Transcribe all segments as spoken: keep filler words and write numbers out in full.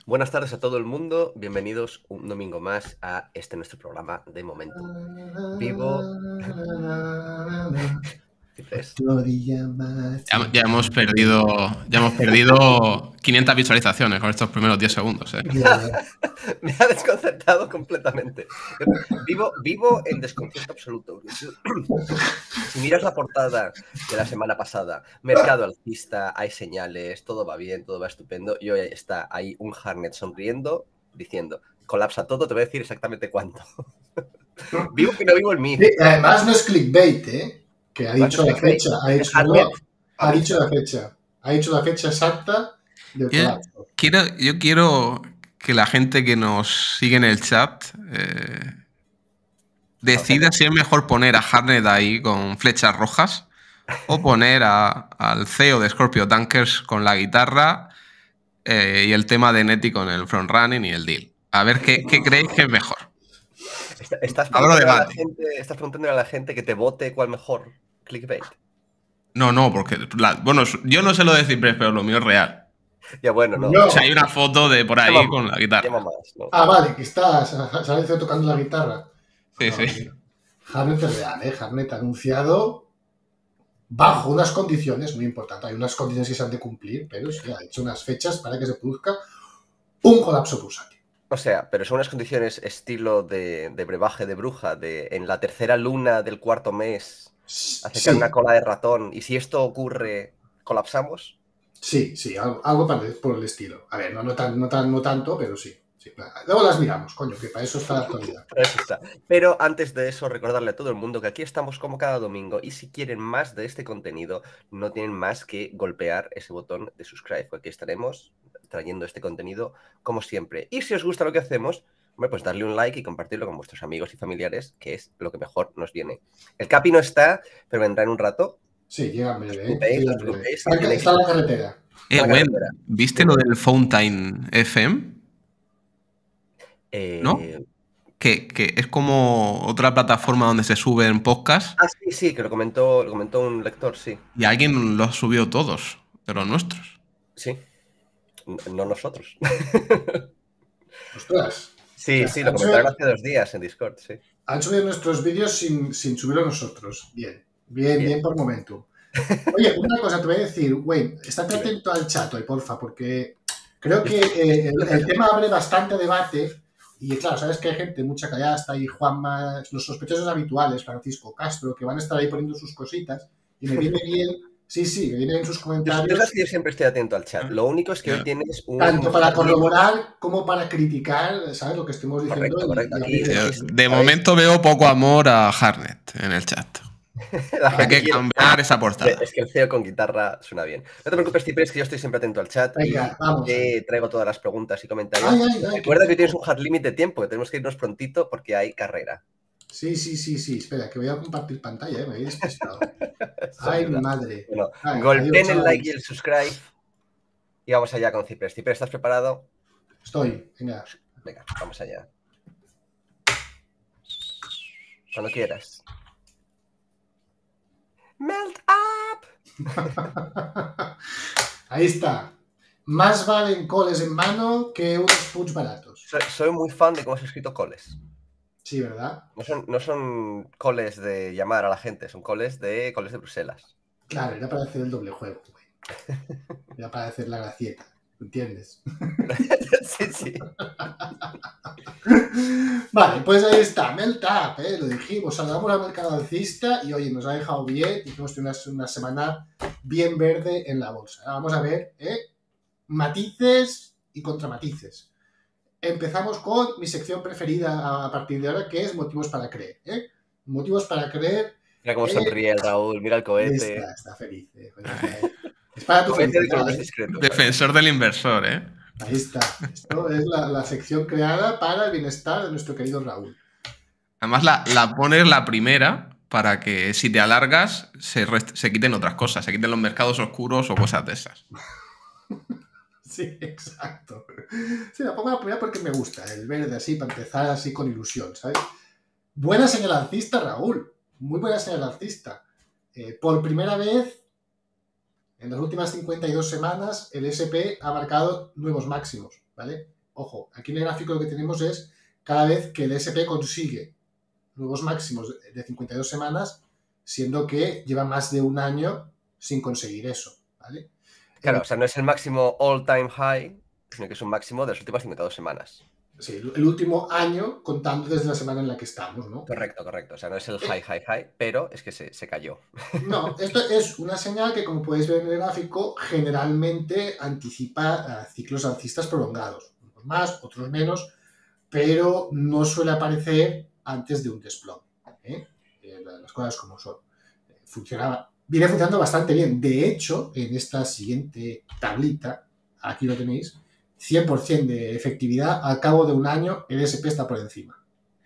Buenas tardes a todo el mundo, bienvenidos un domingo más a este nuestro programa de Momentum. Vivo... Ciprés. Ya, ya hemos perdido ya hemos perdido quinientas visualizaciones con estos primeros diez segundos. ¿eh? Me ha desconcertado completamente. Vivo, vivo en desconcierto absoluto. Si miras la portada de la semana pasada, mercado alcista, hay señales, todo va bien, todo va estupendo, y hoy está ahí un Harnett sonriendo, diciendo, colapsa todo, te voy a decir exactamente cuánto. Vivo que no vivo el mío. Sí, además no es clickbait, ¿eh? Que ha dicho la fecha. Ha dicho, no, ha dicho la fecha. Ha dicho la fecha exacta del colapso. Quiero, yo quiero que la gente que nos sigue en el chat eh, decida si es mejor poner a Harnett ahí con flechas rojas o poner a, al C E O de Scorpio Tankers con la guitarra eh, y el tema de Netty con el frontrunning y el deal. A ver qué, qué creéis que es mejor. ¿Estás preguntando, a la gente, ¿Estás preguntando a la gente que te vote cuál mejor clickbait? No, no, porque la, bueno, yo no sé lo de Ciprés, pero lo mío es real. Ya bueno, no. no. O sea, hay una foto de por ahí llama con la guitarra. Más, ¿no? Ah, vale, que estás, sale tocando la guitarra. Sí, no, sí. Harnett es real, ¿eh? Harnett ha anunciado bajo unas condiciones muy importantes. Hay unas condiciones que se han de cumplir, pero sí ha hecho unas fechas para que se produzca un colapso bursátil. O sea, pero son unas condiciones estilo de, de brebaje de bruja, de en la tercera luna del cuarto mes acercar sí. una cola de ratón, y si esto ocurre, ¿colapsamos? Sí, sí, algo, algo para, por el estilo. A ver, no, no, tan, no, tan, no tanto, pero sí. sí. Luego las miramos, coño, que para eso está la actualidad. Para eso está. Pero antes de eso, recordarle a todo el mundo que aquí estamos como cada domingo, y si quieren más de este contenido, no tienen más que golpear ese botón de subscribe, porque aquí estaremos trayendo este contenido como siempre. Y si os gusta lo que hacemos, bueno, pues darle un like y compartirlo con vuestros amigos y familiares, que es lo que mejor nos viene. El Capi no está, pero vendrá en un rato. Sí, llega en breve, ¿eh? ¿eh? Llega breve. Está, está en la carretera. Eh, la bueno, carretera. ¿viste lo del Fountain F M? Eh... ¿No? Que, que es como otra plataforma donde se suben podcasts. Ah, sí, sí, que lo comentó, lo comentó un lector, sí. Y alguien lo ha subido todos, de los nuestros. Sí. No nosotros. Ostras. Sí, o sea, sí, lo comentaron hace dos días en Discord, sí. Han subido nuestros vídeos sin, sin subirlo nosotros. Bien. Bien, bien, bien por momento. Oye, una cosa te voy a decir, güey, estate atento al chat hoy, porfa, porque creo que eh, el, el tema abre bastante debate. Y claro, sabes que hay gente, mucha callada, está ahí Juanma, los sospechosos habituales, Francisco Castro, que van a estar ahí poniendo sus cositas. Y me viene bien, sí, sí, me vienen sus comentarios. Yo, yo, que yo siempre estoy atento al chat. Lo único es que hoy tienes un... Tanto para corroborar como para criticar, ¿sabes? Lo que estemos diciendo. Correcto, correcto. Y, y Aquí, de momento veo poco amor a Harnett en el chat. Hay que cambiar esa portada. Es que el C E O con guitarra suena bien. No te preocupes, Ciprés, que yo estoy siempre atento al chat. Venga, y vamos. Te traigo todas las preguntas y comentarios. Ay, ay, ay, Recuerda que tienes un hard limit de tiempo, que tenemos que irnos prontito porque hay carrera. Sí, sí, sí, sí. Espera, que voy a compartir pantalla, ¿eh? Me habéis despistado. Ay, mi madre. Bueno, ay, golpeen el like y el subscribe. Y vamos allá con Ciprés. Ciprés, ¿estás preparado? Estoy, venga. Venga, vamos allá. Cuando quieras. Melt up. Ahí está. Más valen coles en mano que unos puts baratos. Soy, soy muy fan de cómo has escrito coles. Sí, ¿verdad? No son, no son coles de llamar a la gente, son coles de coles de Bruselas. Claro, era para hacer el doble juego, güey. Era para hacer la gracieta, ¿entiendes? Sí, sí. Vale, pues ahí está, Melt Up, ¿eh? Lo dijimos, saludamos al mercado alcista y oye, nos ha dejado bien, hicimos una, una semana bien verde en la bolsa. Ahora vamos a ver, ¿eh? Matices y contramatices. Empezamos con mi sección preferida a partir de ahora, que es motivos para creer, ¿eh? Motivos para creer. Mira cómo eh, sonríe el Raúl, mira el cohete. Está, está feliz, eh, eh. Es para tu felicidad, de ¿eh? Defensor del inversor, ¿eh? Ahí está. Esto es la, la sección creada para el bienestar de nuestro querido Raúl. Además, la, la pones la primera para que si te alargas se, rest, se quiten otras cosas, se quiten los mercados oscuros o cosas de esas. Sí, exacto. Sí, la pongo la primera porque me gusta, el verde así, para empezar así con ilusión, ¿sabes? Buena señal alcista, Raúl. Muy buena señal alcista. Eh, por primera vez, en las últimas cincuenta y dos semanas, el ese and pe ha marcado nuevos máximos, ¿vale? ojo, aquí en el gráfico lo que tenemos es cada vez que el ese and pe consigue nuevos máximos de cincuenta y dos semanas, siendo que lleva más de un año sin conseguir eso, ¿vale? Claro, Eh, o sea, no es el máximo all-time high, sino que es un máximo de las últimas cincuenta y dos semanas. Sí, el último año contando desde la semana en la que estamos, ¿no? Correcto, correcto. O sea, no es el high, high, high, pero es que se, se cayó. No, esto es una señal que, como podéis ver en el gráfico, generalmente anticipa uh, ciclos alcistas prolongados. Unos más, otros menos, pero no suele aparecer antes de un desplome. ¿eh? Eh, las cosas como son. Eh, funcionaba, viene funcionando bastante bien. De hecho, en esta siguiente tablita, aquí lo tenéis, cien por ciento de efectividad, al cabo de un año el ese and pe está por encima.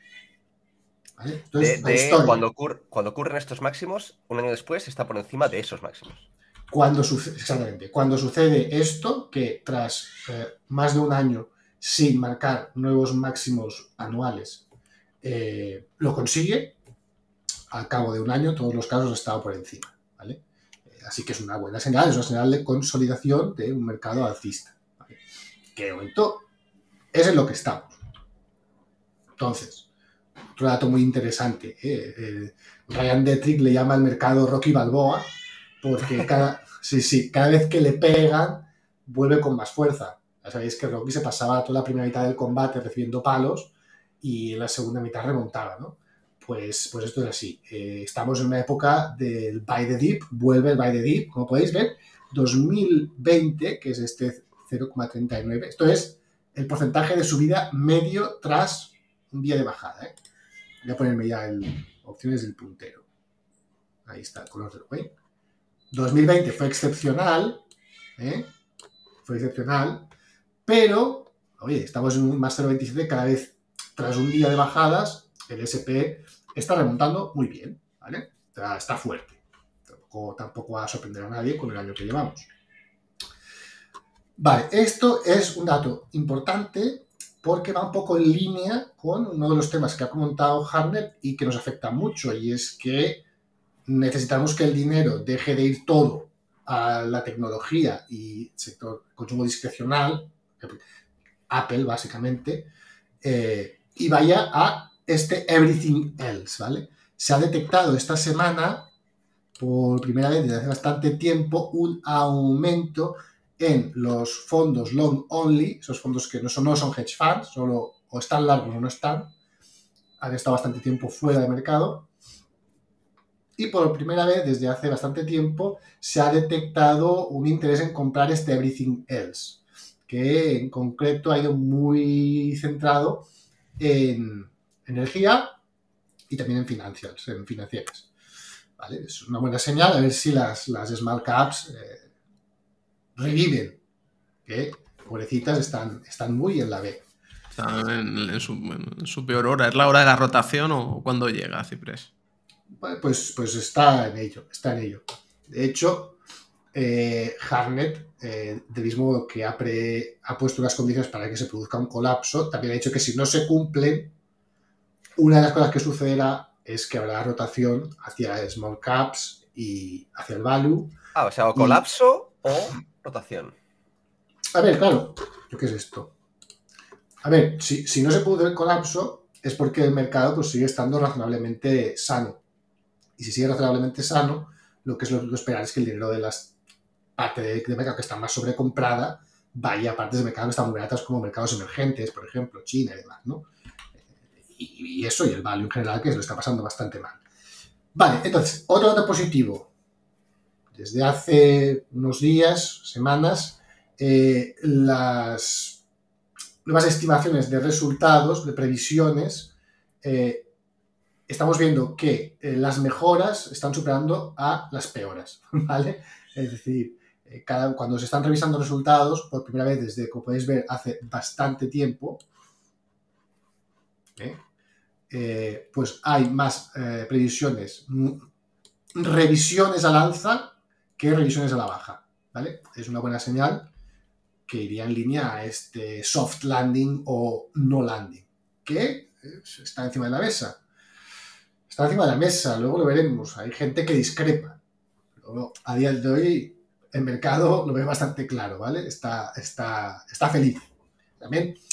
¿Vale? Entonces, de, de cuando, ocurre, cuando ocurren estos máximos, un año después está por encima de esos máximos. Cuando sucede, exactamente, cuando sucede esto, que tras eh, más de un año sin marcar nuevos máximos anuales, eh, lo consigue, al cabo de un año, en todos los casos ha estado por encima. ¿Vale? Eh, así que es una buena señal, es una señal de consolidación de un mercado alcista. ¿Vale? Que de momento es en lo que estamos. Entonces, otro dato muy interesante, ¿eh? eh, Ryan Detrick le llama al mercado Rocky Balboa, porque cada, sí, sí, cada vez que le pegan, vuelve con más fuerza. Ya sabéis que Rocky se pasaba toda la primera mitad del combate recibiendo palos y en la segunda mitad remontaba, ¿no? Pues, pues esto es así. Eh, estamos en una época del buy the dip, vuelve el buy the dip, como podéis ver, dos mil veinte, que es este cero coma treinta y nueve. Esto es el porcentaje de subida medio tras un día de bajada, ¿eh? Voy a ponerme ya en opciones del puntero. Ahí está el color del güey. dos mil veinte fue excepcional, ¿eh? Fue excepcional, pero, oye, estamos en un más cero coma veintisiete, cada vez tras un día de bajadas, el ese and pe está remontando muy bien, ¿vale? Está, está fuerte. Tampoco, tampoco va a sorprender a nadie con el año que llevamos. Vale, esto es un dato importante porque va un poco en línea con uno de los temas que ha comentado Hartnett y que nos afecta mucho, y es que necesitamos que el dinero deje de ir todo a la tecnología y sector consumo discrecional, Apple básicamente, eh, y vaya a este everything else, ¿vale? Se ha detectado esta semana, por primera vez desde hace bastante tiempo, un aumento en los fondos long only, esos fondos que no son, no son hedge funds, solo o están largos o no están, han estado bastante tiempo fuera de mercado, y por primera vez desde hace bastante tiempo se ha detectado un interés en comprar este everything else, que en concreto ha ido muy centrado en energía y también en financials, en financieras. ¿Vale? Es una buena señal, a ver si las, las small caps eh, reviven, que pobrecitas están, están muy en la B. Están en, en, su, en su peor hora. ¿Es la hora de la rotación o cuándo llega Ciprés? Pues, pues está en ello, está en ello. De hecho, eh, Hartnett, eh, del mismo modo que ha, pre, ha puesto unas condiciones para que se produzca un colapso, también ha dicho que si no se cumplen, una de las cosas que sucederá es que habrá rotación hacia small caps y hacia el value. Ah, o sea, o colapso y... o rotación. A ver, claro, ¿qué es esto? A ver, si, si no se produce el colapso es porque el mercado pues, sigue estando razonablemente sano. Y si sigue razonablemente sano, lo que es lo, lo esperar es que el dinero de las partes de, de mercado que está más sobrecomprada vaya a partes de mercado que están muy baratas como mercados emergentes, por ejemplo, China y demás, ¿no? Y, y eso, y el value en general, que se lo está pasando bastante mal. Vale, entonces, otro dato positivo. Desde hace unos días, semanas, eh, las nuevas estimaciones de resultados, de previsiones, eh, estamos viendo que eh, las mejoras están superando a las peoras, ¿vale? Es decir, eh, cada, cuando se están revisando resultados, por primera vez desde, como podéis ver, hace bastante tiempo, ¿eh? Eh, pues hay más eh, previsiones, revisiones al alza que revisiones a la baja, ¿vale? Es una buena señal que iría en línea a este soft landing o no landing, que está encima de la mesa. Está encima de la mesa, luego lo veremos. Hay gente que discrepa. Luego, a día de hoy, el mercado lo ve bastante claro, ¿vale? Está, está, está feliz. También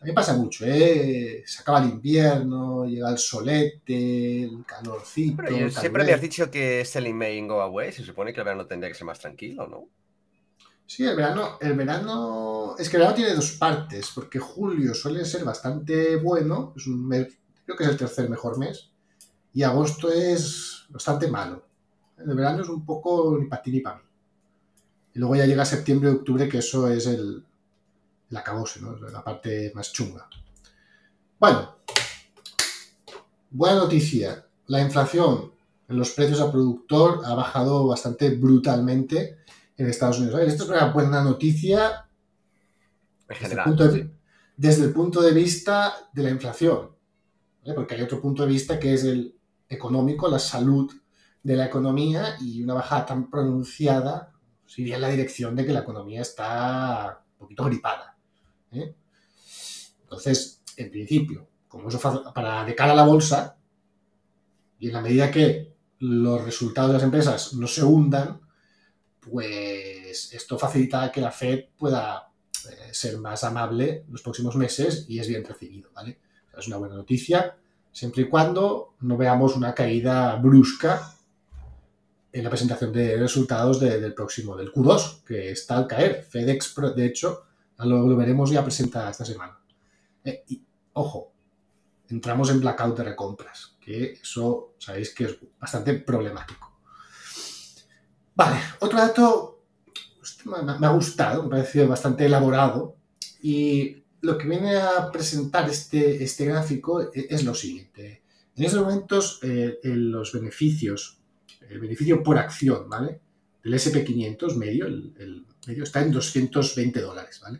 A mí pasa mucho, ¿eh? Se acaba el invierno, llega el solete, el calorcito. Pero yo el siempre me has calorete. dicho que selling may go away. Se supone que el verano tendría que ser más tranquilo, ¿no? Sí, el verano, el verano. Es que el verano tiene dos partes, porque julio suele ser bastante bueno, es un mes, creo que es el tercer mejor mes, y agosto es bastante malo. El verano es un poco ni para ti ni para mí. Y luego ya llega septiembre y octubre, que eso es el, el acabose, ¿no? La parte más chunga. Bueno, buena noticia. La inflación en los precios al productor ha bajado bastante brutalmente en Estados Unidos. Esto es una buena noticia En desde, general. el punto de, Sí. desde el punto de vista de la inflación, ¿vale? Porque hay otro punto de vista que es el económico, la salud de la economía, y una bajada tan pronunciada iría en la dirección de que la economía está un poquito gripada, ¿eh? Entonces, en principio, como eso para de cara a la bolsa, y en la medida que los resultados de las empresas no se hundan, pues esto facilita que la Fed pueda eh, ser más amable los próximos meses, y es bien recibido, ¿vale? O sea, es una buena noticia, siempre y cuando no veamos una caída brusca en la presentación de resultados de, del próximo, del Q dos, que está al caer. FedEx, de hecho, lo, lo veremos ya presentada esta semana. Eh, y, ojo, entramos en blackout de recompras, que eso sabéis que es bastante problemático. Vale, otro dato me, me ha gustado, me ha parecido bastante elaborado, y lo que viene a presentar este, este gráfico es lo siguiente. En estos momentos, eh, en los beneficios, el beneficio por acción, ¿vale?, del ese and pe quinientos medio, el, el medio está en doscientos veinte dólares, ¿vale?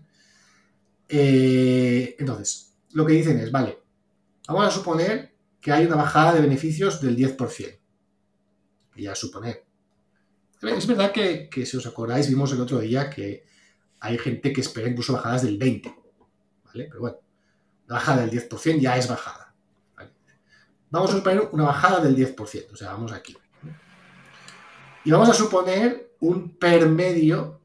Eh, entonces, lo que dicen es, vale, vamos a suponer que hay una bajada de beneficios del diez por ciento. Y a suponer. Es verdad que, que, si os acordáis, vimos el otro día que hay gente que espera incluso bajadas del veinte por ciento, ¿vale? Pero bueno, la bajada del diez por ciento ya es bajada, ¿vale? Vamos a suponer una bajada del diez por ciento, o sea, vamos aquí. Y vamos a suponer un per medio,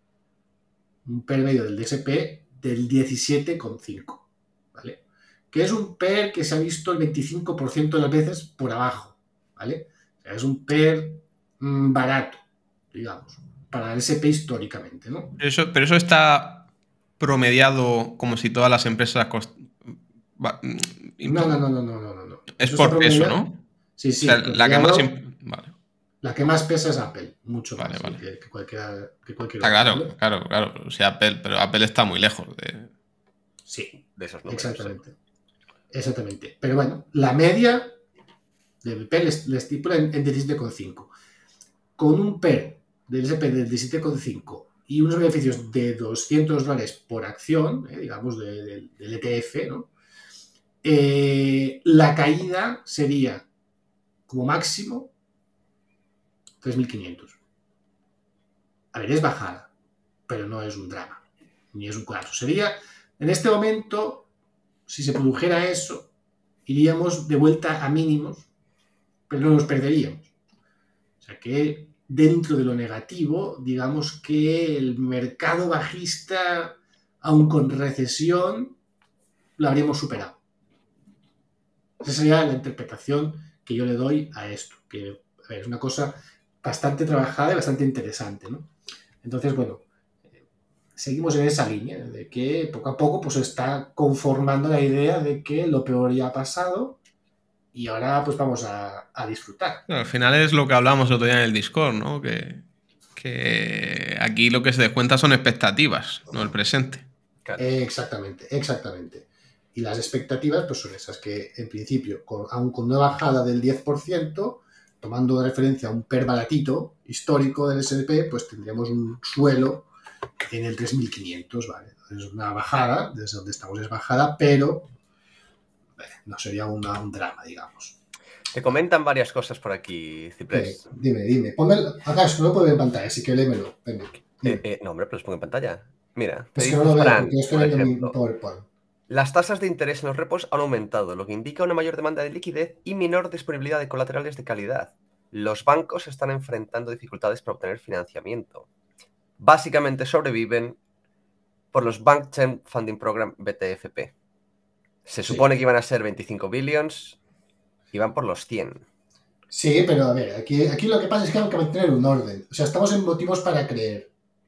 un per medio del D S P del diecisiete coma cinco, ¿vale? Que es un per que se ha visto el veinticinco por ciento de las veces por abajo, ¿vale? O sea, es un per mmm, barato, digamos, para el ese and pe históricamente, ¿no? Pero eso, pero eso está promediado como si todas las empresas... Cost... No, no, no, no, no, no, no. Es eso por peso, ¿no? Sí, sí. O sea, la que más... Vale. La que más pesa es Apple, mucho vale, más vale. Que, que cualquiera, que cualquier está otro. Claro, ¿vale? claro, claro. O sea, Apple, pero Apple está muy lejos de... Sí, de esos números. Exactamente. Sí. Exactamente. Pero bueno, la media del P E R le estipula en, en diecisiete coma cinco. Con un P E R del ese and pe del diecisiete coma cinco y unos beneficios de doscientos dólares por acción, eh, digamos, de, de, del E T F, ¿no? Eh, la caída sería, como máximo, tres mil quinientos. A ver, es bajada, pero no es un drama, ni es un colapso. Sería, en este momento, si se produjera eso, iríamos de vuelta a mínimos, pero no nos perderíamos. O sea que, dentro de lo negativo, digamos que el mercado bajista, aun con recesión, lo habríamos superado. Esa sería la interpretación que yo le doy a esto, que a ver, es una cosa bastante trabajada y bastante interesante, ¿no? Entonces, bueno, eh, seguimos en esa línea de que poco a poco pues, se está conformando la idea de que lo peor ya ha pasado y ahora pues vamos a, a disfrutar. Bueno, al final es lo que hablamos el otro día en el Discord, ¿no? Que, que aquí lo que se descuenta son expectativas, no el presente. Claro. Eh, exactamente, exactamente. Y las expectativas pues son esas, que en principio, con, aun con una bajada del diez por ciento, tomando de referencia a un P E R baratito histórico del ese and pe, pues tendríamos un suelo en el tres mil quinientos, ¿vale? Es una bajada, desde donde estamos es bajada, pero eh, no sería una, un drama, digamos. Te comentan varias cosas por aquí, Ciprés. Eh, dime, dime. Ponme, acá es que no lo puedo ver en pantalla, así que léemelo. Venga, eh, eh, no, hombre, pero los pongo en pantalla. Mira, te es dice que no lo veo, Fran, porque yo estoy viendo mi PowerPoint. Las tasas de interés en los repos han aumentado, lo que indica una mayor demanda de liquidez y menor disponibilidad de colaterales de calidad. Los bancos están enfrentando dificultades para obtener financiamiento. Básicamente sobreviven por los Bank Term Funding Program B T F P. Se supone sí. que iban a ser veinticinco billions y van por los cien. Sí, pero a ver, aquí, aquí lo que pasa es que hay que mantener un orden. O sea, estamos en motivos para creer.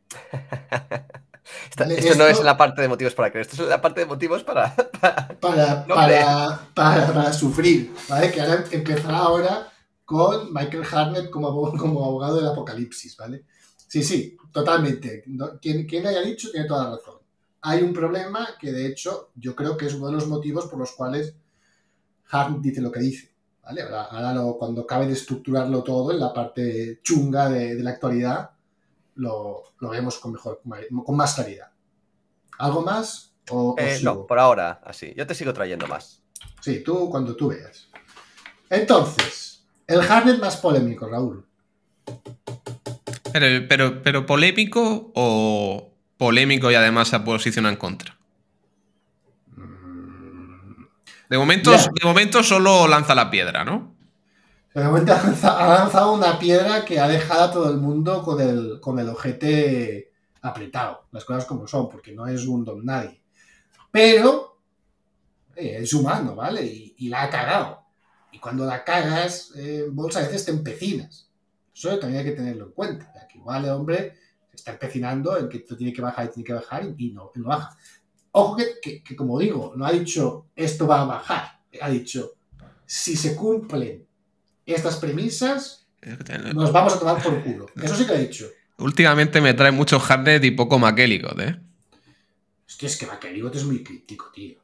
Esta, ¿Vale? esto, esto no es la parte de motivos para creer, esto es la parte de motivos para... Para, para, no para, para, para sufrir, ¿vale? Que ahora empezará ahora con Michael Hartnett como, como abogado del apocalipsis, ¿vale? Sí, sí, totalmente. Quien, quien haya dicho tiene toda la razón. Hay un problema que, de hecho, yo creo que es uno de los motivos por los cuales Hartnett dice lo que dice, ¿vale? Ahora, ahora lo, cuando acabe de estructurarlo todo en la parte chunga de, de la actualidad, lo, lo vemos con, mejor, con más claridad. ¿Algo más? O, eh, o no, por ahora, así. Yo te sigo trayendo más. Sí, tú cuando tú veas. Entonces, el Hartnett más polémico, Raúl. Pero, pero, pero polémico o polémico y además se posiciona en contra. De momento, yeah. de momento solo lanza la piedra, ¿no? De momento ha lanzado una piedra que ha dejado a todo el mundo con el, con el ojete apretado. Las cosas como son, porque no es un don nadie. Pero eh, es humano, ¿vale? Y, y la ha cagado. Y cuando la cagas, eh, vos a veces te empecinas. Eso también hay que tenerlo en cuenta. Ya que igual el hombre se está empecinando en que esto tiene que bajar y tiene que bajar y no, y no baja. Ojo que, que, que, como digo, no ha dicho esto va a bajar. Ha dicho, si se cumplen estas premisas, nos vamos a tomar por culo. Eso sí que ha dicho. Últimamente me trae mucho Hartnett y poco McElligott, ¿eh? Hostia, es que McElligott es muy crítico, tío.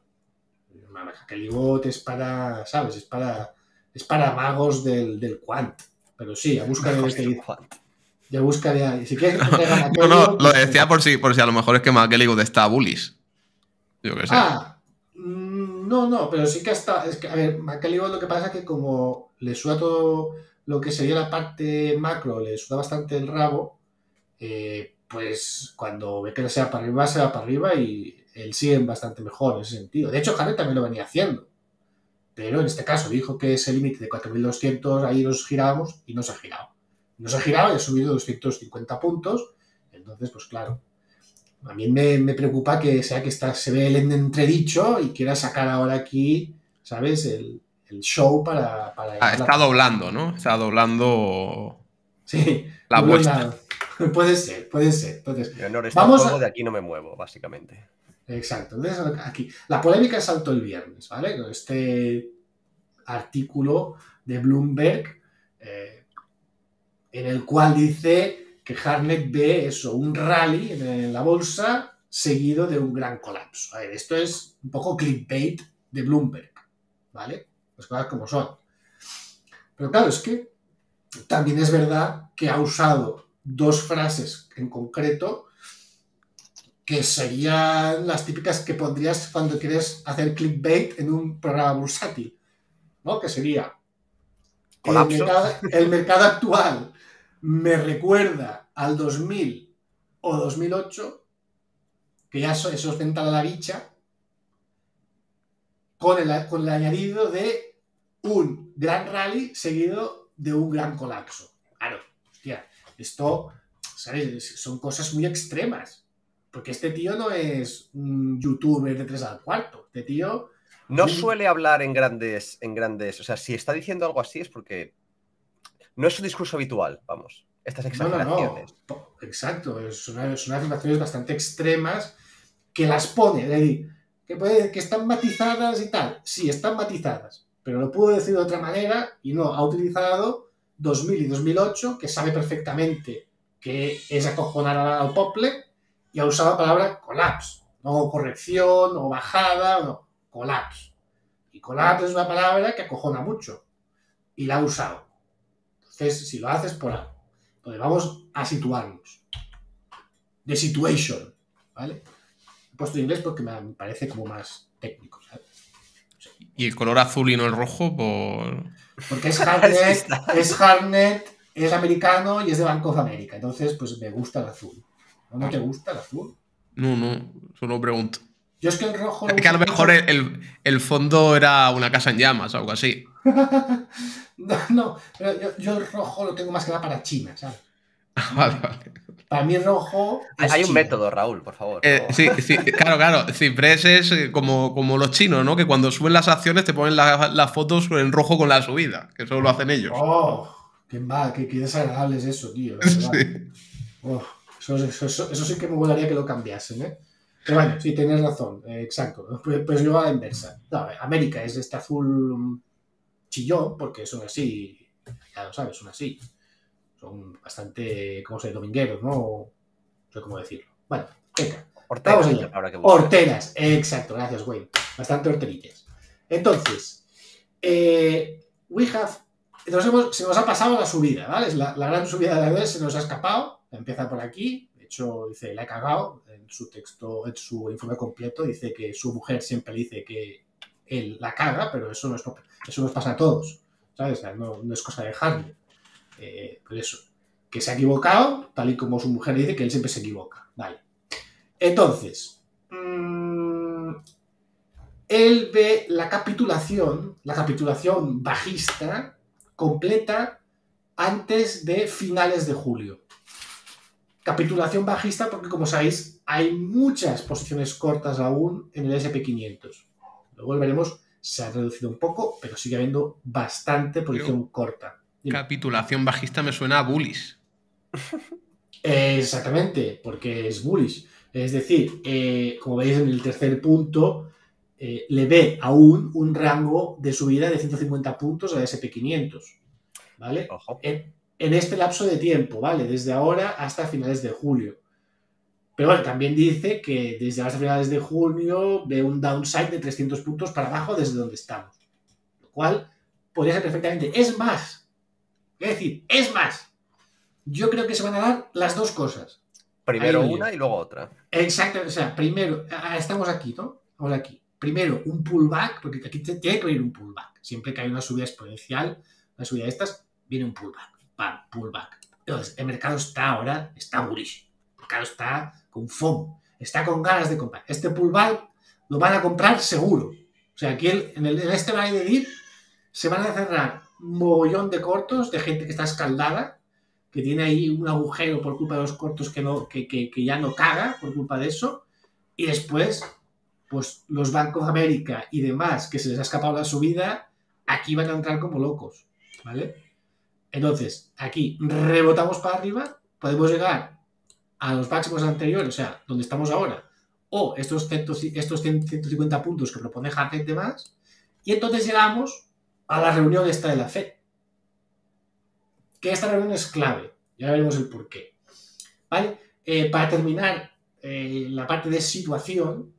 McElligott es para, ¿sabes? Es para, es para magos del, del Quant. Pero sí, a busca de este... Ya busca de... Si quieres que te traiga McElligott... No, no, lo decía por si, por si a lo mejor es que McElligott está bullish. Yo qué sé. Ah, no, no, pero sí que está... Es que, a ver, McElligott lo que pasa es que como le suda todo lo que sería la parte macro, le suda bastante el rabo, eh, pues cuando ve que se va para arriba, se va para arriba y él sigue bastante mejor en ese sentido. De hecho, Hartnett también lo venía haciendo. Pero en este caso dijo que ese límite de cuatro mil doscientos ahí nos girábamos y no se ha girado. No se ha girado y ha subido doscientos cincuenta puntos. Entonces, pues claro, a mí me, me preocupa que sea que está, se ve el entredicho y quiera sacar ahora aquí, ¿sabes? El, el show para... para ah, está la... doblando, ¿no? Está doblando sí, la apuesta. Puede ser, puede ser. Entonces, mi honor está vamos a... de aquí no me muevo, básicamente. Exacto. Entonces, aquí. La polémica saltó el viernes, ¿vale? Con este artículo de Bloomberg eh, en el cual dice que Hartnett ve eso, un rally en la bolsa seguido de un gran colapso. A ver, esto es un poco clickbait de Bloomberg, ¿vale? Las cosas como son. Pero claro, es que también es verdad que ha usado dos frases en concreto que serían las típicas que pondrías cuando quieres hacer clickbait en un programa bursátil, ¿no? Que sería el mercado, el mercado actual me recuerda al dos mil o dos mil ocho, que ya eso, eso es venta a la bicha, con el, con el añadido de un gran rally seguido de un gran colapso. Claro, hostia, esto, ¿sabes? Son cosas muy extremas. Porque este tío no es un youtuber de tres al cuarto. Este tío... No suele hablar en grandes, en grandes... O sea, si está diciendo algo así es porque no es su discurso habitual, vamos. Estas exageraciones. No, no, no. Exacto. Es una, son afirmaciones bastante extremas que las pone. Es decir, que, puede, que están matizadas y tal. Sí, están matizadas. Pero lo pudo decir de otra manera y no. Ha utilizado dos mil y dos mil ocho, que sabe perfectamente que es acojonar al Pople, y ha usado la palabra collapse, no corrección o bajada, no, collapse. Y collapse es una palabra que acojona mucho y la ha usado. Entonces, si lo haces por algo, entonces vamos a situarnos. The situation, ¿vale? He puesto en inglés porque me parece como más técnico, ¿sabes? Y el color azul y no el rojo por... Porque es Hartnett, es Hartnett, es americano y es de Bank of America. Entonces, pues me gusta el azul. ¿No, ¿No te gusta el azul? No, no, solo pregunto. Yo es que el rojo... Es que a lo mejor el, el, el fondo era una casa en llamas o algo así. no, no, pero yo, yo el rojo lo tengo más que nada para China, ¿sabes? Vale, vale. Para mí rojo es Hay un China. método, Raúl, por favor. Eh, no. sí, sí, claro, claro. Ciprés es eh, como, como los chinos, ¿no? Que cuando suben las acciones te ponen las las fotos en rojo con la subida, que eso lo hacen ellos. Oh, qué mal, qué, qué desagradable es eso, tío. La verdad. Sí. Oh, eso, eso, eso, eso sí que me molaría que lo cambiasen, ¿eh? Pero bueno, sí, tienes razón, eh, exacto. Pues, pues yo a la inversa. No, América es este azul um, chillón, porque son así, ya lo sabes, son así. Son bastante, ¿cómo se dice? Domingueros, ¿no? No sé cómo decirlo. Bueno, venga. Horteras, Vamos es allá. la palabra que buscas. Horteras, exacto, gracias, Wayne. Bastante horterillas. Entonces, eh, we have. Nos hemos, se nos ha pasado la subida, ¿vale? La, la gran subida de la vez se nos ha escapado. Empieza por aquí. De hecho, dice, la he cagado. En su texto, en su informe completo, dice que su mujer siempre dice que él la caga, pero eso nos, eso nos pasa a todos, ¿sabes? O sea, no, no es cosa de Harley. Eh, por eso, que se ha equivocado, tal y como su mujer dice que él siempre se equivoca. Vale. Entonces, mmm, él ve la capitulación, la capitulación bajista completa antes de finales de julio. Capitulación bajista porque, como sabéis, hay muchas posiciones cortas aún en el ese and pe quinientos. Luego veremos, se ha reducido un poco, pero sigue habiendo bastante posición pero, corta. Dime. Capitulación bajista me suena a bullish. Eh, exactamente, porque es bullish. Es decir, eh, como veis en el tercer punto, eh, le ve aún un rango de subida de ciento cincuenta puntos al ese and pe quinientos. ¿Vale? Ojo. En, en este lapso de tiempo, ¿vale? Desde ahora hasta finales de julio. Pero bueno, también dice que desde hasta finales de junio ve un downside de trescientos puntos para abajo desde donde estamos. Lo cual podría ser perfectamente. Es más, es decir, es más. Yo creo que se van a dar las dos cosas. Primero una y luego otra. Exacto, o sea, primero, estamos aquí, ¿no? Estamos aquí. Primero, un pullback, porque aquí tiene que venir un pullback. Siempre que hay una subida exponencial, una subida de estas, viene un pullback. Pam, pullback. Entonces, el mercado está ahora, está bullish. El mercado está con FOMO, está con ganas de comprar. Este pullback lo van a comprar seguro. O sea, aquí en, el, en este valle de dip se van a cerrar un mogollón de cortos de gente que está escaldada, que tiene ahí un agujero por culpa de los cortos que, no, que, que, que ya no caga por culpa de eso. Y después, pues los Bank of America y demás, que se les ha escapado la subida, aquí van a entrar como locos, ¿vale? Entonces, aquí rebotamos para arriba, podemos llegar a los máximos anteriores, o sea, donde estamos ahora, o estos, estos ciento cincuenta puntos que propone Hartley de más, y entonces llegamos a la reunión esta de la Fed. Que esta reunión es clave, ya veremos el porqué. ¿Vale? Eh, para terminar eh, la parte de situación,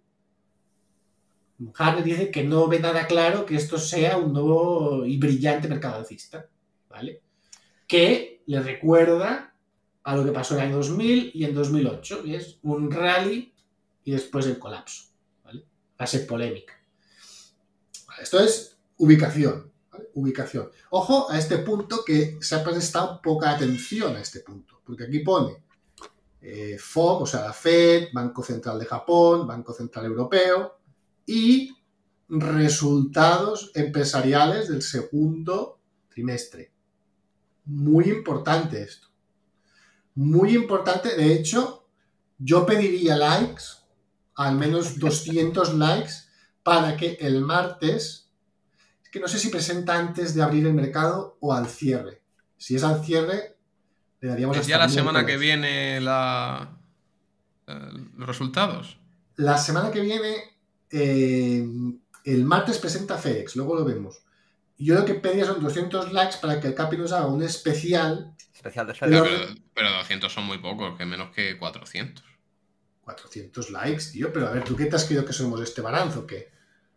Hartley dice que no ve nada claro que esto sea un nuevo y brillante mercado alcista, ¿vale? Que le recuerda a lo que pasó en el año dos mil y en dos mil ocho, que es un rally y después el colapso, ¿vale? Fase polémica. Esto es ubicación, ¿vale? Ubicación. Ojo a este punto que se ha prestado poca atención a este punto, porque aquí pone eh, F O M, o sea, la Fed, Banco Central de Japón, Banco Central Europeo y resultados empresariales del segundo trimestre. Muy importante esto. Muy importante. De hecho, yo pediría likes, al menos doscientos likes, para que el martes, es que no sé si presenta antes de abrir el mercado o al cierre. Si es al cierre, le daríamos ¿Es hasta ya la miércoles. semana que viene la, eh, los resultados? La semana que viene, eh, el martes presenta FedEx, luego lo vemos. Yo lo que pedía son doscientos likes para que el Capi nos haga un especial. Especial de Pero, FedEx. pero, pero doscientos son muy pocos, que menos que cuatrocientos. cuatrocientos likes, tío. Pero a ver, ¿tú qué te has creído que somos este baranzo o qué?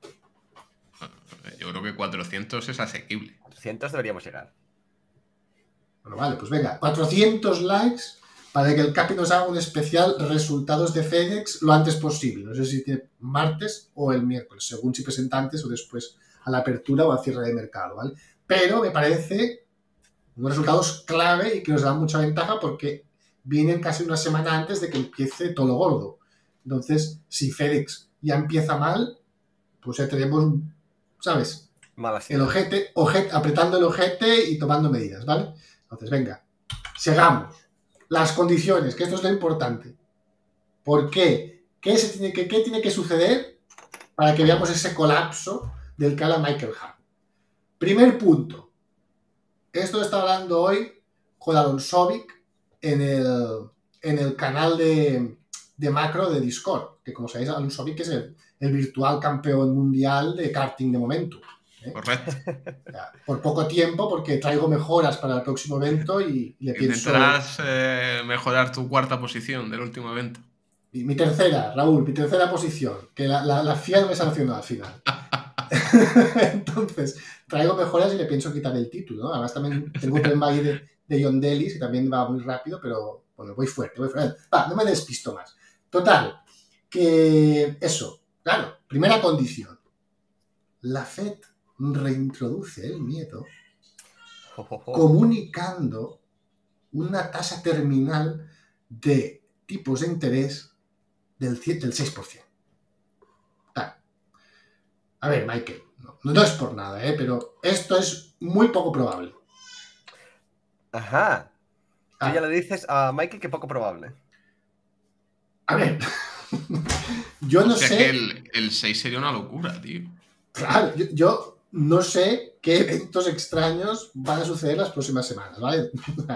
Yo creo que cuatrocientos es asequible. cuatrocientos deberíamos llegar. Bueno, vale, pues venga, cuatrocientos likes para que el Capi nos haga un especial resultados de FedEx lo antes posible. No sé si tiene martes o el miércoles, según si presenta antes o después a la apertura o al cierre de mercado, ¿vale? Pero me parece unos resultados clave y que nos dan mucha ventaja porque vienen casi una semana antes de que empiece todo lo gordo. Entonces, si FedEx ya empieza mal, pues ya tenemos, ¿sabes? Mala el ojete, ojete, apretando el ojete y tomando medidas, ¿vale? Entonces, venga, sigamos. las condiciones, que esto es lo importante. ¿Por qué? ¿Qué, se tiene, que, ¿Qué tiene que suceder para que veamos ese colapso del que habla Michael Hart? Primer punto. Esto está hablando hoy con Alonsovic en el, en el canal de, de macro de Discord, que como sabéis, Alonsovic es el, el virtual campeón mundial de karting de momento. ¿eh? Correcto. O sea, por poco tiempo, porque traigo mejoras para el próximo evento y, y le pienso... Intentarás eh, mejorar tu cuarta posición del último evento. Y mi tercera, Raúl, mi tercera posición, que la, la, la F I A me sancionó al final. Entonces, traigo mejoras y le pienso quitar el título, ¿no? Además también tengo un tema ahí de, de John Daly, que también va muy rápido, pero bueno, voy fuerte, voy fuerte. Va, no me despisto más. Total, que eso, claro, primera condición. La Fed reintroduce el miedo comunicando una tasa terminal de tipos de interés del, del seis por ciento. Claro. A ver, Michael, no, no es por nada, ¿eh? Pero esto es muy poco probable. Ajá. Tú Ah. ya le dices a Michael que poco probable. A ver, yo no o sea sé... que el, el seis sería una locura, tío. Claro, yo, yo no sé qué eventos extraños van a suceder las próximas semanas, ¿vale?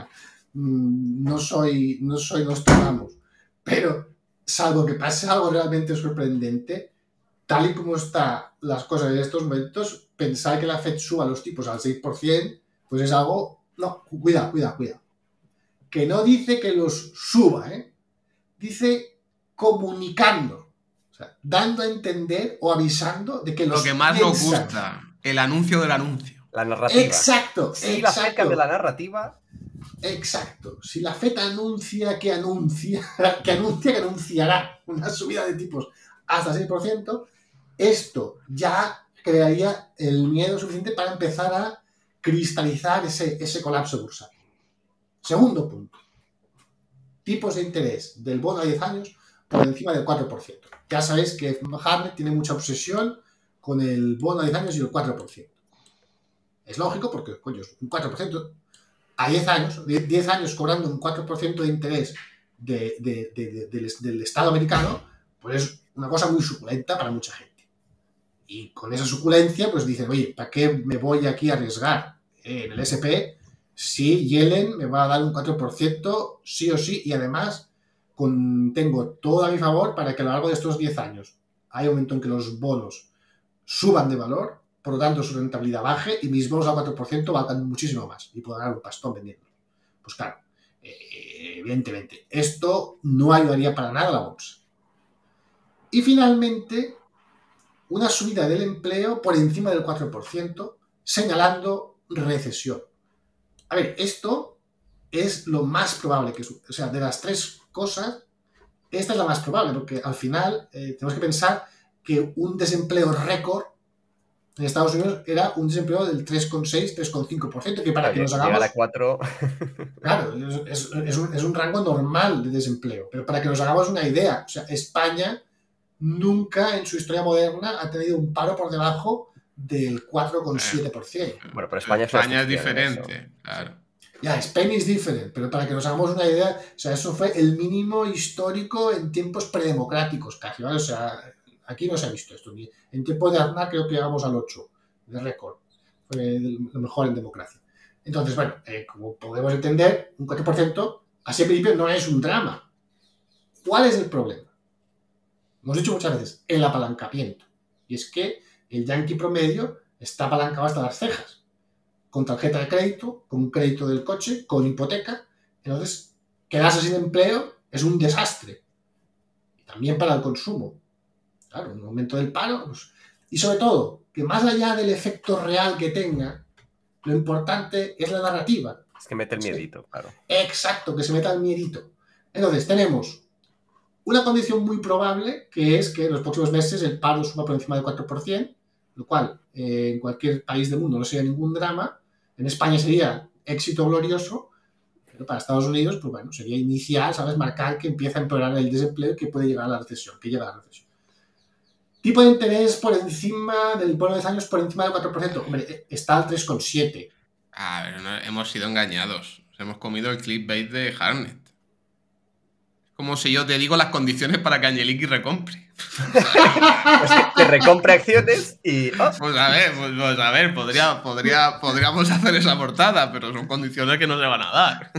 No soy, no soy Nostradamus, pero salvo que pase algo realmente sorprendente, tal y como están las cosas en estos momentos, pensar que la Fed suba los tipos al seis por ciento, pues es algo... No, cuidado, cuidado, cuidado. Que no dice que los suba, ¿eh? Dice comunicando. O sea, dando a entender o avisando de que los Lo que más piensan. nos gusta, el anuncio del anuncio. La narrativa. Exacto, Si exacto. la Fed cambia la narrativa... Exacto. Si la Fed anuncia que anuncia, que anuncia que anunciará una subida de tipos hasta seis por ciento, esto ya crearía el miedo suficiente para empezar a cristalizar ese, ese colapso bursátil. Segundo punto. Tipos de interés del bono a diez años por encima del cuatro por ciento. Ya sabéis que Harnett tiene mucha obsesión con el bono a diez años y el cuatro por ciento. Es lógico porque, coño, un cuatro por ciento a diez años, diez años cobrando un cuatro por ciento de interés de, de, de, de, del, del Estado americano, pues es una cosa muy suculenta para mucha gente. Y con esa suculencia, pues dicen, oye, ¿para qué me voy aquí a arriesgar en el ese pe si Yellen me va a dar un cuatro por ciento sí o sí? Y además con, tengo todo a mi favor para que a lo largo de estos diez años haya un momento en que los bonos suban de valor, por lo tanto su rentabilidad baje y mis bonos al cuatro por ciento valgan muchísimo más y puedo ganar un pastón vendiéndolos. Pues claro, eh, evidentemente, esto no ayudaría para nada a la bolsa. Y finalmente, una subida del empleo por encima del cuatro por ciento, señalando recesión. A ver, esto es lo más probable que suceda. O sea, de las tres cosas, esta es la más probable, porque al final eh, tenemos que pensar que un desempleo récord en Estados Unidos era un desempleo del tres coma seis, tres coma cinco por ciento, que para Oye, que nos hagamos... llegar a cuatro... Claro, es, es, es, un, es un rango normal de desempleo, pero para que nos hagamos una idea, o sea, España nunca en su historia moderna ha tenido un paro por debajo del cuatro coma siete por ciento. Bueno, pero España, España es, es diferente, claro. Ya, Spain is different, pero para que nos hagamos una idea, o sea, eso fue el mínimo histórico en tiempos predemocráticos casi, ¿vale? O sea, aquí no se ha visto esto. En tiempo de Aznar creo que llegamos al ocho de récord. Fue lo mejor en democracia. Entonces, bueno, eh, como podemos entender, un cuatro por ciento así en principio no es un drama. ¿Cuál es el problema? Hemos dicho muchas veces, el apalancamiento. Y es que el yanqui promedio está apalancado hasta las cejas. Con tarjeta de crédito, con un crédito del coche, con hipoteca. Entonces, quedarse sin empleo es un desastre. Y también para el consumo. Claro, en el momento del paro. Pues, y sobre todo, que más allá del efecto real que tenga, lo importante es la narrativa. Es que mete el miedito, claro. Exacto, que se meta el miedito. Entonces, tenemos una condición muy probable, que es que en los próximos meses el paro suba por encima del cuatro por ciento, lo cual eh, en cualquier país del mundo no sería ningún drama. En España sería éxito glorioso, pero para Estados Unidos, pues bueno, sería iniciar, ¿sabes? Marcar que empieza a empeorar el desempleo y que puede llegar a la recesión, que llega a la recesión. Tipo de interés por encima del bono de diez años, por encima del cuatro por ciento. Hombre, está al tres coma siete. A ver, no, hemos sido engañados. Hemos comido el clickbait de Harnett. Como si yo te digo las condiciones para que Angeliki recompre. Pues te recompra acciones y... Oh. Pues a ver, pues, pues a ver, podría, podría, podríamos hacer esa portada, pero son condiciones que no se van a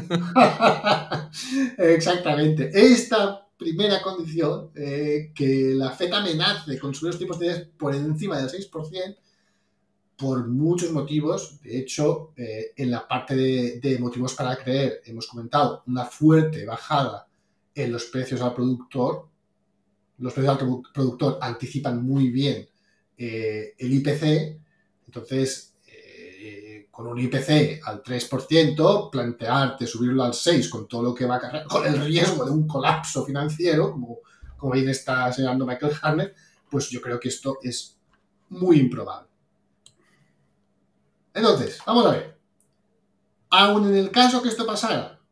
dar. Exactamente. Esta primera condición, eh, que la F E D amenace con subir los tipos de interés por encima del seis por ciento, por muchos motivos. De hecho, eh, en la parte de, de motivos para creer, hemos comentado una fuerte bajada en los precios al productor. Los precios al productor anticipan muy bien eh, el I P C. Entonces, eh, con un I P C al tres por ciento, plantearte subirlo al seis por ciento con todo lo que va a cargar, con el riesgo de un colapso financiero, como, como bien está señalando Michael Hartnett, pues yo creo que esto es muy improbable. Entonces, vamos a ver. Aun en el caso que esto pasara,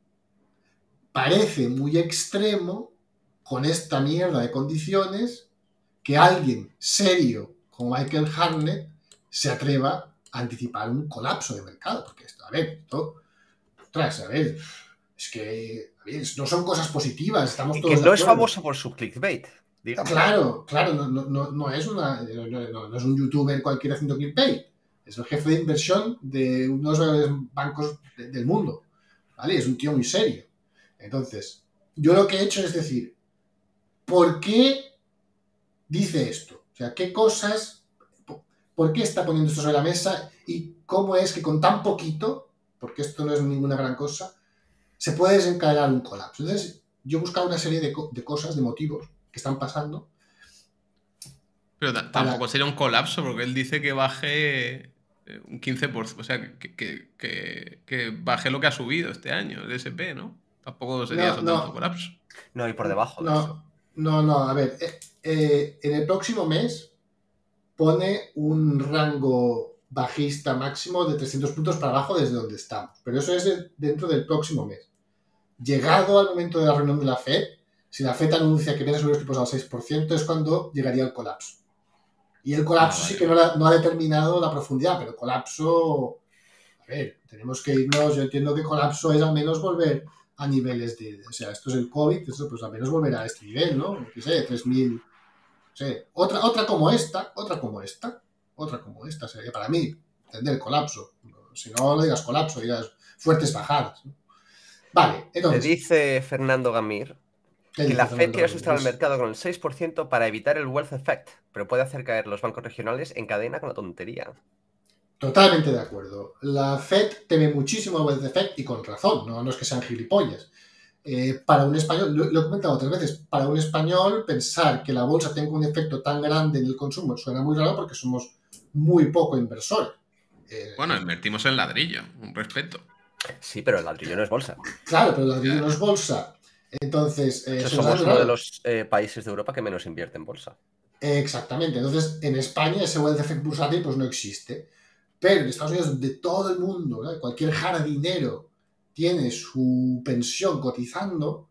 parece muy extremo, con esta mierda de condiciones, que alguien serio como Michael Hartnett se atreva a anticipar un colapso de mercado. Porque esto, a ver, esto, ostras, a ver, es que a ver, no son cosas positivas, estamos todos que de no es acuerdo. famoso por su clickbait, digamos. Claro, claro, no, no, no, es una, no, no, no es un youtuber cualquiera haciendo clickbait. Es el jefe de inversión de uno de los bancos de, del mundo, ¿vale? Es un tío muy serio. Entonces, yo lo que he hecho es decir, ¿por qué dice esto? O sea, ¿qué cosas, por qué está poniendo esto sobre la mesa y cómo es que con tan poquito, porque esto no es ninguna gran cosa, se puede desencadenar un colapso? Entonces, yo he buscado una serie de, de cosas, de motivos que están pasando. Pero tampoco para... sería un colapso, porque él dice que baje un quince por ciento, o sea, que, que, que, que baje lo que ha subido este año, el ese pe, ¿no? Tampoco sería no, eso no, tanto colapso. No, y por debajo de no, eso. No, no, a ver, eh, eh, en el próximo mes pone un rango bajista máximo de trescientos puntos para abajo desde donde estamos, pero eso es dentro del próximo mes. Llegado al momento de la reunión de la F E D, si la F E D anuncia que viene a subir los tipos al seis por ciento, es cuando llegaría el colapso. Y el colapso ah, vale. sí que no, la, no ha determinado la profundidad, pero colapso, a ver, tenemos que irnos, yo entiendo que colapso es al menos volver a niveles de, o sea, esto es el COVID, esto pues al menos volverá a este nivel, ¿no? ¿Qué sé? tres mil, no sé, otra, otra como esta, otra como esta, otra como esta sería para mí entender colapso. Si no lo digas colapso, digas fuertes bajadas, ¿no? Vale, entonces... Te dice Fernando Gamir que la F E D quiere asustar al mercado con el seis por ciento para evitar el wealth effect, pero puede hacer caer los bancos regionales en cadena con la tontería. Totalmente de acuerdo. La F E D teme muchísimo el wealth effect y con razón, no, no es que sean gilipollas. Eh, para un español, lo, lo he comentado otras veces, para un español pensar que la bolsa tenga un efecto tan grande en el consumo suena muy raro porque somos muy poco inversores. Eh, bueno, invertimos en ladrillo, un respeto. Sí, pero el ladrillo no es bolsa. Claro, pero el ladrillo no es bolsa. Entonces, eh, o sea, somos uno de los eh, países de Europa que menos invierte en bolsa. Exactamente. Entonces, en España ese wealth effect bursátil pues no existe. Pero en Estados Unidos, de todo el mundo, ¿no? Cualquier jardinero tiene su pensión cotizando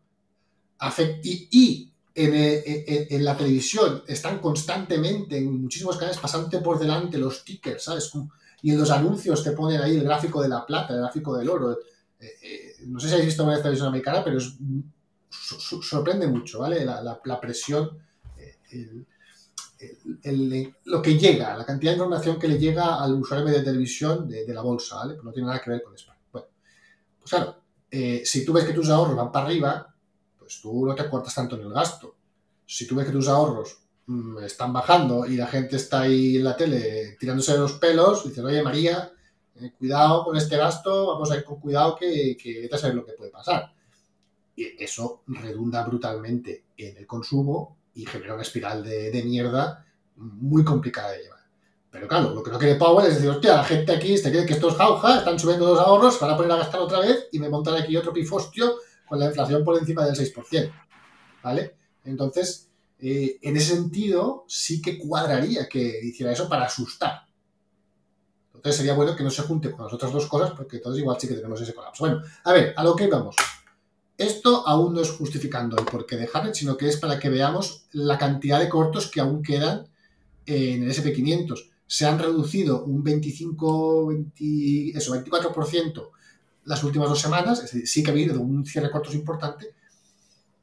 y, y en, en, en la televisión están constantemente en muchísimos canales pasando por delante los tickers, ¿sabes? Y en los anuncios te ponen ahí el gráfico de la plata, el gráfico del oro. Eh, eh, no sé si habéis visto una televisión americana, pero es, so, sorprende mucho, ¿vale? La, la, la presión, eh, el, el, el, lo que llega, la cantidad de información que le llega al usuario de televisión de, de la bolsa, ¿vale? Pues no tiene nada que ver con España. Bueno, pues claro, eh, si tú ves que tus ahorros van para arriba, pues tú no te cortas tanto en el gasto. Si tú ves que tus ahorros mmm, están bajando y la gente está ahí en la tele tirándose de los pelos, dices, oye María, eh, cuidado con este gasto, vamos a ir con cuidado que, que vete a saber lo que puede pasar. Y eso redunda brutalmente en el consumo y genera una espiral de, de mierda muy complicada de llevar. Pero claro, lo que no quiere Powell es decir, hostia, la gente aquí se cree que esto es jauja, están subiendo los ahorros, van a poner a gastar otra vez y me montan aquí otro pifostio con la inflación por encima del seis por ciento. ¿Vale? Entonces, eh, en ese sentido, sí que cuadraría que hiciera eso para asustar. Entonces sería bueno que no se junte con las otras dos cosas porque entonces igual sí que tenemos ese colapso. Bueno, a ver, a lo que vamos. Esto aún no es justificando el porqué de Hartnett, sino que es para que veamos la cantidad de cortos que aún quedan en el ese and pe quinientos. Se han reducido un veinticinco, veinte, eso, veinticuatro por ciento las últimas dos semanas, es decir, sí que ha habido un cierre de cortos importante,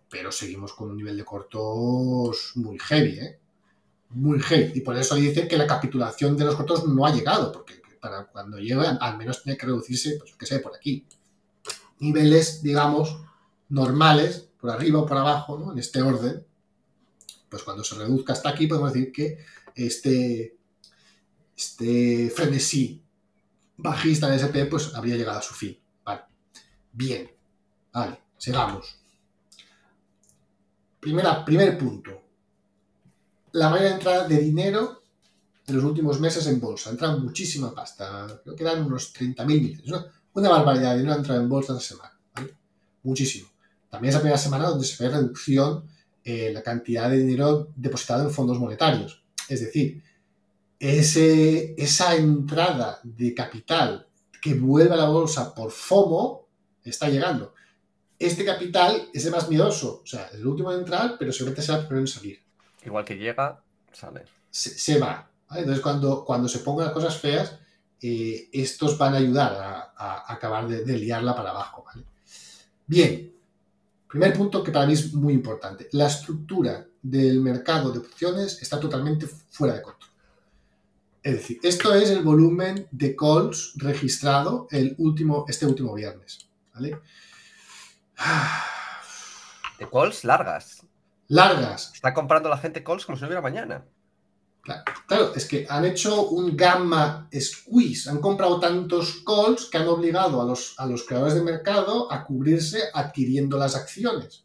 pero seguimos con un nivel de cortos muy heavy, ¿eh? Muy heavy. Y por eso dice que la capitulación de los cortos no ha llegado, porque para cuando llegue al menos tiene que reducirse, pues que sé, por aquí. Niveles, digamos, normales, por arriba o por abajo, ¿no? En este orden. Pues cuando se reduzca hasta aquí, podemos decir que este, este frenesí bajista del S and P pues habría llegado a su fin. Vale. Bien. Vale, sigamos. Primera, primer punto. La mayor entrada de dinero en los últimos meses en bolsa. Ha entrado muchísima pasta. Creo que eran unos treinta mil millones. ¿No? Una barbaridad de dinero ha entrado en bolsa esta semana. ¿Vale? Muchísimo. También es la primera semana donde se ve reducción en la cantidad de dinero depositado en fondos monetarios. Es decir, ese, esa entrada de capital que vuelve a la bolsa por FOMO está llegando. Este capital es el más miedoso. O sea, es el último en entrar, pero seguramente será el primero en salir. Igual que llega, sale. Se, se va. ¿Vale? Entonces, cuando, cuando se pongan las cosas feas, eh, estos van a ayudar a, a acabar de, de liarla para abajo. ¿Vale? Bien. Primer punto que para mí es muy importante. La estructura del mercado de opciones está totalmente fuera de control. Es decir, esto es el volumen de calls registrado el último, este último viernes. ¿Vale? De calls largas. Largas. Está comprando la gente calls como si no hubiera mañana. Claro, claro, es que han hecho un gamma squeeze, han comprado tantos calls que han obligado a los, a los creadores de mercado a cubrirse adquiriendo las acciones.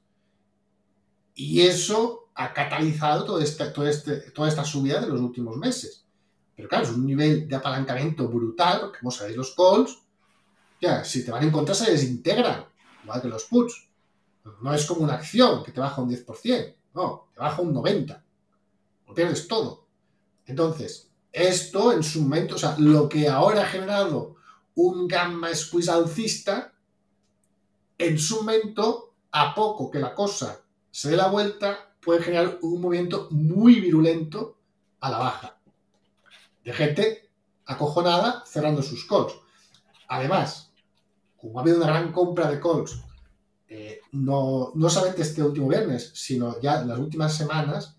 Y eso ha catalizado todo este, todo este, toda esta subida de los últimos meses. Pero claro, es un nivel de apalancamiento brutal, porque como sabéis los calls, ya, si te van en contra se desintegran, igual que los puts. No es como una acción que te baja un diez por ciento, no, te baja un noventa por ciento. Lo pierdes todo. Entonces, esto en su momento, o sea, lo que ahora ha generado un gamma squeeze alcista, en su momento, a poco que la cosa se dé la vuelta, puede generar un movimiento muy virulento a la baja. De gente acojonada cerrando sus calls. Además, como ha habido una gran compra de calls, eh, no, no solamente este último viernes, sino ya en las últimas semanas,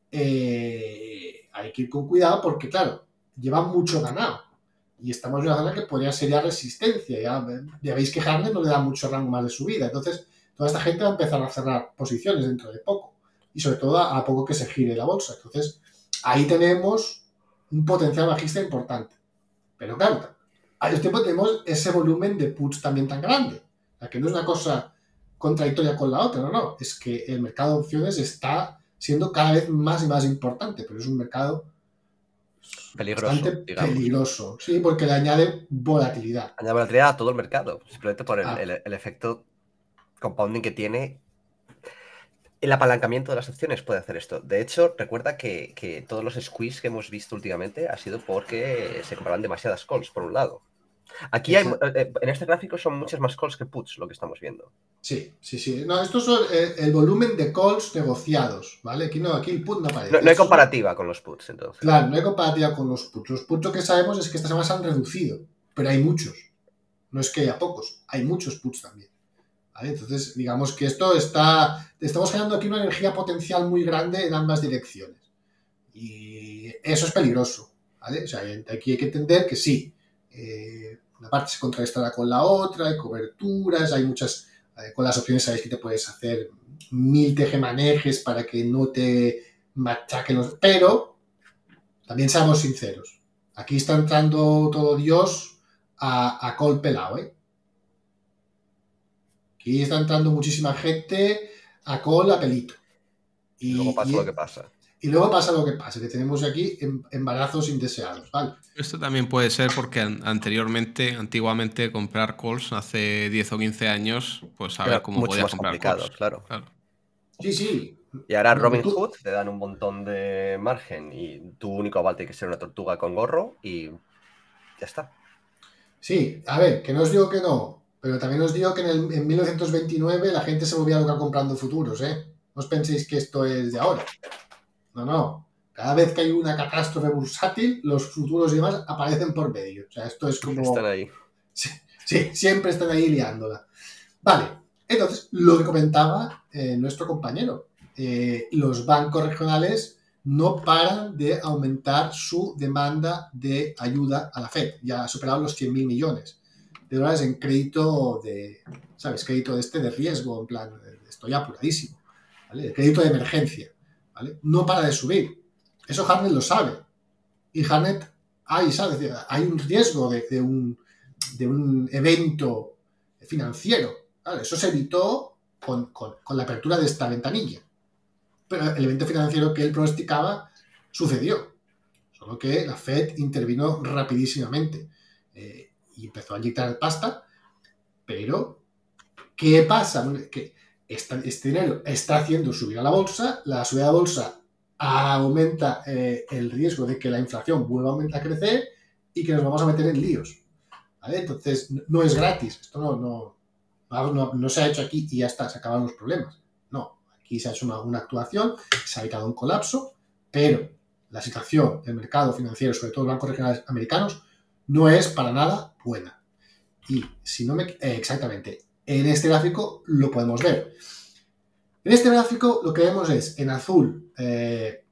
eh, hay que ir con cuidado porque, claro, llevan mucho ganado y estamos en una zona que podría ser ya resistencia. Ya, ya veis que Harnett no le da mucho rango más de subida. Entonces, toda esta gente va a empezar a cerrar posiciones dentro de poco y sobre todo a, a poco que se gire la bolsa. Entonces, ahí tenemos un potencial bajista importante. Pero claro, al mismo tiempo tenemos ese volumen de puts también tan grande. O sea, que no es una cosa contradictoria con la otra, no, no. Es que el mercado de opciones está siendo cada vez más y más importante, pero es un mercado peligroso, bastante digamos. peligroso, sí, porque le añade volatilidad. Añade volatilidad a todo el mercado, simplemente por el, Ah. el, el efecto compounding que tiene. El apalancamiento de las opciones puede hacer esto. De hecho, recuerda que, que todos los squeeze que hemos visto últimamente ha sido porque se compraban demasiadas calls, por un lado. Aquí hay, en este gráfico son muchas más calls que puts, lo que estamos viendo. Sí, sí, sí. No, estos son eh, el volumen de calls negociados, ¿vale? Aquí no, aquí el put no aparece. No, no hay comparativa con los puts, entonces. Claro, no hay comparativa con los puts. Los puts lo que sabemos es que esta semana se han reducido, pero hay muchos. No es que haya pocos, hay muchos puts también. ¿Vale? Entonces, digamos que esto está... Estamos generando aquí una energía potencial muy grande en ambas direcciones. Y eso es peligroso, ¿vale? O sea, aquí hay que entender que sí, eh, una parte se contrarrestará con la otra, hay coberturas, hay muchas... Eh, con las opciones sabéis que te puedes hacer mil tejemanejes para que no te machaquen los... Pero, también seamos sinceros, aquí está entrando todo Dios a, a col pelado, ¿eh? Aquí está entrando muchísima gente a col a pelito. Y, y luego pasa y, lo que pasa. Y luego pasa lo que pasa, que tenemos aquí embarazos indeseados, ¿vale? Esto también puede ser porque anteriormente, antiguamente, comprar calls hace diez o quince años, pues a ver cómo podías comprar calls. Claro. claro. Sí, sí. Y ahora Robin Hood te dan un montón de margen y tu único aval tiene que ser una tortuga con gorro y ya está. Sí, a ver, que no os digo que no, pero también os digo que en, el, en mil novecientos veintinueve la gente se volvía loca comprando futuros, ¿eh? No os penséis que esto es de ahora. No, no. Cada vez que hay una catástrofe bursátil, los futuros y demás aparecen por medio. O sea, esto es como... Están ahí. Sí, sí, siempre están ahí liándola. Vale. Entonces, lo que comentaba eh, nuestro compañero, eh, los bancos regionales no paran de aumentar su demanda de ayuda a la Fed. Ya ha superado los cien mil millones de dólares en crédito de, ¿sabes? Crédito de este de riesgo, en plan, estoy apuradísimo, ¿vale? El crédito de emergencia, ¿vale? No para de subir. Eso Hartnett lo sabe. Y Hartnett, hay, ¿sabes? Hay un riesgo de, de, un, de un evento financiero. ¿Vale? Eso se evitó con, con, con la apertura de esta ventanilla. Pero el evento financiero que él pronosticaba sucedió. Solo que la Fed intervino rapidísimamente eh, y empezó a inyectar pasta. Pero, ¿qué pasa? Que esta, este dinero está haciendo subir a la bolsa. La subida a la bolsa aumenta eh, el riesgo de que la inflación vuelva a crecer y que nos vamos a meter en líos. ¿Vale? Entonces, no es gratis. Esto no... no No, no se ha hecho aquí y ya está, se acaban los problemas. No, aquí se ha hecho una, una actuación, se ha evitado un colapso, pero la situación del mercado financiero, sobre todo los bancos regionales americanos, no es para nada buena. Y si no me... Eh, exactamente, en este gráfico lo podemos ver. En este gráfico lo que vemos es, en azul, eh,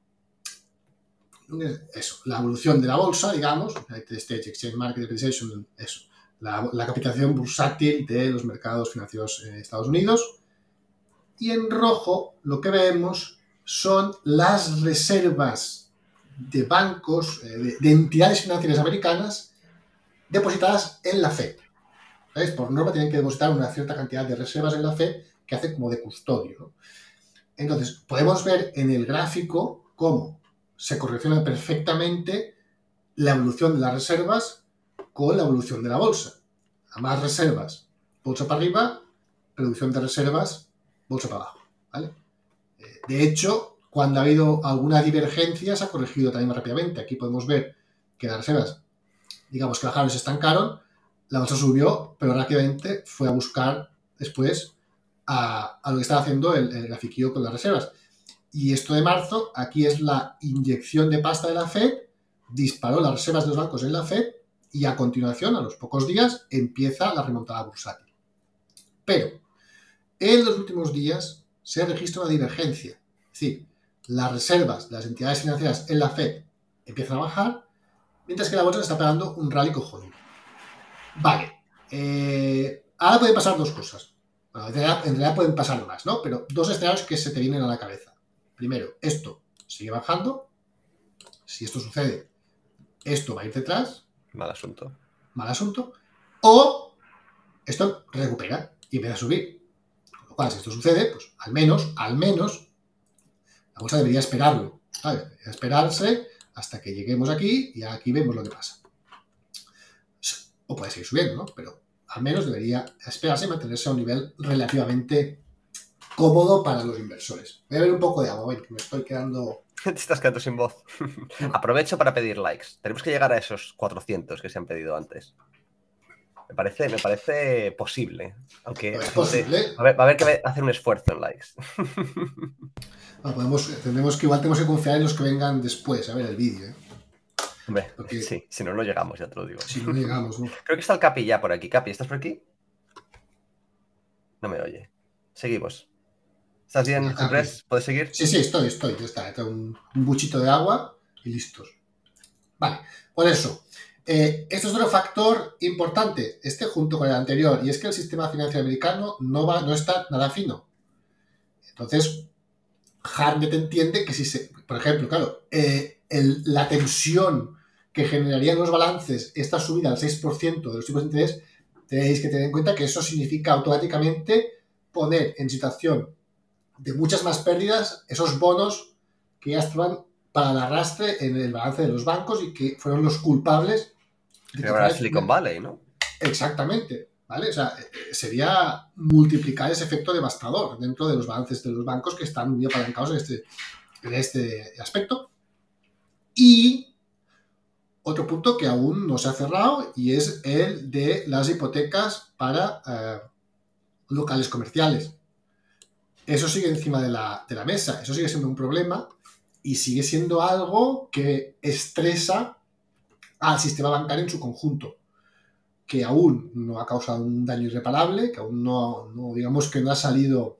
eso, la evolución de la bolsa, digamos, United States Exchange Market Capitalization, eso. La, la capitalización bursátil de los mercados financieros en Estados Unidos. Y en rojo lo que vemos son las reservas de bancos, eh, de, de entidades financieras americanas depositadas en la Fed. ¿Sabes? Por norma tienen que depositar una cierta cantidad de reservas en la Fed que hace como de custodio, ¿no? Entonces, podemos ver en el gráfico cómo se correlaciona perfectamente la evolución de las reservas con la evolución de la bolsa. A más reservas, bolsa para arriba, reducción de reservas, bolsa para abajo, ¿vale? De hecho, cuando ha habido alguna divergencia, se ha corregido también más rápidamente. Aquí podemos ver que las reservas, digamos que bajaron y se estancaron, la bolsa subió, pero rápidamente fue a buscar después a, a lo que estaba haciendo el, el grafiquillo con las reservas. Y esto de marzo, aquí es la inyección de pasta de la Fed, disparó las reservas de los bancos en la Fed, y a continuación, a los pocos días, empieza la remontada bursátil. Pero en los últimos días se registra una divergencia. Es decir, las reservas de las entidades financieras en la Fed empiezan a bajar, mientras que la bolsa está pegando un rally cojonudo. Vale. Eh, ahora pueden pasar dos cosas. Bueno, en realidad, en realidad pueden pasar más, ¿no? Pero dos escenarios que se te vienen a la cabeza. Primero, esto sigue bajando. Si esto sucede, esto va a ir detrás. Mal asunto. Mal asunto. O esto recupera y empieza a subir. Con lo cual, si esto sucede, pues al menos, al menos, la bolsa debería esperarlo. ¿Sabes? Debería esperarse hasta que lleguemos aquí y aquí vemos lo que pasa. O puede seguir subiendo, ¿no? Pero al menos debería esperarse y mantenerse a un nivel relativamente cómodo para los inversores. Voy a ver un poco de agua, bueno, que me estoy quedando... Te estás quedando sin voz. Aprovecho para pedir likes. Tenemos que llegar a esos cuatrocientos que se han pedido antes. Me parece, me parece posible. Aunque es posible. Va a, haber, va a haber que hacer un esfuerzo en likes. Bueno, podemos, tendremos que igual tenemos que confiar en los que vengan después a ver el vídeo, ¿eh? Hombre, porque, sí, si no, no llegamos, ya te lo digo. Si no llegamos, ¿no? Creo que está el Capi ya por aquí. Capi, ¿estás por aquí? No me oye. Seguimos. ¿Estás bien, Andrés? ¿Puedes seguir? Sí, sí, estoy, estoy. Ya está. Tengo un, un buchito de agua y listos. Vale, por eso. Eh, esto es otro factor importante, este junto con el anterior, y es que el sistema financiero americano no, va, no está nada fino. Entonces, Hartnett entiende que si se... Por ejemplo, claro, eh, el, la tensión que generarían los balances esta subida al seis por ciento de los tipos de interés, tenéis que tener en cuenta que eso significa automáticamente poner en situación de muchas más pérdidas esos bonos que ya estaban para el arrastre en el balance de los bancos y que fueron los culpables de que era Silicon Valley, ¿no? Exactamente, ¿vale? O sea, sería multiplicar ese efecto devastador dentro de los balances de los bancos que están muy apalancados en este, en este aspecto. Y otro punto que aún no se ha cerrado y es el de las hipotecas para eh, locales comerciales. Eso sigue encima de la, de la mesa, eso sigue siendo un problema y sigue siendo algo que estresa al sistema bancario en su conjunto. que aún no ha causado un daño irreparable, que aún no, no digamos que no ha salido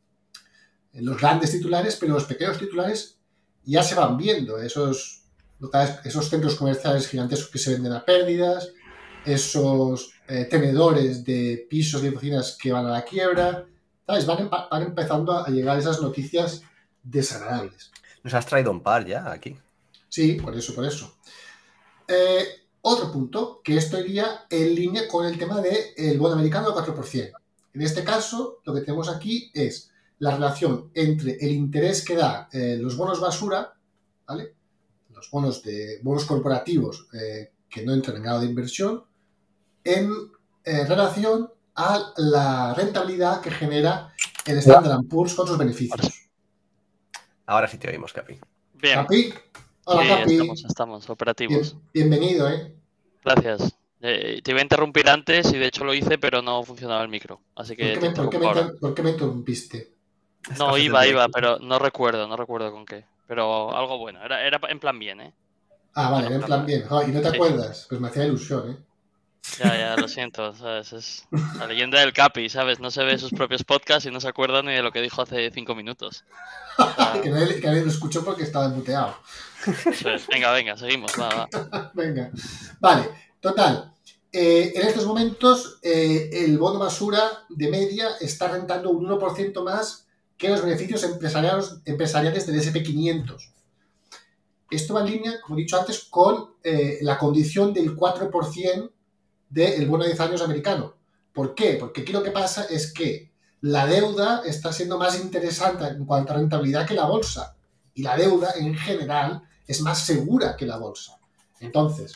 en los grandes titulares, pero los pequeños titulares ya se van viendo. Esos, esos centros comerciales gigantescos que se venden a pérdidas, esos eh, tenedores de pisos y oficinas que van a la quiebra, ¿sabes? Van, van empezando a llegar esas noticias desagradables. Nos has traído un par ya aquí. Sí, por eso, por eso. Eh, otro punto, que esto iría en línea con el tema del bono americano del cuatro por ciento. En este caso, lo que tenemos aquí es la relación entre el interés que da eh, los bonos basura, ¿vale? Los bonos, de, bonos corporativos eh, que no entran en grado de inversión, en eh, relación a la rentabilidad que genera el Standard and Poor's con sus beneficios. Ahora sí te oímos, Capi. Bien. Capi. Hola, sí, Capi. Estamos, estamos operativos. Bien, bienvenido, ¿eh? Gracias. Eh, te iba a interrumpir antes y de hecho lo hice, pero no funcionaba el micro. Así que ¿Por qué, te me, ¿por qué, me, ahora. ¿por qué me interrumpiste? No, iba, iba, pero no recuerdo, no recuerdo con qué. Pero algo bueno, era, era en plan bien, ¿eh? Ah, vale, en plan bien. Oh, ¿y no te sí. acuerdas? Pues me hacía ilusión, ¿eh? Ya, ya, lo siento, ¿sabes? Es la leyenda del Capi, ¿sabes? No se ve sus propios podcasts y no se acuerda ni de lo que dijo hace cinco minutos. O sea... que, nadie, que nadie lo escuchó porque estaba muteado. Eso es. Venga, venga, seguimos, va, va. Venga. Vale, total. Eh, en estos momentos, eh, el bono basura de media está rentando un uno por ciento más que los beneficios empresariales, empresariales del ese and pe quinientos. Esto va en línea, como he dicho antes, con eh, la condición del cuatro por ciento del bono de diez años americano. ¿Por qué? Porque aquí lo que pasa es que la deuda está siendo más interesante en cuanto a rentabilidad que la bolsa. Y la deuda, en general, es más segura que la bolsa. Entonces,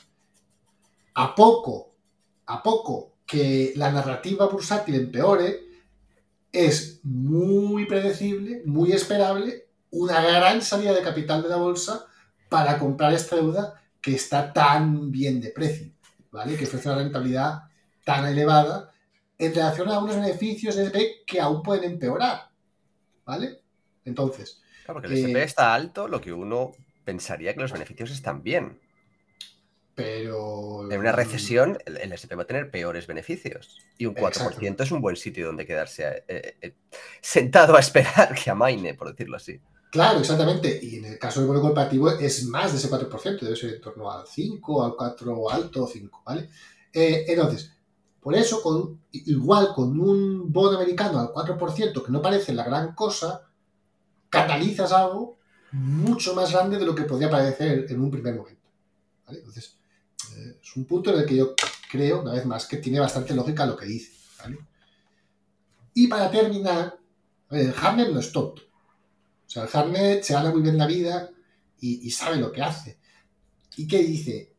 a poco, a poco que la narrativa bursátil empeore, es muy predecible, muy esperable, una gran salida de capital de la bolsa para comprar esta deuda que está tan bien de precio, ¿vale? Que ofrece una rentabilidad tan elevada en relación a unos beneficios de ese and pe que aún pueden empeorar, ¿vale? Entonces... Claro, porque el ese and pe eh, está alto, lo que uno pensaría que los beneficios están bien. Pero... En una recesión, el, el ese and pe va a tener peores beneficios. Y un cuatro por ciento Exacto. Es un buen sitio donde quedarse eh, eh, sentado a esperar que amaine, por decirlo así. Claro, exactamente. Y en el caso del bono corporativo es más de ese cuatro por ciento. Debe ser en torno al cinco, al cuatro alto, cinco, ¿vale? Eh, entonces, por eso, con, igual con un bono americano al cuatro por ciento, que no parece la gran cosa, catalizas algo mucho más grande de lo que podría parecer en un primer momento, ¿vale? Entonces, eh, es un punto en el que yo creo, una vez más, que tiene bastante lógica lo que dice, ¿vale? Y para terminar, a ver, el Hartnett no es tonto. O sea, el Hartnett se gana muy bien la vida y, y sabe lo que hace. ¿Y qué dice?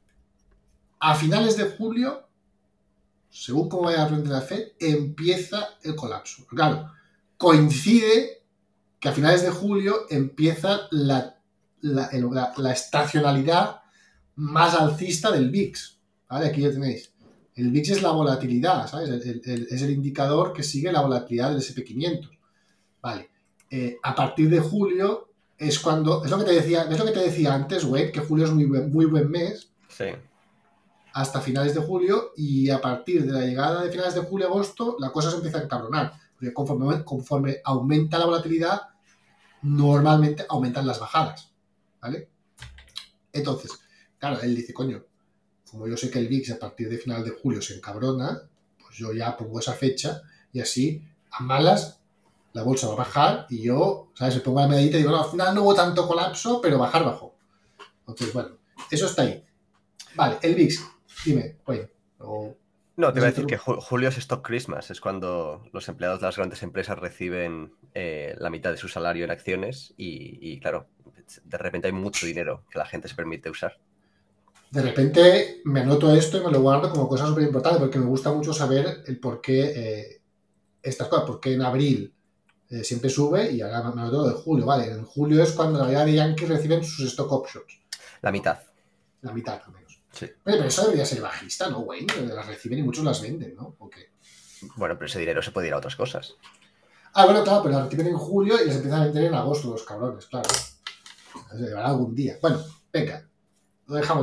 A finales de julio, según cómo vaya a aprender la Fed, empieza el colapso. Claro, coincide que a finales de julio empieza la, la, la, la estacionalidad más alcista del V I X. ¿Vale? Aquí lo tenéis. El V I X es la volatilidad, ¿sabes? El, el, el, es el indicador que sigue la volatilidad del ese and pe quinientos. Vale. Eh, a partir de julio es cuando... Es lo que te decía, es lo que te decía antes, Wade, que julio es muy buen, muy buen mes. Sí. Hasta finales de julio, y a partir de la llegada de finales de julio-agosto, la cosa se empieza a encabronar. Porque conforme, conforme aumenta la volatilidad, normalmente aumentan las bajadas, ¿vale? Entonces, claro, él dice, coño, como yo sé que el V I X a partir de final de julio se encabrona, pues yo ya pongo esa fecha y así, a malas, la bolsa va a bajar y yo, ¿sabes? Me pongo la medallita y digo, no, al final no hubo tanto colapso, pero bajar bajó. Entonces, bueno, eso está ahí. Vale, el V I X, dime, oye. O... No, te iba a decir que julio es Stock Christmas, es cuando los empleados de las grandes empresas reciben eh, la mitad de su salario en acciones y, y, claro, de repente hay mucho dinero que la gente se permite usar. De repente me anoto esto y me lo guardo como cosa súper importante porque me gusta mucho saber el por qué eh, estas cosas, por qué en abril eh, siempre sube y ahora me anoto lo de julio, ¿vale? En julio es cuando la mayoría de Yankees reciben sus stock options. La mitad. La mitad, al menos. Sí. Oye, pero eso debería ser bajista, ¿no, Wayne? Las reciben y muchos las venden, ¿no? ¿O qué? Bueno, pero ese dinero se puede ir a otras cosas. Ah, bueno, claro, pero las reciben en julio y las empiezan a vender en agosto, los cabrones, claro. Se llevará algún día. Bueno, venga, lo dejamos aquí.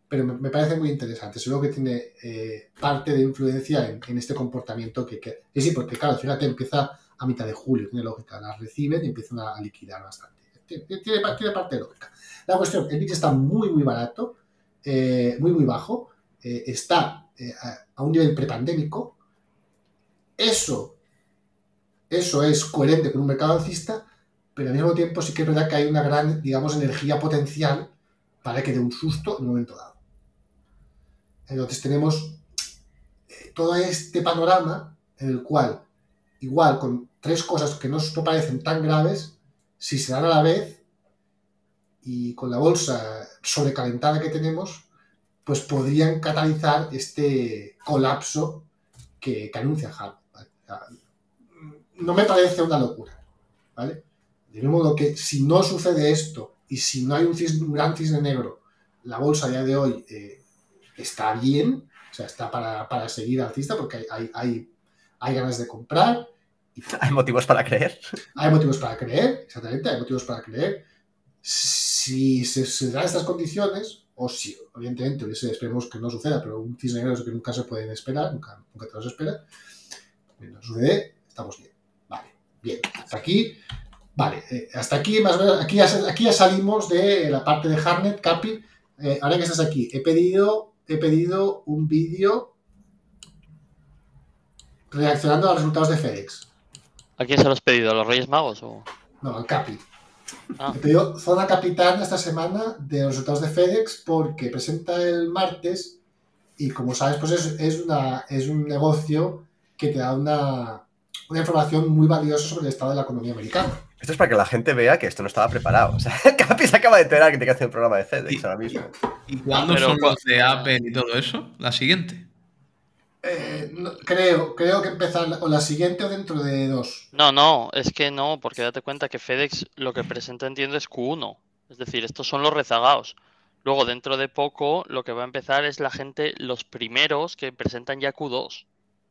pero me, me parece muy interesante. Seguro que tiene eh, parte de influencia en, en este comportamiento que, que... Y sí, porque claro, fíjate, empieza a mitad de julio, tiene lógica. Las reciben y empiezan a, a liquidar bastante. Tiene, tiene, tiene parte de lógica. La cuestión, el V I X está muy, muy barato, eh, muy, muy bajo. Eh, está eh, a, a un nivel prepandémico. Eso, eso es coherente con un mercado alcista, pero al mismo tiempo sí que es verdad que hay una gran, digamos, energía potencial para que dé un susto en un momento dado. Entonces tenemos eh, todo este panorama en el cual, igual, con tres cosas que no, no parecen tan graves, si se dan a la vez y con la bolsa sobrecalentada que tenemos, pues podrían catalizar este colapso que, que anuncia Harvard. No me parece una locura, ¿vale? De modo que si no sucede esto y si no hay un, cisne, un gran cisne negro, la bolsa a día de hoy eh, está bien, o sea, está para, para seguir alcista porque hay, hay, hay, hay ganas de comprar. Y, hay motivos para creer. Hay motivos para creer, exactamente, hay motivos para creer. Si se, se dan estas condiciones, o si, evidentemente, esperemos que no suceda, pero un cisne negro es que nunca se pueden esperar, nunca, nunca te los espera. No sucede, estamos bien. Vale, bien. Hasta aquí, vale, eh, hasta aquí más o menos, aquí ya, aquí ya salimos de la parte de Hardnet, Capi. Eh, ahora que estás aquí, he pedido, he pedido un vídeo reaccionando a los resultados de FedEx. ¿A quién se lo has pedido? ¿A los Reyes Magos? O... No, al Capi. Ah. He pedido zona capitana esta semana de los resultados de FedEx porque presenta el martes y como sabes, pues es, es, una, es un negocio que te da una, una información muy valiosa sobre el estado de la economía americana. Esto es para que la gente vea que esto no estaba preparado. O sea, Capi se acaba de enterar que tiene que hacer un programa de FedEx ahora mismo. ¿Y cuándo Pero, son los de Apple y todo eso? ¿La siguiente? Eh, no, creo, creo que empezar o la siguiente o dentro de dos. No, no, es que no, porque date cuenta que FedEx lo que presenta, entiendo, es Q uno. Es decir, estos son los rezagados. Luego, dentro de poco, lo que va a empezar es la gente, los primeros que presentan ya Q dos.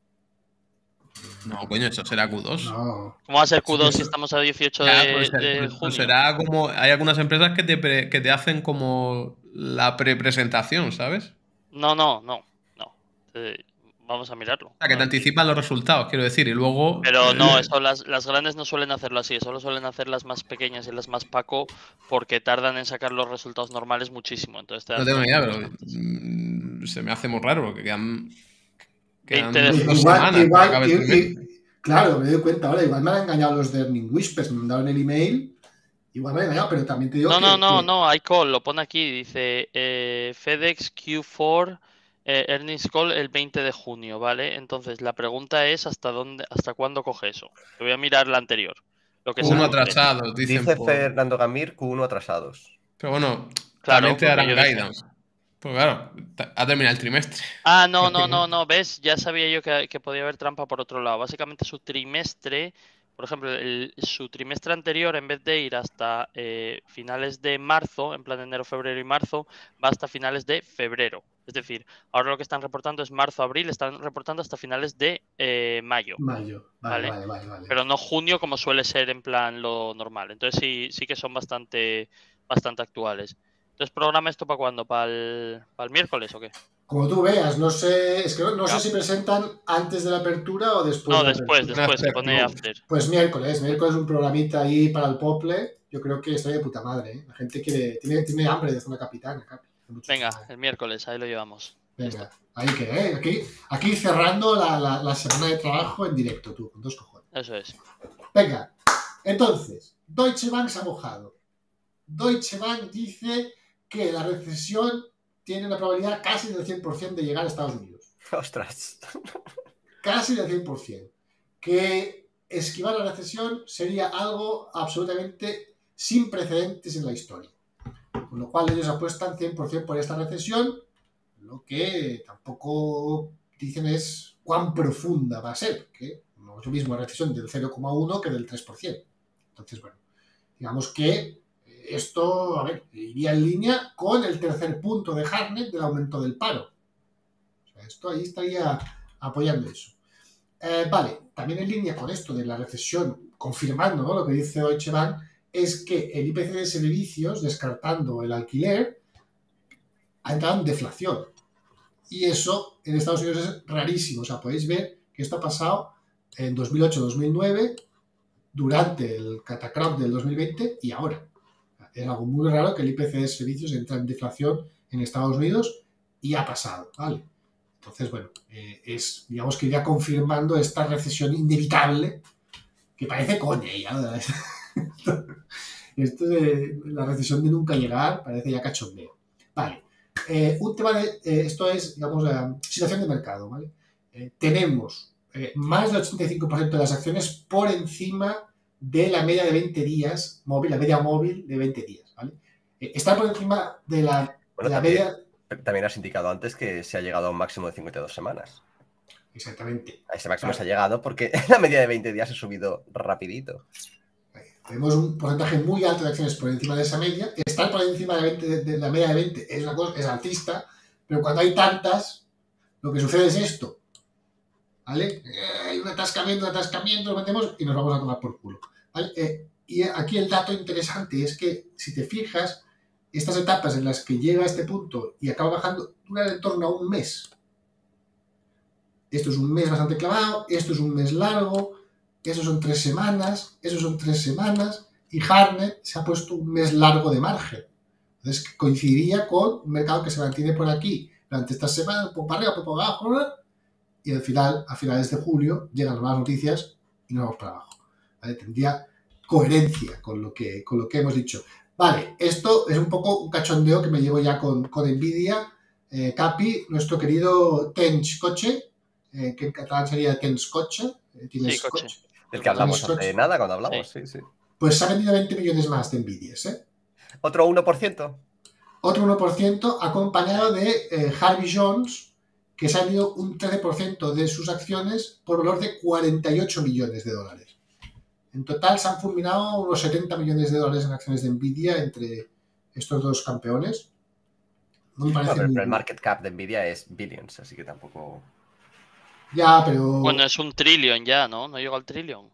No, coño, eso será Q dos. No. ¿Cómo va a ser Q dos Sí, si estamos a dieciocho Ya, de, pues, de pues, junio? pues será como. Hay algunas empresas que te, pre- que te hacen como la pre-presentación, ¿sabes? No, no, no, no. Eh, vamos a mirarlo. O sea, que te anticipan los resultados, quiero decir, y luego. Pero eh, no, eso las, las grandes no suelen hacerlo así, solo suelen hacer las más pequeñas y las más paco porque tardan en sacar los resultados normales muchísimo. Entonces te dan No tengo ni idea, pero tiempos antes. mm, se me hace muy raro porque quedan. Quedan veinte de dos junio. Igual, semanas para que igual, acabe el y- trimestre. y- claro, me doy cuenta ahora, igual me han engañado los de Earning Whispers, me mandaron el email, igual me han engañado, pero también te digo No, que... no, no, que- no, hay call, lo pone aquí, dice eh, FedEx Q cuatro eh, Earnings Call el veinte de junio, ¿vale? Entonces la pregunta es hasta dónde, hasta cuándo coge eso. Te voy a mirar la anterior. Lo que Q uno se anuncie. atrasados, dicen. Dice por- Fernando Gamir Q uno atrasados. Pero bueno, Claro, también te lo que darán yo dije. guidance. Pues claro, ta- ha terminado el trimestre. Ah, no, no, no, no, ¿ves? Ya sabía yo que, que podía haber trampa por otro lado. Básicamente su trimestre, por ejemplo, el- su trimestre anterior, en vez de ir hasta eh, finales de marzo, en plan enero, febrero y marzo, va hasta finales de febrero. Es decir, ahora lo que están reportando es marzo, abril, están reportando hasta finales de eh, mayo, Mayo, vale, ¿vale? vale, vale, vale. pero no junio como suele ser en plan lo normal. Entonces sí, sí que son bastante, bastante actuales. Entonces, ¿programa esto para cuándo? ¿Para el, para el miércoles o qué? Como tú veas, no sé, es que no, no sé Ya. si presentan antes de la apertura o después No, de la después, apertura. después, se After, pone no. after. Pues miércoles, miércoles un programita ahí para el Pople, yo creo que estoy de puta madre, ¿eh? La gente quiere, tiene, tiene hambre de zona capitana, Capi. Hace mucho Venga, tiempo. el miércoles, ahí lo llevamos. Venga, ahí que, ¿eh? Aquí, aquí cerrando la, la, la semana de trabajo en directo, tú, con dos cojones. Eso es. Venga, entonces, Deutsche Bank se ha mojado. Deutsche Bank dice que la recesión tiene una probabilidad casi del cien por ciento de llegar a Estados Unidos. Ostras. Casi del cien por ciento. Que esquivar la recesión sería algo absolutamente sin precedentes en la historia. Con lo cual ellos apuestan cien por ciento por esta recesión, lo que tampoco dicen es cuán profunda va a ser, que no es lo mismo la recesión del cero coma uno que del tres por ciento. Entonces, bueno, digamos que esto, a ver, iría en línea con el tercer punto de Hartnett del aumento del paro. O sea, esto ahí estaría apoyando eso. Eh, vale, también en línea con esto de la recesión, confirmando, ¿no?, lo que dice Deutsche Bank, es que el I P C de servicios, descartando el alquiler, ha entrado en deflación. Y eso en Estados Unidos es rarísimo. O sea, podéis ver que esto ha pasado en dos mil ocho dos mil nueve, durante el catacroc del dos mil veinte y ahora. Es algo muy raro que el I P C de servicios entra en deflación en Estados Unidos y ha pasado, ¿vale? Entonces, bueno, eh, es, digamos que iría confirmando esta recesión inevitable que parece coña ya, ¿verdad? Esto de la recesión de nunca llegar parece ya cachondeo. Vale. Eh, un tema de... Eh, esto es, digamos, la situación de mercado, ¿vale? Eh, tenemos eh, más del ochenta y cinco por ciento de las acciones por encima de la media de veinte días móvil, la media móvil de veinte días, ¿vale? Eh, está por encima de la, Bueno, de la también, media... también has indicado antes que se ha llegado a un máximo de cincuenta y dos semanas. Exactamente. A ese máximo Vale. se ha llegado porque la media de veinte días ha subido rapidito. Tenemos un porcentaje muy alto de acciones por encima de esa media. Estar por encima de, veinte, de, de la media de veinte es una cosa, es alcista, pero cuando hay tantas, lo que sucede es esto. ¿Vale? Eh, hay un atascamiento, un atascamiento, lo metemos y nos vamos a tomar por culo. ¿Vale? Eh, y aquí el dato interesante es que, si te fijas, estas etapas en las que llega a este punto y acaba bajando duran en torno a un mes. Esto es un mes bastante clavado, esto es un mes largo, eso son tres semanas, eso son tres semanas, y Harnett se ha puesto un mes largo de margen. Entonces coincidiría con un mercado que se mantiene por aquí durante estas semanas, un poco para arriba, un poco para abajo, y al final, a finales de julio, llegan las malas noticias y nos vamos para abajo. ¿Vale? Tendría coherencia con lo que, con lo que hemos dicho. Vale, esto es un poco un cachondeo que me llevo ya con, con Nvidia. Eh, Capi, nuestro querido Tens Coche, eh, que en catalán sería Tens Coche, eh, tienes Sí, coche. coche. Del que hablamos Tens hace Coche. nada cuando hablamos, sí, sí. Pues se ha vendido veinte millones más de Nvidias, ¿eh? Otro uno por ciento. Otro uno por ciento acompañado de eh, Harvey Jones, que se ha vendido un trece por ciento de sus acciones por valor de cuarenta y ocho millones de dólares. En total se han fulminado unos setenta millones de dólares en acciones de Nvidia entre estos dos campeones. No me parece No, pero, muy... pero el market cap de Nvidia es billions, así que tampoco... Ya, pero... Bueno, es un trillón ya, ¿no? No llega al trillón.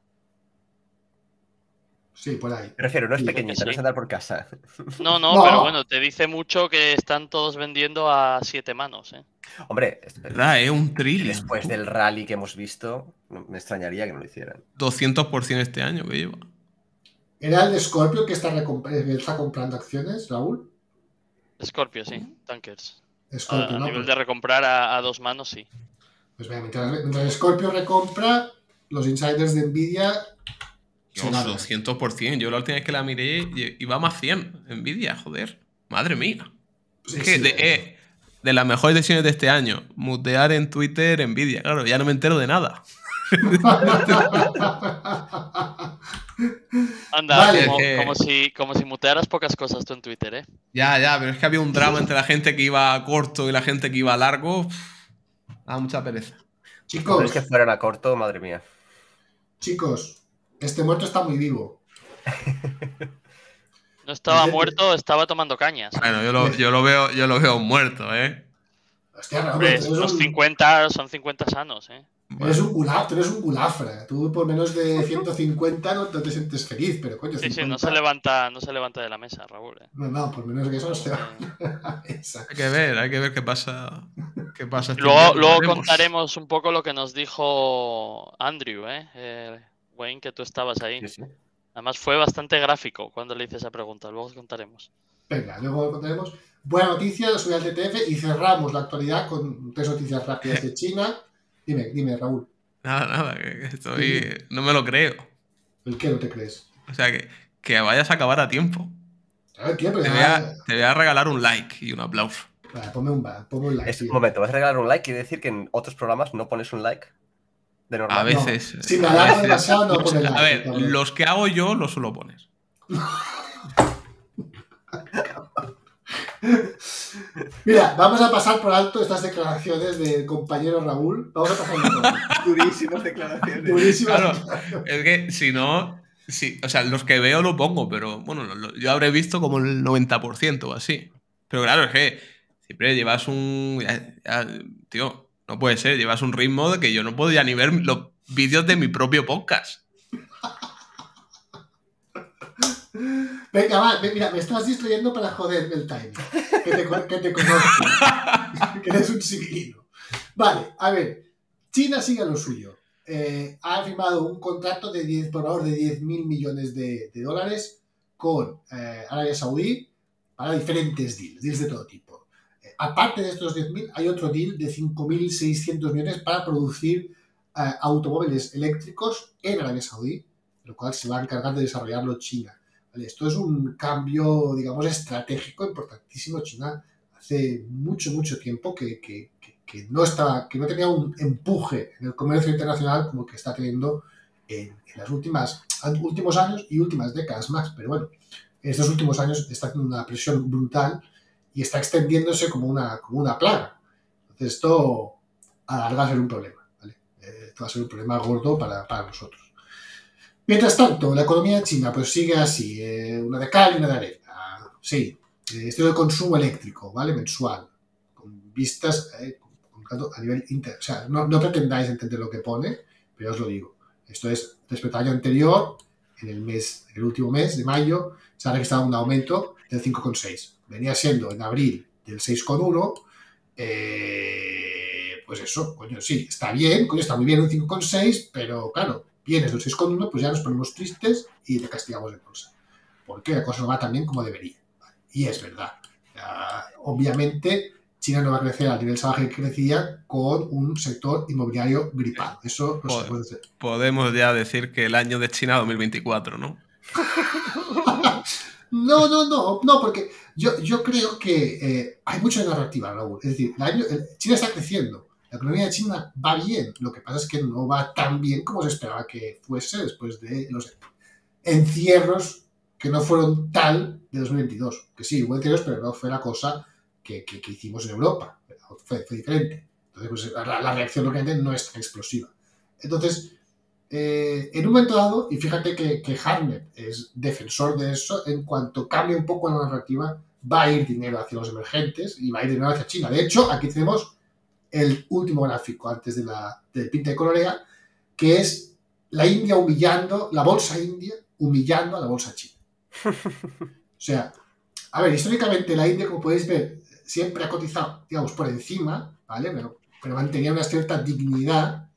Sí, por ahí. Me refiero, no es Sí, pequeñita, sí. no es andar por casa. No, no, No. pero bueno, te dice mucho que están todos vendiendo a siete manos, ¿eh? Hombre, es- ¿Verdad? Es un trillion. después del rally que hemos visto, no- me extrañaría que no lo hicieran. doscientos por ciento este año que lleva. ¿Era el de Scorpio que está, recomp- que está comprando acciones, Raúl? Scorpio, sí, tankers. A, Scorpio, a ¿no? nivel Pues, de recomprar a, a dos manos, sí. pues venga, mientras, mientras Scorpio recompra, los insiders de Nvidia... se Dios, largan. doscientos por ciento. Yo la última vez que la miré y- iba más cien. Nvidia, joder. Madre mía. Sí, Es que sí, de, sí. eh, de las mejores decisiones de este año, mutear en Twitter Nvidia. Claro, ya no me entero de nada. Anda, Vale. como, Eh, como si, como si mutearas pocas cosas tú en Twitter, ¿eh? Ya, ya, pero es que había un drama entre la gente que iba corto y la gente que iba largo. Uf, da mucha pereza. Chicos, Es que fueran a corto, madre mía. chicos, este muerto está muy vivo. No estaba Gente. muerto, estaba tomando cañas. Bueno, yo lo, yo lo veo, yo lo veo muerto, ¿eh? Hostia, Raúl, Hombre, tú eres los un, cincuenta son cincuenta sanos, ¿eh? eres un gula- tú eres un gulafra. Tú por menos de ciento cincuenta no, no te sientes feliz, pero coño, Sí, sí, no cincuenta... se levanta, no se levanta de la mesa, Raúl, ¿eh? No, no, por menos que eso no se va Eh, a mesa. Hay que ver, hay que ver qué pasa. Qué pasa este Luego, invierno, luego veremos. contaremos un poco lo que nos dijo Andrew, ¿eh? Eh, Wayne, que tú estabas ahí. Sí, sí. Además fue bastante gráfico cuando le hice esa pregunta. Luego os contaremos. Venga, luego contaremos. Buena noticia, soy al T T F y cerramos la actualidad con tres noticias rápidas de China. Dime, dime, Raúl, Nada, nada, que que estoy. No me lo creo. ¿el qué no te crees? O sea, que, que vayas a acabar a tiempo. A ver, tío, pero Te voy, ya- a, te voy a regalar un like y un aplauso. Vale, ponme un, ba- ponme un like. Es, tío. un momento, ¿vas a regalar un like? ¿Quiere decir que en otros programas no pones un like? De normal. A veces. si me a alargo veces- demasiado, no los- pone A like, ver, cabrón. los que hago yo los suelo poner. Mira, vamos a pasar por alto estas declaraciones del compañero Raúl. Vamos a pasar por alto. Durísimas declaraciones. Durísimas. Claro, es que si no. Sí, o sea, los que veo lo pongo, pero bueno, lo- lo- yo habré visto como el noventa por ciento o así. Pero claro, es que siempre llevas un. ya- ya, tío, no puede ser, llevas un ritmo de que yo no puedo ya ni ver los vídeos de mi propio podcast. Venga, va, mira, me estás distrayendo para joderme el timing. Que te, que te conozco. Que eres un civilino. Vale, a ver. China sigue a lo suyo. Eh, ha firmado un contrato de diez, por valor de diez mil millones de, de dólares con eh, Arabia Saudí para diferentes deals, deals de todo tipo. Eh, aparte de estos diez mil, hay otro deal de cinco mil seiscientos millones para producir eh, automóviles eléctricos en Arabia Saudí, lo cual se va a encargar de desarrollarlo China. ¿Vale? Esto es un cambio, digamos, estratégico importantísimo. China hace mucho, mucho tiempo que, que, que, que, no estaba, que no tenía un empuje en el comercio internacional como el que está teniendo en, en los últimos años y últimas décadas más. Pero bueno, en estos últimos años está teniendo una presión brutal y está extendiéndose como una, como una plaga. Entonces esto a la larga va a ser un problema. ¿Vale? Eh, esto va a ser un problema gordo para, para nosotros. Mientras tanto, la economía china pues sigue así, eh, una de cal y una de arena. Sí, eh, esto de consumo eléctrico, ¿vale? Mensual, con vistas eh, a nivel inter... O sea, no, no pretendáis entender lo que pone, pero os lo digo. Esto es, respecto al año anterior, en el mes, en el último mes de mayo, se ha registrado un aumento del cinco coma seis. Venía siendo en abril del seis coma uno. Eh, pues eso, coño, sí, está bien, coño, está muy bien un cinco coma seis, pero claro, vienes del seis coma uno, pues ya nos ponemos tristes y te castigamos de bolsa. Porque la cosa no va tan bien como debería. Y es verdad. Uh, obviamente, China no va a crecer al nivel salvaje que crecía con un sector inmobiliario gripado. Eso no se puede hacer. Podemos ya decir que el año de China dos mil veinticuatro, ¿no? No, no, no, no, porque yo, yo creo que eh, hay mucha narrativa, Raúl. Es decir, el año, el, China está creciendo. La economía de China va bien, lo que pasa es que no va tan bien como se esperaba que fuese después de los encierros que no fueron tal de dos mil veintidós. Que sí, hubo encierros, pero no fue la cosa que, que, que hicimos en Europa. Fue, fue diferente. Entonces, pues, la, la reacción lógicamente no es tan explosiva. Entonces, eh, en un momento dado, y fíjate que, que Hartnett es defensor de eso, en cuanto cambie un poco la narrativa, va a ir dinero hacia los emergentes y va a ir dinero hacia China. De hecho, aquí tenemos el último gráfico antes de la del pinta de colorea, que es la India humillando, la bolsa india humillando a la bolsa china. O sea, a ver, históricamente la India, como podéis ver, siempre ha cotizado, digamos, por encima, ¿vale? Pero, pero mantenía una cierta dignidad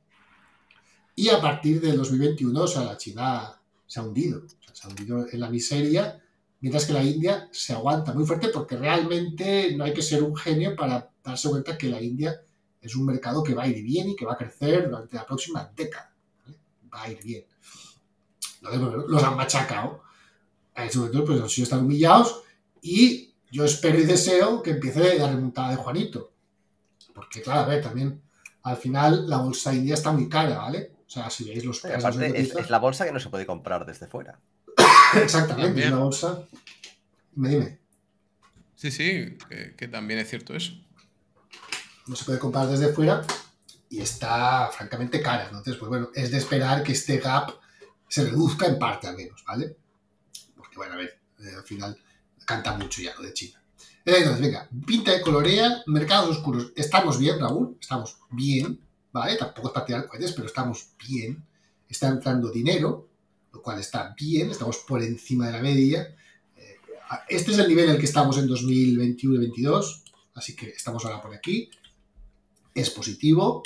y a partir del dos mil veintiuno, o sea, la China se ha hundido, o sea, se ha hundido en la miseria, mientras que la India se aguanta muy fuerte porque realmente no hay que ser un genio para darse cuenta que la India es un mercado que va a ir bien y que va a crecer durante la próxima década. ¿Vale? Va a ir bien. Entonces, bueno, los han machacado. En ese momento, pues los suyos están humillados y yo espero y deseo que empiece la remontada de Juanito. Porque, claro, a ver, también al final la bolsa india está muy cara, ¿vale? O sea, si veis los precios. Aparte, es, es la bolsa que no se puede comprar desde fuera. Exactamente, también. Es una bolsa. Dime, dime. Sí, sí, que, que también es cierto eso. No se puede comprar desde fuera y está francamente cara. Entonces, pues bueno, es de esperar que este gap se reduzca en parte al menos, ¿vale? Porque, bueno, a ver, eh, al final canta mucho ya lo de China. Entonces, venga, pinta de colorea, mercados oscuros. Estamos bien, Raúl, estamos bien, ¿vale? Tampoco es para tirar cohetes, pero estamos bien. Está entrando dinero, lo cual está bien, estamos por encima de la media. Eh, este es el nivel en el que estamos en dos mil veintiuno y veintidós, así que estamos ahora por aquí. Es positivo.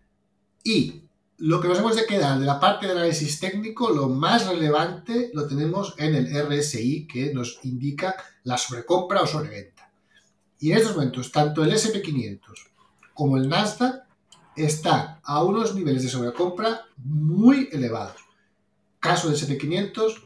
Y lo que nos hemos de quedar de la parte de análisis técnico, lo más relevante lo tenemos en el R S I, que nos indica la sobrecompra o sobreventa. Y en estos momentos, tanto el ese and pe quinientos como el Nasdaq están a unos niveles de sobrecompra muy elevados. Caso del ese and pe quinientos,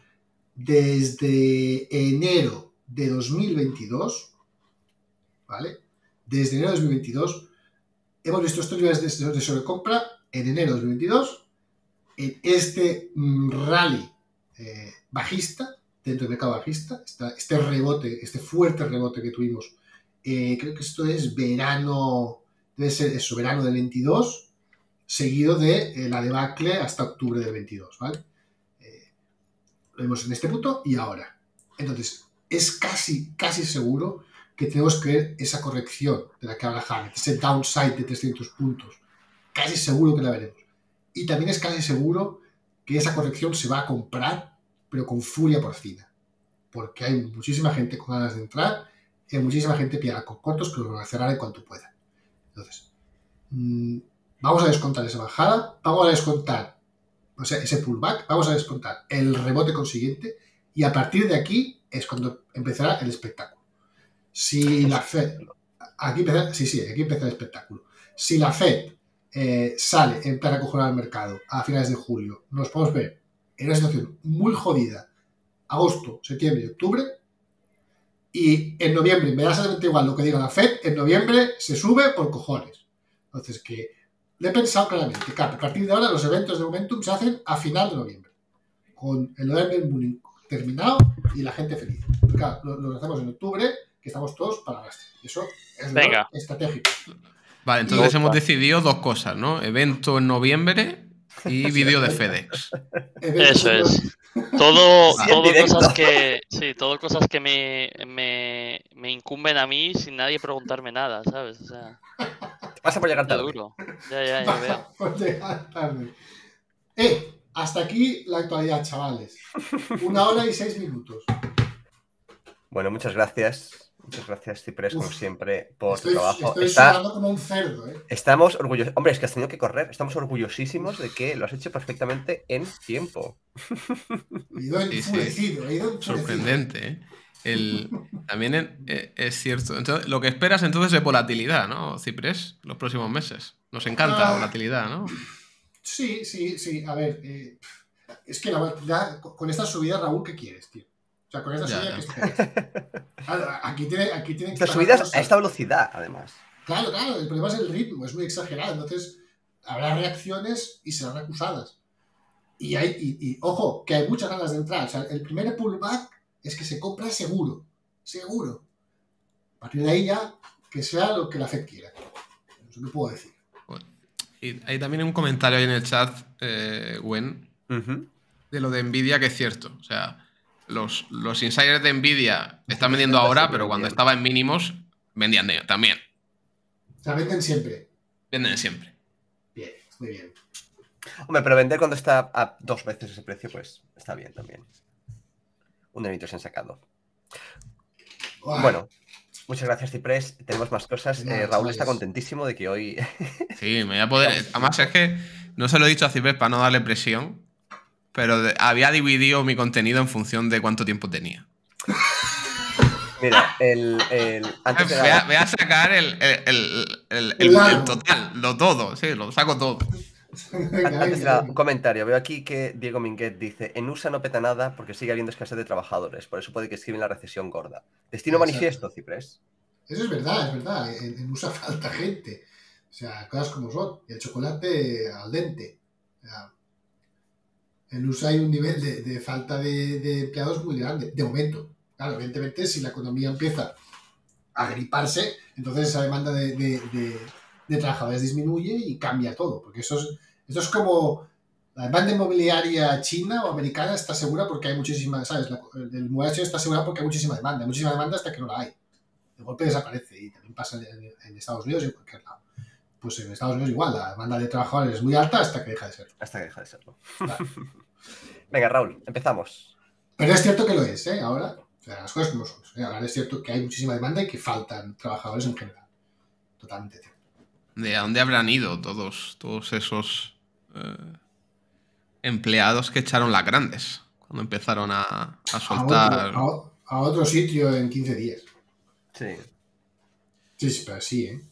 desde enero de dos mil veintidós, ¿vale? Desde enero de dos mil veintidós, hemos visto estos niveles de sobrecompra en enero de dos mil veintidós, en este rally eh, bajista, dentro del mercado bajista, esta, este rebote, este fuerte rebote que tuvimos, eh, creo que esto es verano, debe ser eso, verano del veintidós, seguido de eh, la debacle hasta octubre del veintidós, ¿vale? Eh, lo vemos en este punto y ahora. Entonces, es casi, casi seguro que tenemos que ver esa corrección de la que habla Hartnett, ese downside de trescientos puntos. Casi seguro que la veremos. Y también es casi seguro que esa corrección se va a comprar, pero con furia porcina. porque hay muchísima gente con ganas de entrar y hay muchísima gente pillada con cortos que lo van a cerrar en cuanto puedan. Entonces, mmm, vamos a descontar esa bajada, vamos a descontar, o sea, ese pullback, vamos a descontar el rebote consiguiente y a partir de aquí es cuando empezará el espectáculo. Si la Fed, aquí empezará, sí, sí, aquí empezará el espectáculo. Si la Fed eh, sale en plan a coger al mercado a finales de julio, nos podemos ver en una situación muy jodida, agosto, septiembre y octubre, y en noviembre me da exactamente igual lo que diga la Fed, en noviembre se sube por cojones. Entonces, que le he pensado claramente que a partir de ahora los eventos de Momentum se hacen a final de noviembre, con el November Morning terminado y la gente feliz. Claro, lo, lo hacemos en octubre, que estamos todos para arrastre. Eso es Venga. estratégico. Vale, entonces Y- hemos decidido dos cosas, ¿no? Evento en noviembre y vídeo de FedEx. Eventos Eso en- es. Todo, Sí, en todo directo. cosas que. Sí, todo cosas que me, me, me incumben a mí sin nadie preguntarme nada, ¿sabes? O sea, Te pasa por llegar qué tarde. duro. Ya, ya, ya veo. Por llegar tarde. Eh, hasta aquí la actualidad, chavales. Una hora y seis minutos. Bueno, muchas gracias. Muchas gracias, Ciprés, como Uf, siempre, por Estoy, tu trabajo. estoy Está- sudando como un cerdo, ¿eh? estamos orgullosos. Hombre, es que has tenido que correr. Estamos orgullosísimos de que lo has hecho perfectamente en tiempo. He ido Sí, sí. enfurecido, he ido enfurecido. Sorprendente, ¿eh? El, también es, es- es cierto. Entonces, lo que esperas entonces es volatilidad, ¿no, Ciprés? Los próximos meses. Nos encanta la Ah. volatilidad, ¿no? Sí, sí, sí. A ver, eh, es que la volatilidad, con con esta subida, Raúl, ¿qué quieres, tío? O sea, con esta Ya, subida, ya. ¿qué esperas? Claro, aquí tiene, aquí tienen que Estas pasar subidas cosas. a esta velocidad, además. Claro, claro, el problema es el ritmo, es muy exagerado. Entonces, habrá reacciones y serán acusadas. Y hay, y, y, ojo, que hay muchas ganas de entrar. O sea, el primer pullback es que se compra seguro. Seguro. A partir de ahí ya, que sea lo que la Fed quiera. Eso me puedo decir. Y hay también un comentario ahí en el chat, eh, Gwen, Ujú. de lo de Nvidia, que es cierto. O sea, los, los insiders de Nvidia están vendiendo ahora, pero cuando estaba en mínimos, vendían de- también. O sea, venden siempre. Venden siempre. Bien, muy bien. Hombre, pero vender cuando está a dos veces ese precio, pues está bien también. Un dinerito se han sacado. Uah, Bueno, muchas gracias, Ciprés. Tenemos más cosas. De nada, Eh, Raúl chavales. está contentísimo de que hoy. Sí, me voy a poder. Además, es que no se lo he dicho a Ciprés para no darle presión, pero de- había dividido mi contenido en función de cuánto tiempo tenía. Mira, el. el- antes de Voy a, nada, voy a sacar el, el, el- el- el- Claro. el total, lo todo, sí, lo saco todo. Venga, antes de venga, nada, un venga. comentario. Veo aquí que Diego Minguet dice: en U S A no peta nada porque sigue habiendo escasez de trabajadores. Por eso puede que escriben la recesión gorda. Destino Exacto. manifiesto, Ciprés. Eso es verdad, es verdad. En, en U S A falta gente. O sea, cosas como son. El chocolate al dente. O sea, en U S A hay un nivel de, de falta de, de empleados muy grande. De momento. Claro, evidentemente, si la economía empieza a griparse, entonces esa demanda de, de, de, de trabajadores disminuye y cambia todo. Porque eso es, eso es como la demanda inmobiliaria china o americana está segura porque hay muchísima, ¿sabes? La, el inmobiliario está segura porque hay muchísima demanda. Hay muchísima demanda hasta que no la hay. De golpe desaparece y también pasa en, en Estados Unidos y en cualquier lado. Pues en Estados Unidos igual, la demanda de trabajadores es muy alta hasta que deja de serlo. Hasta que deja de serlo. Claro. Venga, Raúl, empezamos. Pero es cierto que lo es, ¿eh? Ahora, o sea, las cosas como son. ¿eh? Ahora es cierto que hay muchísima demanda y que faltan trabajadores en general. Totalmente cierto. ¿De a dónde habrán ido todos, todos esos eh, empleados que echaron las grandes cuando empezaron a, a A soltar? otro, a, a otro sitio en quince días. Sí. Sí, sí, pero sí, ¿eh?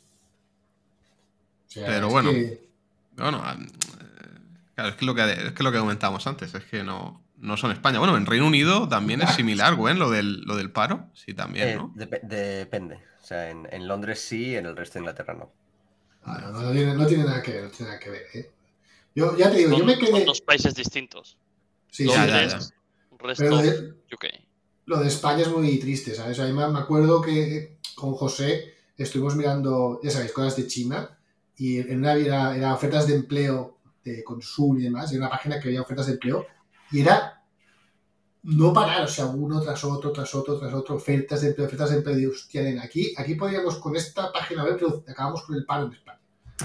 O sea, Pero es bueno. que- Bueno, eh, claro, es que lo que, es que lo que comentábamos antes, es que no, no son España. Bueno, en Reino Unido también es similar, Gwen, lo del, lo del paro. Sí, también, Eh, ¿no? dep- depende. O sea, en, en Londres sí, en el resto de Inglaterra no. Ah, no, no tiene, no tiene nada que ver, no tiene nada que ver, ¿eh? Yo ya te digo, yo Son, me son quedé. dos países distintos. Sí, Ya, sí, ya, Londres, pero resto lo de, U K. lo de España es muy triste, ¿sabes? A mí me me acuerdo que con José estuvimos mirando, ya sabéis, cosas de China y en una era, era ofertas de empleo de Consum y demás, y era una página que había ofertas de empleo y era no parar, o sea, uno tras otro, tras otro, tras otro, ofertas de empleo, ofertas de empleo, y hostia, nena, aquí, aquí podríamos con esta página web, pero acabamos con el paro en España.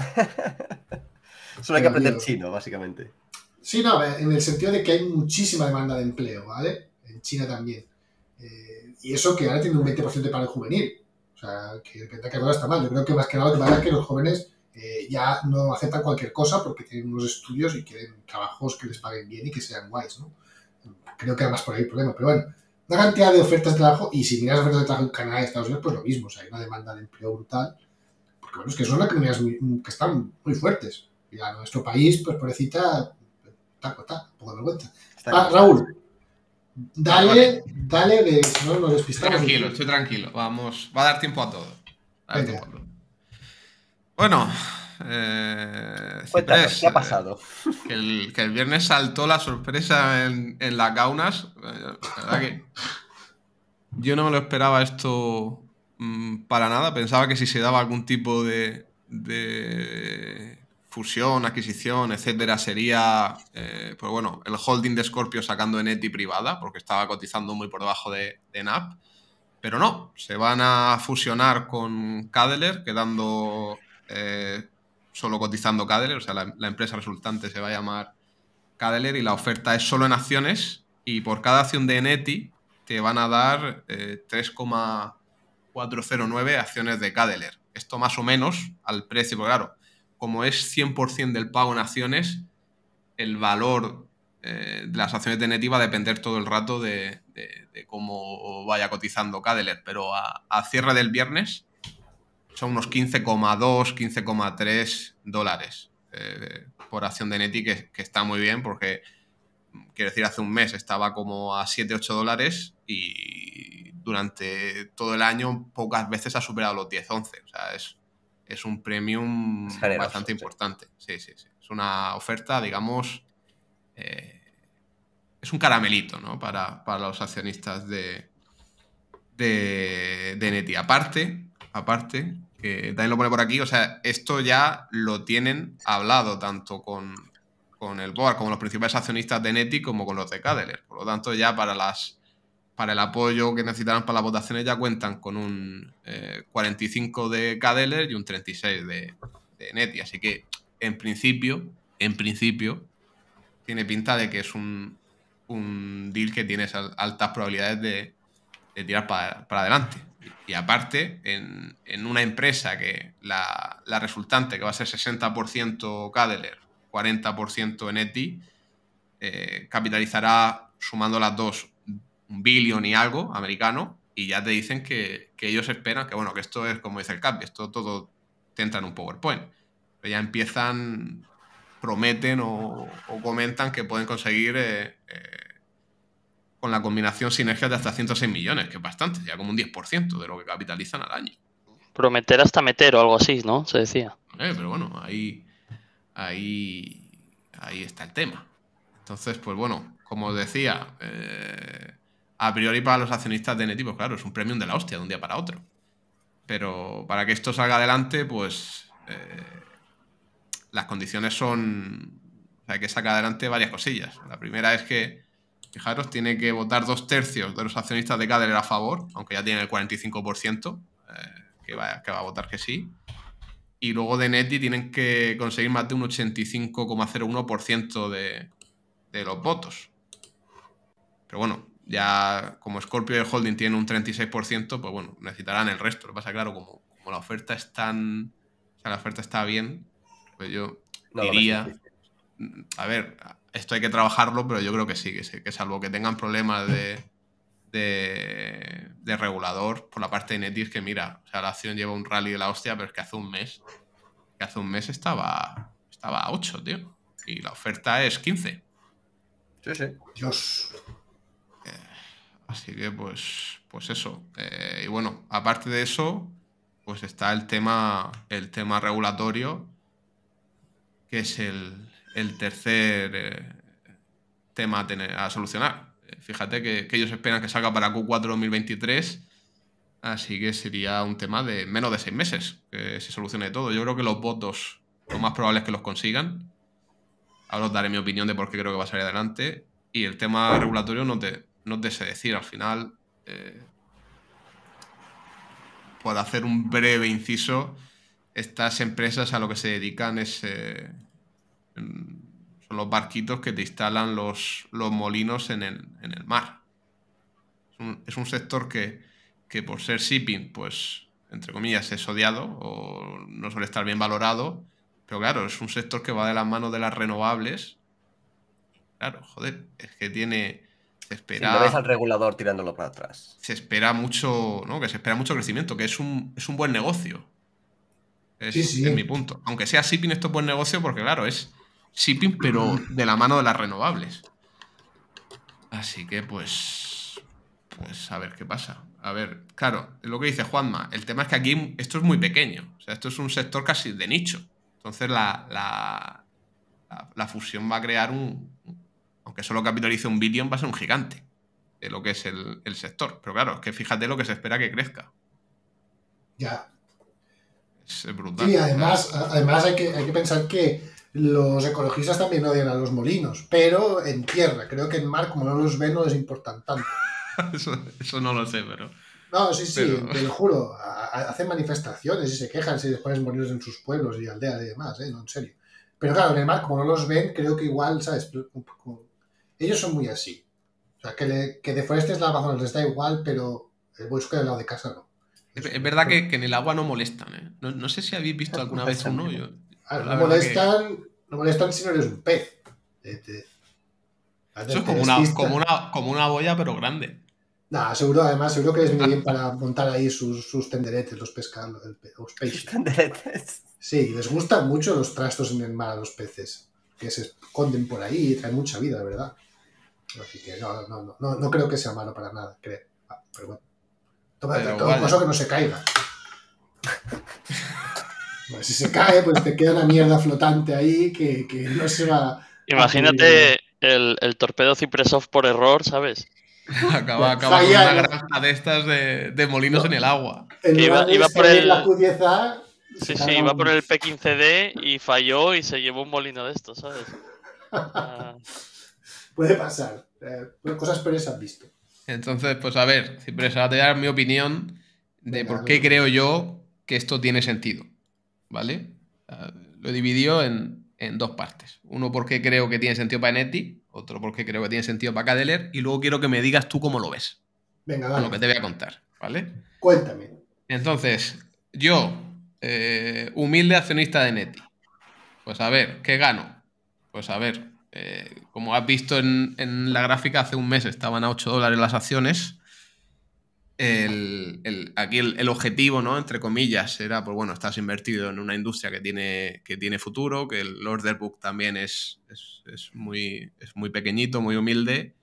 Solo hay que Pero, aprender tío, chino, básicamente. Sí, no, en el sentido de que hay muchísima demanda de empleo, ¿vale? En China también. Eh, y eso que ahora tiene un veinte por ciento de paro juvenil. O sea, que pensar que ahora está mal. Yo creo que más que nada lo que pasa es que los jóvenes eh, ya no aceptan cualquier cosa porque tienen unos estudios y quieren trabajos que les paguen bien y que sean guays, ¿no? Creo que además por ahí el problema. Pero bueno, una cantidad de ofertas de trabajo, y si miras ofertas de trabajo en Canadá y Estados Unidos, pues lo mismo. O sea, hay una demanda de empleo brutal. Porque bueno, es que son economías muy, que están muy fuertes. Y a nuestro país, pues pobrecita, taco, taco, un poco de vergüenza. Ah, Raúl, dale, dale, de, si no nos despistamos. Tranquilo, estoy tranquilo. Vamos, va a dar tiempo a todo. Va a dar tiempo a todo. Bueno, eh, Cuéntanos, Ciprés, ¿qué ha pasado? Eh, que, el, que el viernes saltó la sorpresa en, en las gaunas. Eh, la verdad que yo no me lo esperaba esto mmm, para nada. Pensaba que si se daba algún tipo de, de fusión, adquisición, etcétera, sería, eh, pues bueno, el holding de Scorpio sacando Eneti privada, porque estaba cotizando muy por debajo de, de N A P. Pero no, se van a fusionar con Cadeler, quedando eh, solo cotizando Cadeler, o sea, la, la empresa resultante se va a llamar Cadeler y la oferta es solo en acciones y por cada acción de Eneti te van a dar eh, tres coma cuatrocientos nueve acciones de Cadeler. Esto más o menos al precio, porque claro, como es cien por ciento del pago en acciones, el valor eh, de las acciones de Eneti va a depender todo el rato de, de, de cómo vaya cotizando Cadeler, pero a, a cierre del viernes son unos quince coma dos, quince coma tres dólares eh, por acción de Eneti, que, que está muy bien porque, quiero decir, hace un mes estaba como a siete, ocho dólares y durante todo el año pocas veces ha superado los diez, once. O sea, es, es un premium es generoso, bastante sí. importante. Sí, sí, sí. Es una oferta, digamos, eh, es un caramelito, ¿no? Para, para los accionistas de, de, de Eneti. Aparte, aparte, que también lo pone por aquí, o sea, esto ya lo tienen hablado tanto con, con el board como los principales accionistas de Eneti como con los de Cadeler. Por lo tanto, ya para las para el apoyo que necesitarán para las votaciones ya cuentan con un eh, cuarenta y cinco de Cadeler y un treinta y seis de, de Eneti. Así que, en principio, en principio, tiene pinta de que es un, un deal que tiene altas probabilidades de, de tirar para, para adelante. Y, y aparte, en, en una empresa que la, la resultante, que va a ser sesenta por ciento Cadeler, cuarenta por ciento Eneti, eh, capitalizará, sumando las dos, un billón y algo americano, y ya te dicen que, que ellos esperan que, bueno, que esto es como dice el Capi, esto todo te entra en un PowerPoint. Pero ya empiezan, prometen o, o comentan que pueden conseguir eh, eh, con la combinación sinergias de hasta ciento seis millones, que es bastante, ya como un diez por ciento de lo que capitalizan al año. Prometer hasta meter o algo así, ¿no? Se decía. Eh, pero bueno, ahí, ahí, ahí está el tema. Entonces, pues bueno, como os decía, eh, a priori para los accionistas de Eneti, pues claro, es un premium de la hostia de un día para otro. Pero para que esto salga adelante, pues eh, las condiciones son... O sea, hay que sacar adelante varias cosillas. La primera es que, fijaros, tiene que votar dos tercios de los accionistas de Cadeler a favor, aunque ya tiene el cuarenta y cinco por ciento, eh, que, va, que va a votar que sí. Y luego de Eneti tienen que conseguir más de un ochenta y cinco coma cero uno por ciento de, de los votos. Pero bueno, ya como Scorpio y el holding tienen un treinta y seis por ciento, pues bueno, necesitarán el resto. Lo que pasa, claro, como, como la oferta es tan... O sea, la oferta está bien, pues yo no, diría... A ver, esto hay que trabajarlo, pero yo creo que sí, que, sí, que salvo que tengan problemas de, de, de regulador por la parte de Eneti, es que mira, o sea, la acción lleva un rally de la hostia, pero es que hace un mes, que hace un mes estaba, estaba a ocho, tío. Y la oferta es quince. Sí, sí. Dios. Eh, así que, pues, pues eso. Eh, y bueno, aparte de eso, pues está el tema, el tema regulatorio, que es el, el tercer eh, tema a, tener, a solucionar. Eh, fíjate que, que ellos esperan que salga para Q cuatro dos mil veintitrés, así que sería un tema de menos de seis meses que se solucione todo. Yo creo que los votos, lo más probable es que los consigan. Ahora os daré mi opinión de por qué creo que va a salir adelante. Y el tema regulatorio no te, no te sé decir. Al final, eh, por hacer un breve inciso, estas empresas a lo que se dedican es... Eh, son los barquitos que te instalan los, los molinos en el, en el mar. Es un, es un sector que, que por ser shipping, pues, entre comillas, es odiado o no suele estar bien valorado. Pero claro, es un sector que va de las manos de las renovables. Claro, joder, es que tiene... Se espera, si no ves al regulador tirándolo para atrás. Se espera mucho, ¿no? Que se espera mucho crecimiento, que es un, es un buen negocio. Es, Sí, sí. es mi punto. Aunque sea shipping, esto es buen negocio porque, claro, es shipping, pero de la mano de las renovables. Así que, pues... Pues a ver qué pasa. A ver, claro, es lo que dice Juanma. El tema es que aquí esto es muy pequeño. O sea, esto es un sector casi de nicho. Entonces la, la, la, la fusión va a crear un... Aunque solo capitalice un billón, va a ser un gigante de lo que es el, el sector. Pero claro, es que fíjate lo que se espera que crezca. Ya. Es brutal. Sí, además, además hay, que, hay que pensar que los ecologistas también odian a los molinos, pero en tierra. Creo que en mar, como no los ven, no les importan tanto. Eso, eso no lo sé, pero... No, sí, sí, pero... te lo juro. A, a, hacen manifestaciones y se quejan si les ponen molinos en sus pueblos y aldeas y demás, ¿eh? No, en serio. Pero claro, en el mar, como no los ven, creo que igual, ¿sabes? Ellos son muy así. O sea, que, le, que deforestes la Amazonas les da igual, pero el bosque del lado de casa no. Es, es verdad que, que en el agua no molestan, ¿eh? No, no sé si habéis visto alguna vez un hoyo. Claro, no molestan, que... no molestan si no eres un pez. Te, te, te, Eso es como una, como, una, como una boya, pero grande. No, seguro, además, seguro que les viene bien para montar ahí sus, sus tenderetes, los pescados, los peces. Tenderetes. Sí, les gustan mucho los trastos en el mar a los peces, que se esconden por ahí y traen mucha vida, de verdad. Así que no, no, no, no, no creo que sea malo para nada, creo. Ah, pero bueno. Toma, pero todo vale. Cosa que no se caiga. Bueno, si se cae, pues te queda una mierda flotante ahí que, que no se va... Imagínate el, el torpedo Cipresov por error, ¿sabes? Acaba, acaba con una granja de estas de, de molinos no. en el agua. En iba, iba por el... la Q diez A, sí, sí, iba un... por el P quince D y falló y se llevó un molino de estos, ¿sabes? uh... Puede pasar. Eh, cosas peores han visto. Entonces, pues a ver, Ciprés, ahora te voy a dar mi opinión de Venga, por qué no. creo yo que esto tiene sentido. ¿Vale? Uh, lo he dividido en, en dos partes. Uno, porque creo que tiene sentido para Eneti. Otro, porque creo que tiene sentido para Cadeler. Y luego quiero que me digas tú cómo lo ves. Venga, vale. Lo que te voy a contar, ¿vale? Cuéntame. Entonces, yo, eh, humilde accionista de Eneti. Pues a ver, ¿qué gano? Pues a ver, eh, como has visto en, en la gráfica, hace un mes estaban a ocho dólares las acciones. El, el, aquí el, el objetivo, ¿no? Entre comillas, era, pues bueno, estás invertido en una industria que tiene, que tiene futuro, que el order book también es, es, es, muy, es muy pequeñito, muy humilde,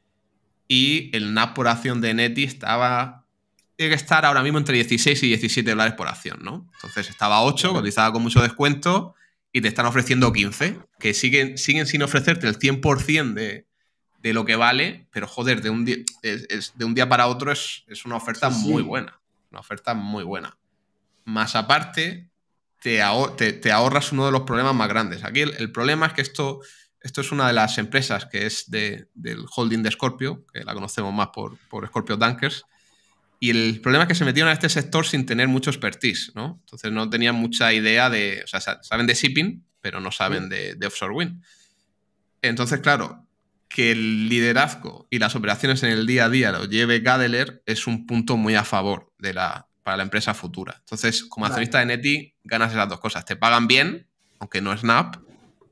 y el N A V por acción de Eneti estaba, tiene que estar ahora mismo entre dieciséis y diecisiete dólares por acción, ¿no? Entonces estaba a ocho, cotizaba con mucho descuento, y te están ofreciendo quince, que siguen, siguen sin ofrecerte el cien por cien de... de lo que vale, pero joder, de un día, es, de un día para otro es, es una oferta sí, muy sí. buena. Una oferta muy buena. Más aparte, te, ahor te, te ahorras uno de los problemas más grandes. Aquí el, el problema es que esto, esto es una de las empresas que es de, del holding de Scorpio, que la conocemos más por, por Scorpio Tankers, y el problema es que se metieron a este sector sin tener mucho expertise, ¿no? Entonces no tenían mucha idea de... O sea, saben de shipping, pero no saben de, de offshore wind. Entonces, claro, que el liderazgo y las operaciones en el día a día lo lleve Cadeler es un punto muy a favor de la, para la empresa futura. Entonces, como accionista vale. de Eneti, ganas esas dos cosas. Te pagan bien, aunque no es N A P,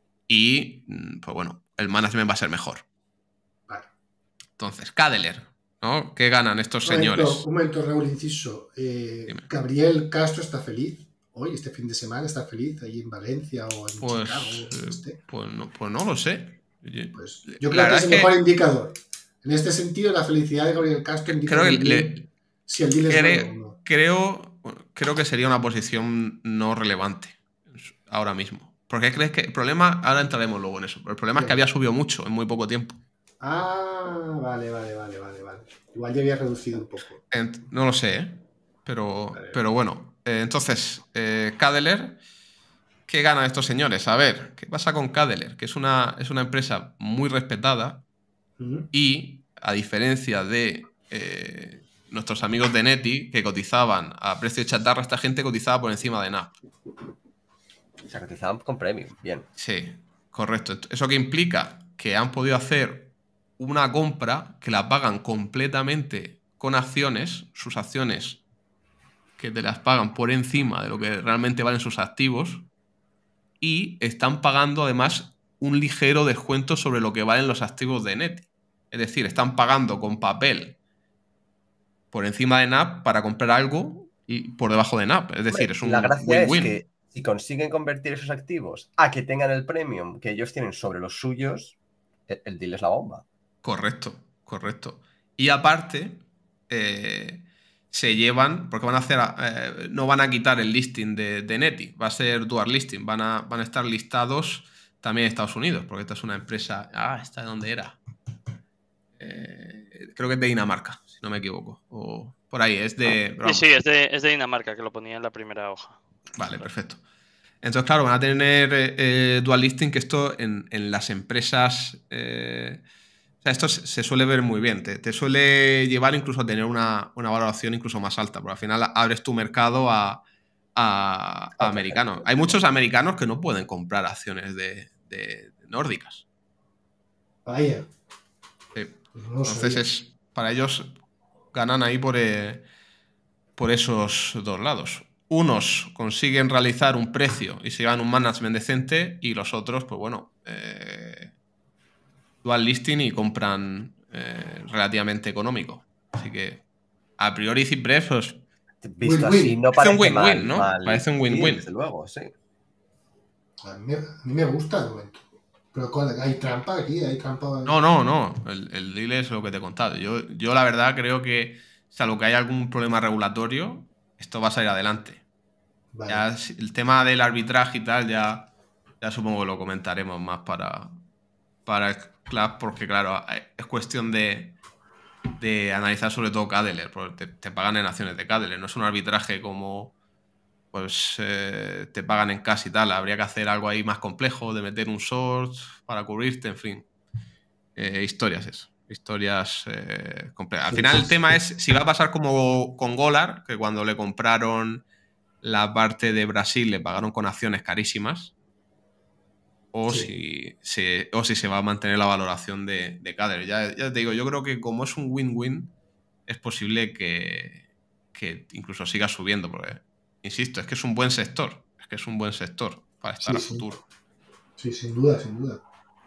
y, pues bueno, el management va a ser mejor. Vale. Entonces, Cadeler, ¿no? ¿Qué ganan estos un momento, señores? Un momento, Raúl, inciso. Eh, Gabriel Castro está feliz. Hoy, este fin de semana, está feliz allí en Valencia o en pues, Chicago. Eh, este. pues, no, pues no lo sé. Pues yo creo que es el mejor que... indicador. En este sentido, la felicidad de Gabriel Castro indica creo que el deal, le... si el deal es creo, bueno o no. Creo, creo que sería una posición no relevante ahora mismo. Porque crees que el problema, ahora entraremos luego en eso, pero el problema Bien. es que había subido mucho en muy poco tiempo. Ah, vale, vale, vale, vale, vale. Igual ya había reducido un poco. Ent no lo sé, ¿eh? pero, vale. pero bueno. Eh, entonces, eh, Cadeler... ¿Qué ganan estos señores? A ver, ¿qué pasa con Cadeler? Que es una, es una empresa muy respetada uh-huh. y, a diferencia de eh, nuestros amigos de Eneti, que cotizaban a precio de chatarra, esta gente cotizaba por encima de N A P. O sea, cotizaban con premium, bien. Sí, correcto. ¿Eso qué implica? Que han podido hacer una compra que la pagan completamente con acciones, sus acciones que te las pagan por encima de lo que realmente valen sus activos, y están pagando además un ligero descuento sobre lo que valen los activos de Neti. Es decir, están pagando con papel por encima de N A P para comprar algo y por debajo de N A P. Es decir, es un La gracia win-win. es que si consiguen convertir esos activos a que tengan el premium que ellos tienen sobre los suyos, el, el deal es la bomba. Correcto, correcto. Y aparte, eh, se llevan, porque van a hacer, eh, no van a quitar el listing de, de Neti, va a ser dual listing, van a, van a estar listados también en Estados Unidos, porque esta es una empresa, ah, ¿esta de dónde era? Eh, creo que es de Dinamarca, si no me equivoco, o por ahí, es de... Sí, sí, es de, es de Dinamarca, que lo ponía en la primera hoja. Vale, perfecto. Entonces, claro, van a tener eh, dual listing, que esto en, en las empresas... Eh, o sea, esto se suele ver muy bien. Te, te suele llevar incluso a tener una, una valoración incluso más alta, porque al final abres tu mercado a, a, a americanos. Hay muchos americanos que no pueden comprar acciones de, de, de nórdicas. Vaya. Sí. Pues no Entonces, sabía. es, para ellos ganan ahí por, eh, por esos dos lados. Unos consiguen realizar un precio y se llevan un management decente, y los otros, pues bueno, eh, dual listing y compran eh, relativamente económico. Así que, a priori, Cipres, pues, Visto Win-win. así, no parece un parece win-win, mal, ¿no? mal Parece un deal, win-win. desde luego, sí. A mí, a mí me gusta el momento. Pero ¿cuál? ¿Hay trampa aquí? ¿Hay trampa? No, no, no. El, el deal es lo que te he contado. Yo, yo la verdad, creo que, salvo que haya algún problema regulatorio, esto va a salir adelante. Vale. Ya, el tema del arbitraje y tal, ya, ya supongo que lo comentaremos más para, para el club, porque claro, es cuestión de, de analizar sobre todo Cadeler, porque te, te pagan en acciones de Cadeler, no es un arbitraje como pues eh, te pagan en cash y tal. Habría que hacer algo ahí más complejo, de meter un short para cubrirte, en fin. Eh, historias eso. Historias eh, complejas. Al final el tema es si va a pasar como con Golar, que cuando le compraron la parte de Brasil le pagaron con acciones carísimas, o, Sí. si, se, o si se va a mantener la valoración de, de Cadeler. Ya, ya te digo, yo creo que como es un win-win, es posible que, que incluso siga subiendo, porque, insisto, es que es un buen sector, es que es un buen sector para estar Sí, a sí. futuro. Sí, sin duda, sin duda.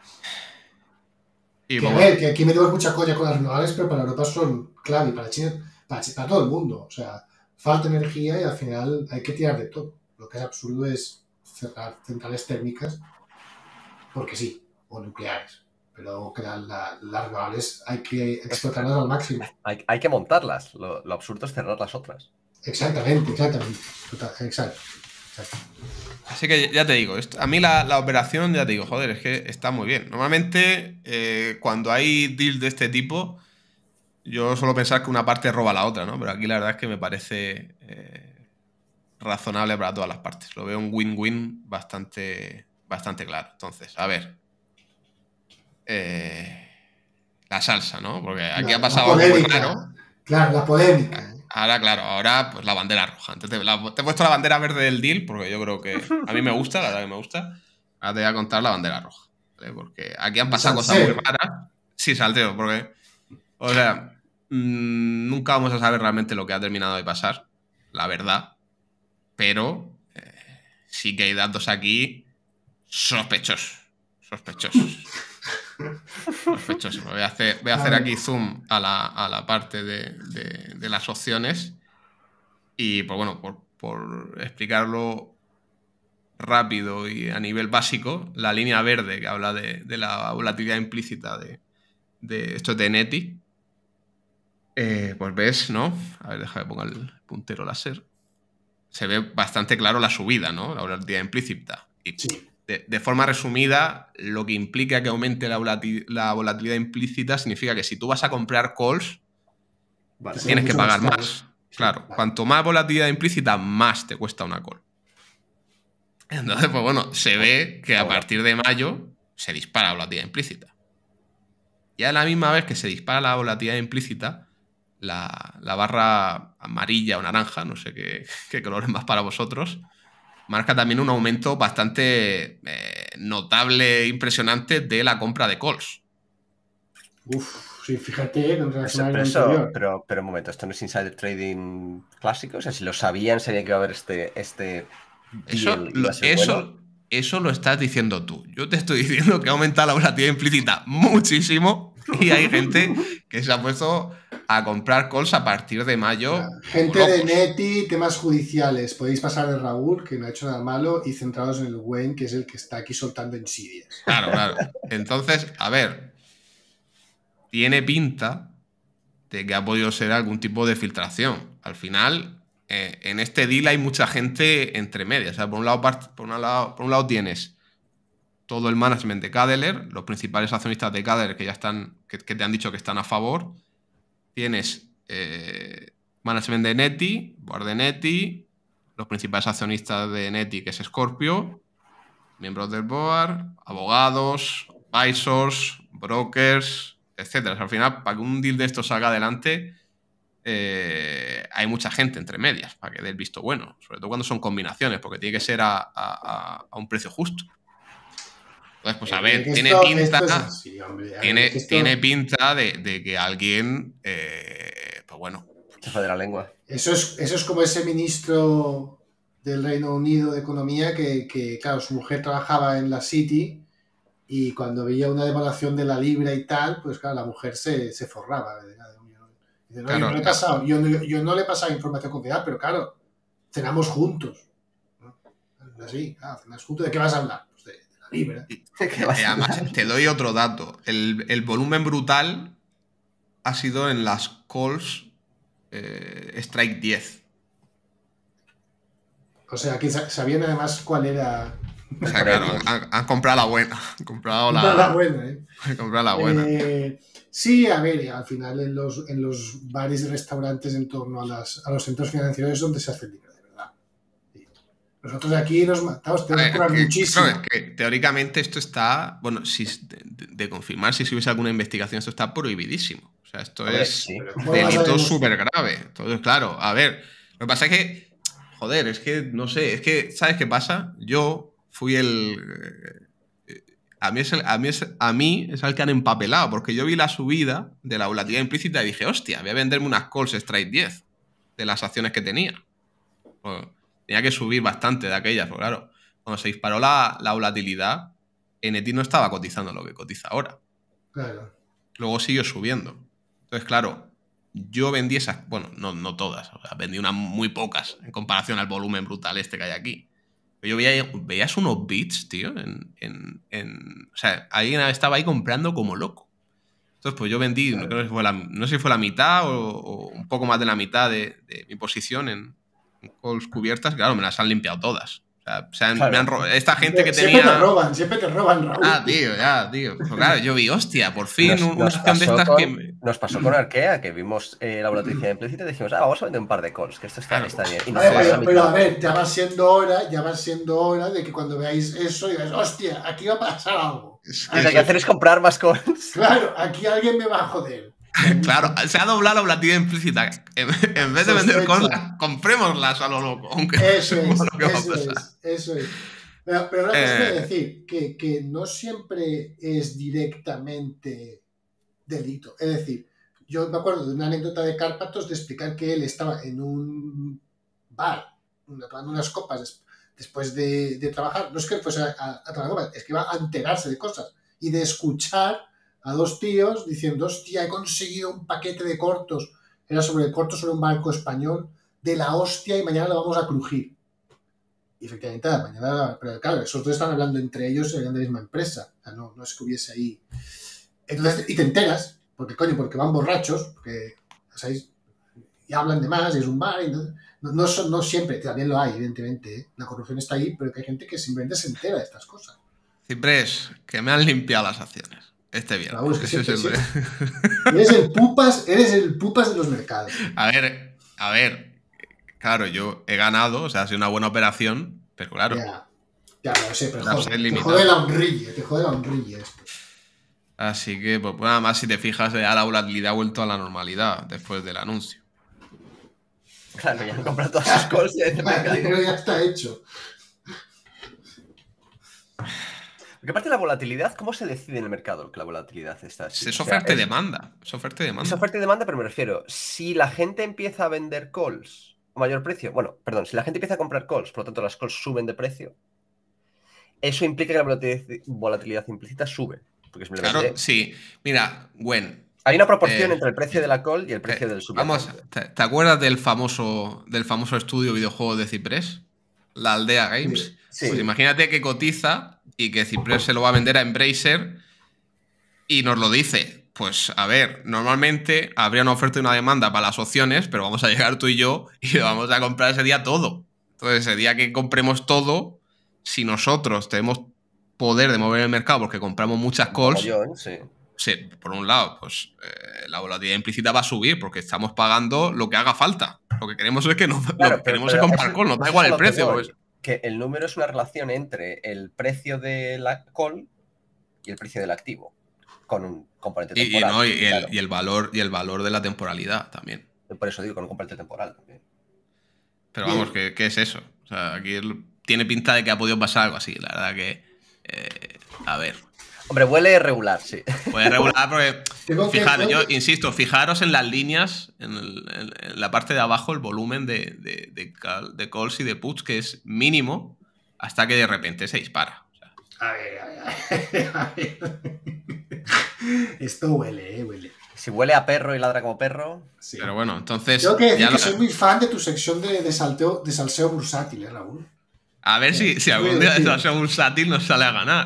Y Que a bueno, ver, que aquí metemos mucha coña con las renovables, pero para Europa son clave, y para China, para, Chi- para todo el mundo. O sea, falta energía y al final hay que tirar de todo. Lo que es absurdo es cerrar centrales térmicas porque sí, o nucleares. Pero que la- la- las renovables hay que explotarlas al máximo. Hay, hay que montarlas. Lo, lo absurdo es cerrar las otras. Exactamente, exactamente. Total, exacto. exacto. así que ya te digo, esto- a mí la, la operación, ya te digo, joder, es que está muy bien. Normalmente, eh, cuando hay deals de este tipo, yo suelo pensar que una parte roba a la otra, ¿no? Pero aquí la verdad es que me parece eh, razonable para todas las partes. Lo veo un win-win bastante, bastante claro. Entonces, a ver. Eh, la salsa, ¿no? Porque aquí La, ha la pasado algo muy polémica. raro. Claro, la polémica. Ahora, claro, ahora pues la bandera roja. Entonces, te, la- te he puesto la bandera verde del deal porque yo creo que a mí me gusta, la verdad que me gusta. Ahora te voy a contar la bandera roja, ¿vale? Porque aquí han El pasado cosas muy salseo. raras. Sí, salteo, porque, o sea, mmm, nunca vamos a saber realmente lo que ha terminado de pasar, la verdad. Pero eh, sí que hay datos aquí sospechosos. Sospechosos. Sospechoso. Voy a hacer, voy a hacer aquí zoom a la, a la parte de, de, de las opciones. Y pues bueno, por, por explicarlo rápido y a nivel básico, la línea verde que habla de, de la volatilidad implícita de, de esto es de Neti. Eh, pues ves, ¿no? A ver, déjame ponga el puntero láser. Se ve bastante claro la subida, ¿no? La volatilidad implícita. Y Sí. de, de forma resumida, lo que implica que aumente la, volati- la volatilidad implícita significa que si tú vas a comprar calls, Vale. Sí. tienes que mucho pagar más más. caros. Sí, Claro, vale. cuanto más volatilidad implícita, más te cuesta una call. Entonces, pues bueno, se ve que a Ahora. partir de mayo se dispara la volatilidad implícita. Ya a la misma vez que se dispara la volatilidad implícita, la, la barra amarilla o naranja, no sé qué, qué color es más para vosotros, marca también un aumento bastante eh, notable, impresionante de la compra de calls. Uf. sí, fíjate, en relación al Pero, eso, anterior. pero, pero un momento, ¿esto no es insider trading clásico? O sea, si lo sabían, sabían que iba a haber este, este Eso deal y lo, iba a ser eso, bueno. eso lo estás diciendo tú. Yo te estoy diciendo que ha aumentado la volatilidad implícita muchísimo y hay gente que se ha puesto a comprar calls a partir de mayo. Ah, gente como de locos. Neti, temas judiciales. Podéis pasar de Raúl, que no ha hecho nada malo, y centrados en el Wayne, que es el que está aquí soltando insidias. Claro, claro. Entonces, a ver, tiene pinta de que ha podido ser algún tipo de filtración. Al final, eh, en este deal hay mucha gente entre medias. O sea, por un lado, part- por un lado, por un lado tienes todo el management de Cadeler, los principales accionistas de Cadeler que ya están, que, que te han dicho que están a favor. Tienes eh, management de Neti, board de Neti, los principales accionistas de Neti, que es Scorpio, miembros del board, abogados, advisors, brokers, etcétera. O sea, al final, para que un deal de esto salga adelante, eh, hay mucha gente entre medias para que dé el visto bueno, sobre todo cuando son combinaciones, porque tiene que ser a, a, a un precio justo. Entonces, pues a Eh, ver, que tiene esto- pinta, esto es así, hombre. A ver, tiene, que esto- tiene pinta de, de que alguien, eh, pues bueno, Se fue de la lengua. Eso es, eso es como ese ministro del Reino Unido de Economía que, que, claro, su mujer trabajaba en la City y cuando veía una devaluación de la libra y tal, pues claro, la mujer se, se forraba. Dice, no, Claro, yo, no le he claro. pasado, yo, no, yo no le he pasado información confidencial, pero claro, cenamos juntos. ¿No? Así, claro, cenas juntos. ¿De qué vas a hablar? Pues de, de la libra. ¿Qué vas Eh, a además, hablar? te doy otro dato. El, el volumen brutal ha sido en las calls eh, Strike diez. O sea, que sa- sabían además cuál era O sea, claro, han, han comprado la buena. Han comprado la, la buena, ¿eh? han comprado la buena. Eh, sí, a ver, al final en los, en los bares y restaurantes en torno a, las, a los centros financieros es donde se hace el libro, de verdad. Sí. Nosotros aquí nos matamos, A tenemos que ver, curar que- muchísimo. claro, es que teóricamente esto está, bueno, si, de, de confirmar si se hubiese alguna investigación, esto está prohibidísimo. O sea, esto Hombre, es sí. Pero ¿cómo lo vas a delito demostrar? súper grave. Entonces, claro, a ver, lo que pasa es que, joder, es que, no sé, es que, ¿sabes qué pasa? Yo fui el... eh, A mí, es el, a, mí es, a mí es el que han empapelado, porque yo vi la subida de la volatilidad implícita y dije, hostia, voy a venderme unas calls strike diez de las acciones que tenía. Pues, tenía que subir bastante de aquellas, pero claro, cuando se disparó la, la volatilidad, N T no estaba cotizando lo que cotiza ahora. Claro. Luego siguió subiendo. Entonces, claro, yo vendí esas, bueno, no, no todas, o sea, vendí unas muy pocas en comparación al volumen brutal este que hay aquí. Yo veía, veías unos bits, tío, en, en, en, o sea, alguien estaba ahí comprando como loco. Entonces, pues yo vendí, Claro. no, creo que fue la, no sé si fue la mitad o, o un poco más de la mitad de, de mi posición en, en calls cubiertas. Claro, me las han limpiado todas. O sea, se han- Claro. me han ro- esta gente que Siempre tenía... te roban, siempre te roban, Raúl. Ah, tío, ya, tío. Pues claro, yo vi, hostia, por fin Nos, un- una nos acción de pasó estas con, que... me- nos pasó con Arkea, que vimos eh, la volatilidad implícita y dijimos, ah, vamos a vender un par de calls, que esto está, Claro. está bien. Y A nos ver, fuimos a pero, pero a mitad. ver, ya va siendo hora, ya va siendo hora de que cuando veáis eso digáis, hostia, aquí va a pasar algo. es Lo que hay eso- que hacer es comprar más calls. Claro, aquí alguien me va a joder. Claro, se ha doblado la volatilidad implícita. En, en vez de vender Sospecha. cosas, comprémoslas a lo loco. Aunque Eso no es, sepamos lo que va a eso pasar. es, eso es. Pero, pero una cosa Eh. que voy a decir, que, que no siempre es directamente delito. Es decir, yo me acuerdo de una anécdota de Cárpatos de explicar que él estaba en un bar, tomando unas copas des- después de, de trabajar. No es que fuese a, a, a tomar copas, es que iba a enterarse de cosas y de escuchar a dos tíos diciendo, hostia, he conseguido un paquete de cortos. Era sobre el corto sobre un banco español de la hostia y mañana lo vamos a crujir. Y efectivamente, mañana, pero claro, esos dos están hablando entre ellos, eran de la misma empresa. O sea, no, no es que hubiese ahí. Entonces, y te enteras, porque coño, porque van borrachos, porque, ¿sabéis? Y hablan de más, y es un bar, y no, no, no, son- no siempre, también lo hay, evidentemente. ¿eh? La corrupción está ahí, pero que hay gente que simplemente se entera de estas cosas. Ciprés, que me han limpiado las acciones. Este viernes. Raúl, es que Ese es siempre- el- Eres el pupas, eres el pupas de los mercados. A ver, a ver. Claro, yo he ganado, o sea, ha sido una buena operación, pero claro. Ya, ya lo sé, pero La joder, sé te limitado. jode la honrilla, te jode la honrilla esto. Así que, pues nada más, si te fijas, ya la volatilidad ha vuelto a la normalidad después del anuncio. Claro, ya han comprado todas sus calls. y ya dicen, El "Venga". dinero ya está hecho. Porque aparte de la volatilidad, ¿cómo se decide en el mercado que la volatilidad está así? Es O sea, oferta y es- demanda. Es oferta y Es demanda. oferta y demanda, pero me refiero, si la gente empieza a vender calls a mayor precio, bueno, perdón, si la gente empieza a comprar calls, por lo tanto las calls suben de precio, eso implica que la volatilidad, volatilidad implícita sube. Porque simplemente Claro, sí. Mira, Gwen. hay una proporción eh, entre el precio de la call y el precio eh, del vamos, subyacente. ¿te, te acuerdas del famoso, del famoso estudio videojuego de Ciprés? La Aldea Games. Sí. Pues imagínate que cotiza y que Ciprés se lo va a vender a Embracer y nos lo dice. Pues a ver, normalmente habría una oferta y una demanda para las opciones, pero vamos a llegar tú y yo y vamos a comprar ese día todo. Entonces, ese día que compremos todo, si nosotros tenemos poder de mover el mercado porque compramos muchas calls, Mogollón, sí. sí, por un lado, pues eh, la volatilidad implícita va a subir porque estamos pagando lo que haga falta. Lo que queremos es que nos, Claro, lo que pero- queremos pero es comprar eso- call, nos da eso igual es a el lo que precio. voy, Pues. Que el número es una relación entre el precio de la call y el precio del activo, con un componente Y, y temporal. no, y, el, claro. y el valor, y el valor de la temporalidad también. Por eso digo, con un componente temporal también. Pero Bien. vamos, ¿qué, qué es eso? O sea, aquí el- tiene pinta de que ha podido pasar algo así. La verdad que. eh, a ver. Hombre, huele regular, sí. Puede regular porque. Tengo que- Fijaros, yo tengo que- insisto, fijaros en las líneas, en, el- en- en la parte de abajo, el volumen de, de, de, cal- de calls y de puts, que es mínimo, hasta que de repente se dispara. O sea, A ver, a ver, a ver. Esto huele, eh, huele. Si huele a perro y ladra como perro. Sí. pero bueno, entonces. Tengo que decir ya que lo- soy muy fan de tu sección de, de, salteo, de salseo bursátil, ¿eh, Raúl? A ver si, si algún día eso sea un sátil nos sale a ganar.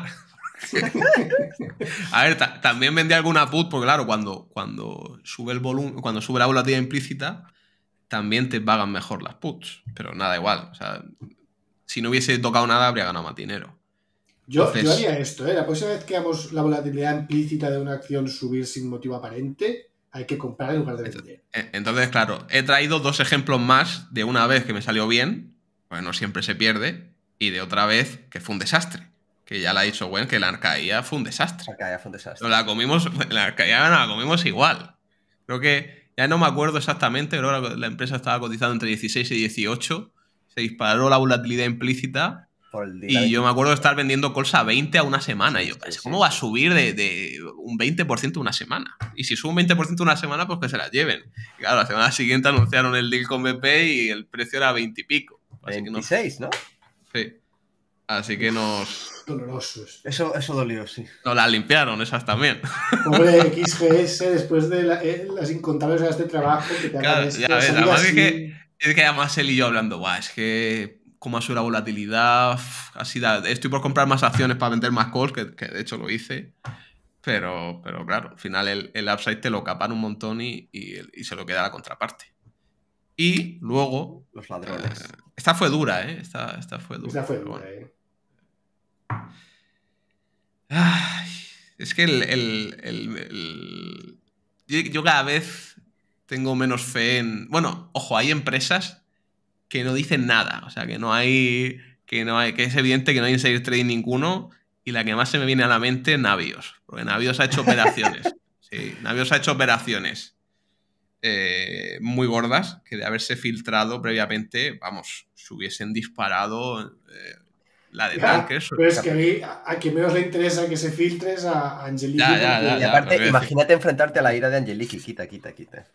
A ver, ta- también vendí alguna put, porque claro, cuando, cuando sube el volumen, cuando sube la volatilidad implícita, también te pagan mejor las puts. Pero nada igual. O sea, si no hubiese tocado nada, habría ganado más dinero. Yo, Entonces- yo haría esto, ¿eh? La próxima vez que veamos la volatilidad implícita de una acción subir sin motivo aparente, hay que comprar en lugar de vender. E- Entonces, claro, he traído dos ejemplos más de una vez que me salió bien, pues no siempre se pierde, y de otra vez que fue un desastre. Que ya la ha dicho Gwen, que la arcaía fue un desastre. Acá ya fue un desastre. Nos la comimos, la arcaía no la comimos igual. Creo que, ya no me acuerdo exactamente, pero la, la empresa estaba cotizando entre dieciséis y dieciocho, se disparó la volatilidad implícita, Por el y yo me acuerdo de estar vendiendo calls a veinte a una semana. Y yo Sí, pensé, sí, ¿cómo sí. va a subir de, de un veinte por ciento una semana? Y si sube un veinte por ciento una semana, pues que se la lleven. Y claro, la semana siguiente anunciaron el deal con B P y el precio era veinte y pico. Así que nos, veintiséis, ¿no? sí. Así que nos, Doloroso esto. Eso, eso dolió, sí. nos la limpiaron, esas también. Pobre X G S, después de la- eh, las incontables horas de trabajo que te Claro, hagan esto. ya ves, salir además es así. que, es que además él y yo hablando, guau, es que cómo ha subido la volatilidad, uf, así da- estoy por comprar más acciones para vender más calls, que, que de hecho lo hice. Pero, pero claro, al final el, el upside te lo capan un montón y, y, y se lo queda la contraparte. Y luego, Los ladrones. eh, esta fue dura, ¿eh? Esta, esta fue dura. Esa fue pero dura, bueno. eh. Ay, es que el, el- el- el- yo, yo cada vez tengo menos fe en... Bueno, ojo, hay empresas que no dicen nada. O sea, que no hay... Que, no hay, que es evidente que no hay insider trading ninguno. Y la que más se me viene a la mente es Navios. Porque Navios ha hecho operaciones. Sí, Navios ha hecho operaciones eh, muy gordas que de haberse filtrado previamente, vamos, se hubiesen disparado eh, la de Ya, Tankers. pero es que a, mí, a, a quien menos le interesa que se filtres a Angelique. Ya, ya, porque- ya, Y ya. aparte, lo voy a imagínate enfrentarte a la ira de Angelique. Quita, quita, quita.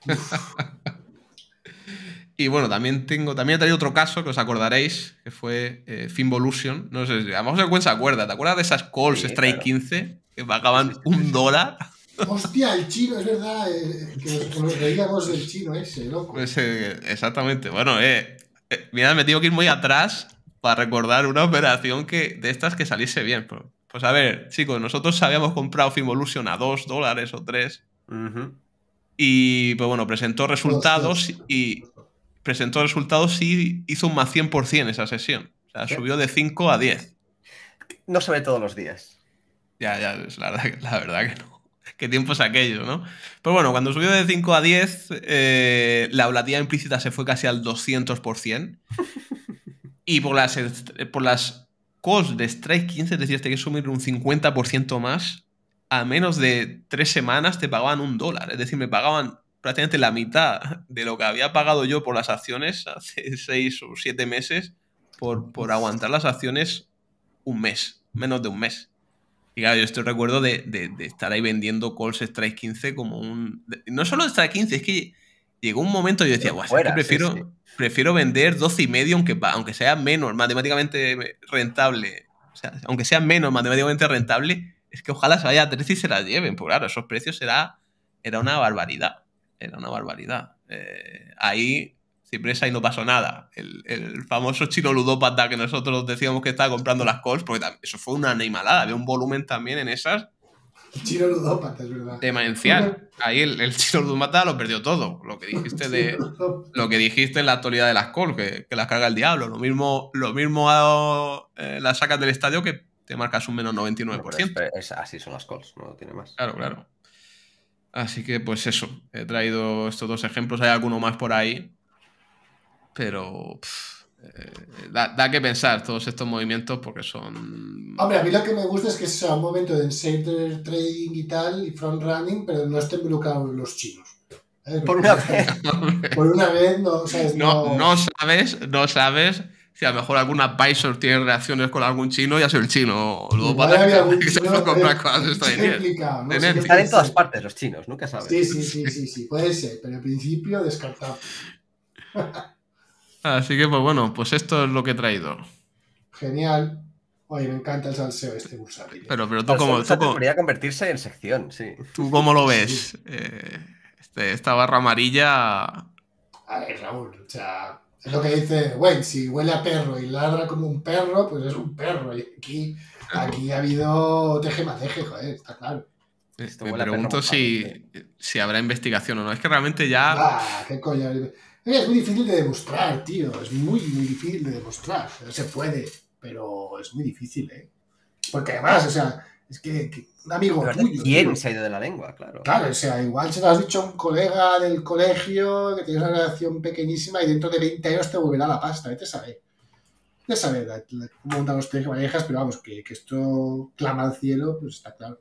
Y bueno, también tengo, también he traído otro caso que os acordaréis, que fue eh, Finvolution. No sé si a lo mejor Gwen se acuerda. ¿Te acuerdas de esas calls Sí, Strike claro. quince que pagaban un dólar? Hostia, el chino, es verdad, eh, que nos, nos reíamos del chino ese, loco. Pues, eh, exactamente. Bueno, eh, eh, mira, me tengo que ir muy atrás para recordar una operación que, de estas que saliese bien. Pues, pues a ver, chicos, nosotros habíamos comprado Finvolution a dos dólares o tres. Ujú. Y pues bueno, presentó resultados Dos, dos. y presentó resultados y hizo un más cien por ciento esa sesión. O sea, Sí. subió de cinco a diez. No se ve todos los días. Ya, ya, es la verdad, que- la verdad que no. Qué tiempos aquellos, ¿no? Pero bueno, cuando subió de cinco a diez, eh, la volatilidad implícita se fue casi al doscientos por ciento. Y por las, por las calls de Strike quince, es decir, te que subir un cincuenta por ciento más, a menos de tres semanas te pagaban un dólar. Es decir, me pagaban prácticamente la mitad de lo que había pagado yo por las acciones hace seis o siete meses por, por aguantar las acciones un mes, menos de un mes. Y claro, yo estoy recuerdo de, de, de estar ahí vendiendo Coles Strike quince como un... de- no solo Strike quince, es que llegó un momento y yo decía, Lo "Buah, es que fuera, sí, prefiero, sí. prefiero vender doce y medio aunque, pa- aunque sea menos matemáticamente rentable. O sea, aunque sea menos matemáticamente rentable, es que ojalá se vaya a trece y se las lleven. Pues claro, esos precios era, era una barbaridad. Era una barbaridad. Eh, ahí, Ciprés, ahí no pasó nada. El, el famoso chino ludópata que nosotros decíamos que estaba comprando las calls, porque tam- eso fue una animalada. Había un volumen también en esas Chino ludópata, es verdad. demencial. Ahí el, el chino ludópata lo perdió todo. Lo que dijiste de... Chino ludópata. Lo que dijiste en la actualidad de las calls, que, que las carga el diablo. Lo mismo, lo mismo a, eh, las sacas del estadio que te marcas un menos noventa y nueve No, por pero ciento. es- es- así son las calls, no tiene más. Claro, claro. Así que, pues eso. He traído estos dos ejemplos. Hay alguno más por ahí. Pero pff, eh, da, da que pensar todos estos movimientos porque son... Hombre, a mí lo que me gusta es que sea un momento de insider trading y tal, y front running, pero no estén involucrados los chinos. ¿Eh? Por una vez. Por una vez, no, ¿sabes? No, No, no sabes, no sabes si a lo mejor algún advisor tiene reacciones con algún chino y ha sido el chino. Luego igual para había algún que se chino, puede comprar eh, cosas chino extrañas. implicado, ¿no? De Sí que Netflix. Están en puede todas ser. partes los chinos, nunca sabes. Sí, sí, sí, sí, sí, puede ser, pero en principio descartado. Así que, pues bueno, pues esto es lo que he traído. Genial. Oye, me encanta el salseo este bursátil. Pero, pero tú, Al cómo, ser tú, bursátil cómo, podría convertirse en sección, sí. tú cómo lo Sí. ves. Eh, este- esta barra amarilla. A ver, Raúl, o sea, es lo que dice Wayne, si huele a perro y ladra como un perro, pues es un perro. Y aquí, aquí ha habido teje maneje, joder, está claro. eh, Esto Me huele a perro pregunto mojado, si, si habrá investigación o no. Es que realmente ya. Ah, qué coño. Oye, es muy difícil de demostrar, tío. Es muy, muy difícil de demostrar. No se puede, pero es muy difícil, ¿eh? Porque además, o sea, es que, que un amigo Pero tuyo. ¿quién tío. se ha ido de la lengua? Claro. Claro, o sea, igual se lo has dicho a un colega del colegio que tienes una relación pequeñísima y dentro de veinte años te volverá la pasta, vete a saber. Vete a saber la- la- cómo montan los tejes manejas, pero vamos, que, que esto clama al cielo, pues está claro.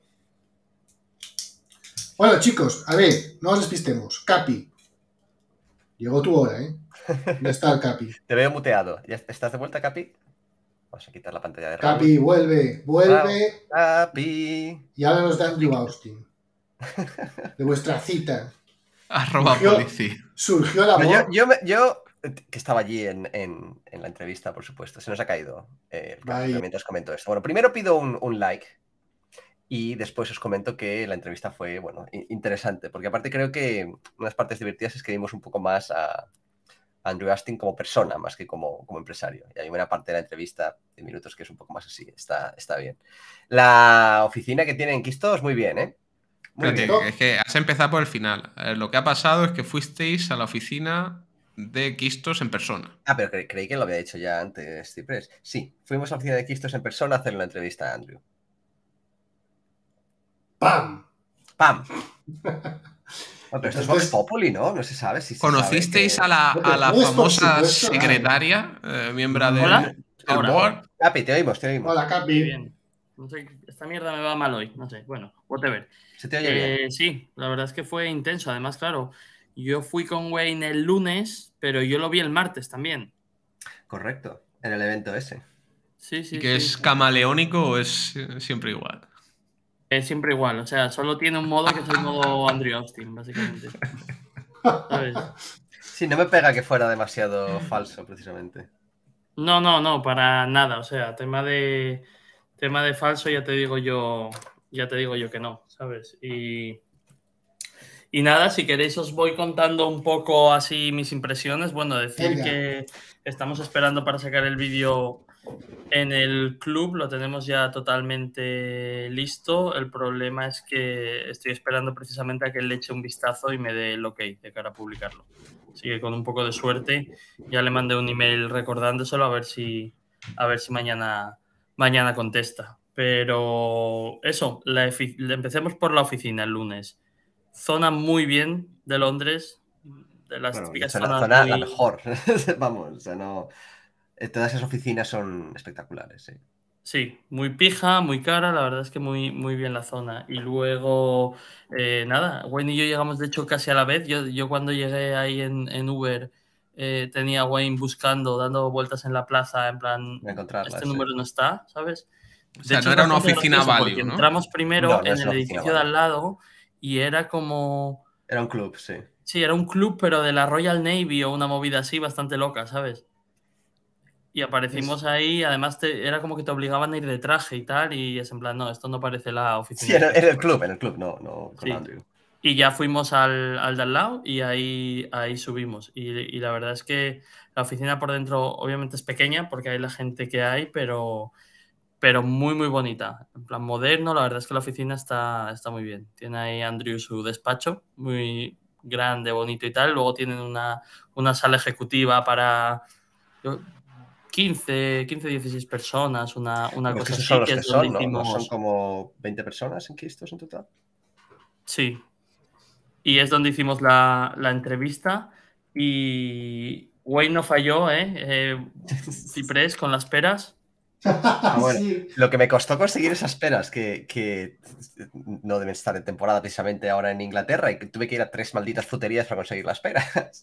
Bueno, chicos, a ver, no os despistemos. Capi. Llegó tu hora, ¿eh? ¿Dónde está el Capi? Te veo muteado. ¿Ya estás de vuelta, Capi? Vamos a quitar la pantalla de Raúl. Capi, vuelve, vuelve Capi. y háblanos de Andrew Austin. De vuestra cita. Arroba Surgió- policía. Surgió el Pero amor. yo, yo, me- yo, que estaba allí en, en- en la entrevista, por supuesto, se nos ha caído eh, el Vaya. capítulo mientras comento esto. Bueno, primero pido un, un like y después os comento que la entrevista fue, bueno, i- interesante, porque aparte creo que unas partes divertidas es que vimos un poco más a Andrew Austin como persona, más que como, como empresario. Y hay una parte de la entrevista de minutos que es un poco más así, está, está bien. La oficina que tiene en Quisto es muy bien, ¿eh? Muy Espérate, bien. es que has empezado por el final. A ver, lo que ha pasado es que fuisteis a la oficina de Quistos en persona. Ah, pero cre- creí que lo había dicho ya antes, Ciprés. Sí, fuimos a la oficina de Quistos en persona a hacer una entrevista a Andrew. ¡Pam! ¡Pam! Bueno, pero esto es Vox Entonces- Populi, ¿no? No se sabe si se ¿Conocisteis sabe a la, a la No es por famosa supuesto, nada. secretaria, eh, miembro del, Hola. del Ahora. board? que... Capi, te oímos, te oímos. Hola, Muy Capi. bien. No sé, esta mierda me va mal hoy. No sé, bueno, whatever. Se te oye bien. Eh, sí, la verdad es que fue intenso. Además, claro, yo fui con Wayne el lunes, pero yo lo vi el martes también. Correcto, en el evento ese. Sí, sí. ¿Y que sí. es camaleónico o es eh, siempre igual? Es siempre igual, o sea, solo tiene un modo que es el modo Andrew Austin, básicamente. ¿Sabes? Sí, no me pega que fuera demasiado falso, precisamente. No, no, no, para nada. O sea, tema de tema de falso, ya te digo yo, ya te digo yo que no, ¿sabes? Y, y nada, si queréis os voy contando un poco así mis impresiones. Bueno, decir Venga. que estamos esperando para sacar el vídeo en el club, lo tenemos ya totalmente listo. El problema es que estoy esperando precisamente a que él le eche un vistazo y me dé el ok de cara a publicarlo. Así que con un poco de suerte ya le mandé un email recordándoselo a ver si, a ver si mañana, mañana contesta. Pero eso, la efi- empecemos por la oficina el lunes. Zona muy bien de Londres, de las Bueno, típicas la zonas zona muy- la mejor. Vamos, o sea, no... eh, Todas esas oficinas son espectaculares, sí. Sí, muy pija, muy cara, la verdad es que muy, muy bien la zona. Y luego, eh, nada, Wayne y yo llegamos de hecho casi a la vez. Yo, yo cuando llegué ahí en, en Uber eh, tenía a Wayne buscando, dando vueltas en la plaza, en plan, Voy a encontrarla, este sí. número no está, ¿sabes? O sea, hecho, no es era una bastante oficina gracioso value, porque ¿no? entramos primero No, no en es el una oficina edificio de value. al lado y era como... Era un club, sí. Sí, era un club, pero de la Royal Navy o una movida así bastante loca, ¿sabes? Y aparecimos Es- ahí, además te- era como que te obligaban a ir de traje y tal, y es en plan, no, esto no parece la oficina Sí, de en el, en Twitter. el club, en el club, no, no con Sí. Andrew. Y ya fuimos al, al de al lado y ahí, ahí subimos. Y, y la verdad es que la oficina por dentro obviamente es pequeña porque hay la gente que hay, pero, pero muy, muy bonita. En plan moderno, la verdad es que la oficina está, está muy bien. Tiene ahí Andrew su despacho, muy grande, bonito y tal. Luego tienen una, una sala ejecutiva para yo, quince, quince, dieciséis personas, una, una Los que cosa esos son así, los que que es donde son, ¿no? No son hicimos... como veinte personas en Quistos en total. Sí, y es donde hicimos la, la entrevista y Wayne no falló, ¿eh? eh Ciprés con las peras. Ah, bueno, Sí. lo que me costó conseguir esas peras, que, que no deben estar en temporada precisamente ahora en Inglaterra, y que tuve que ir a tres malditas fruterías para conseguir las peras.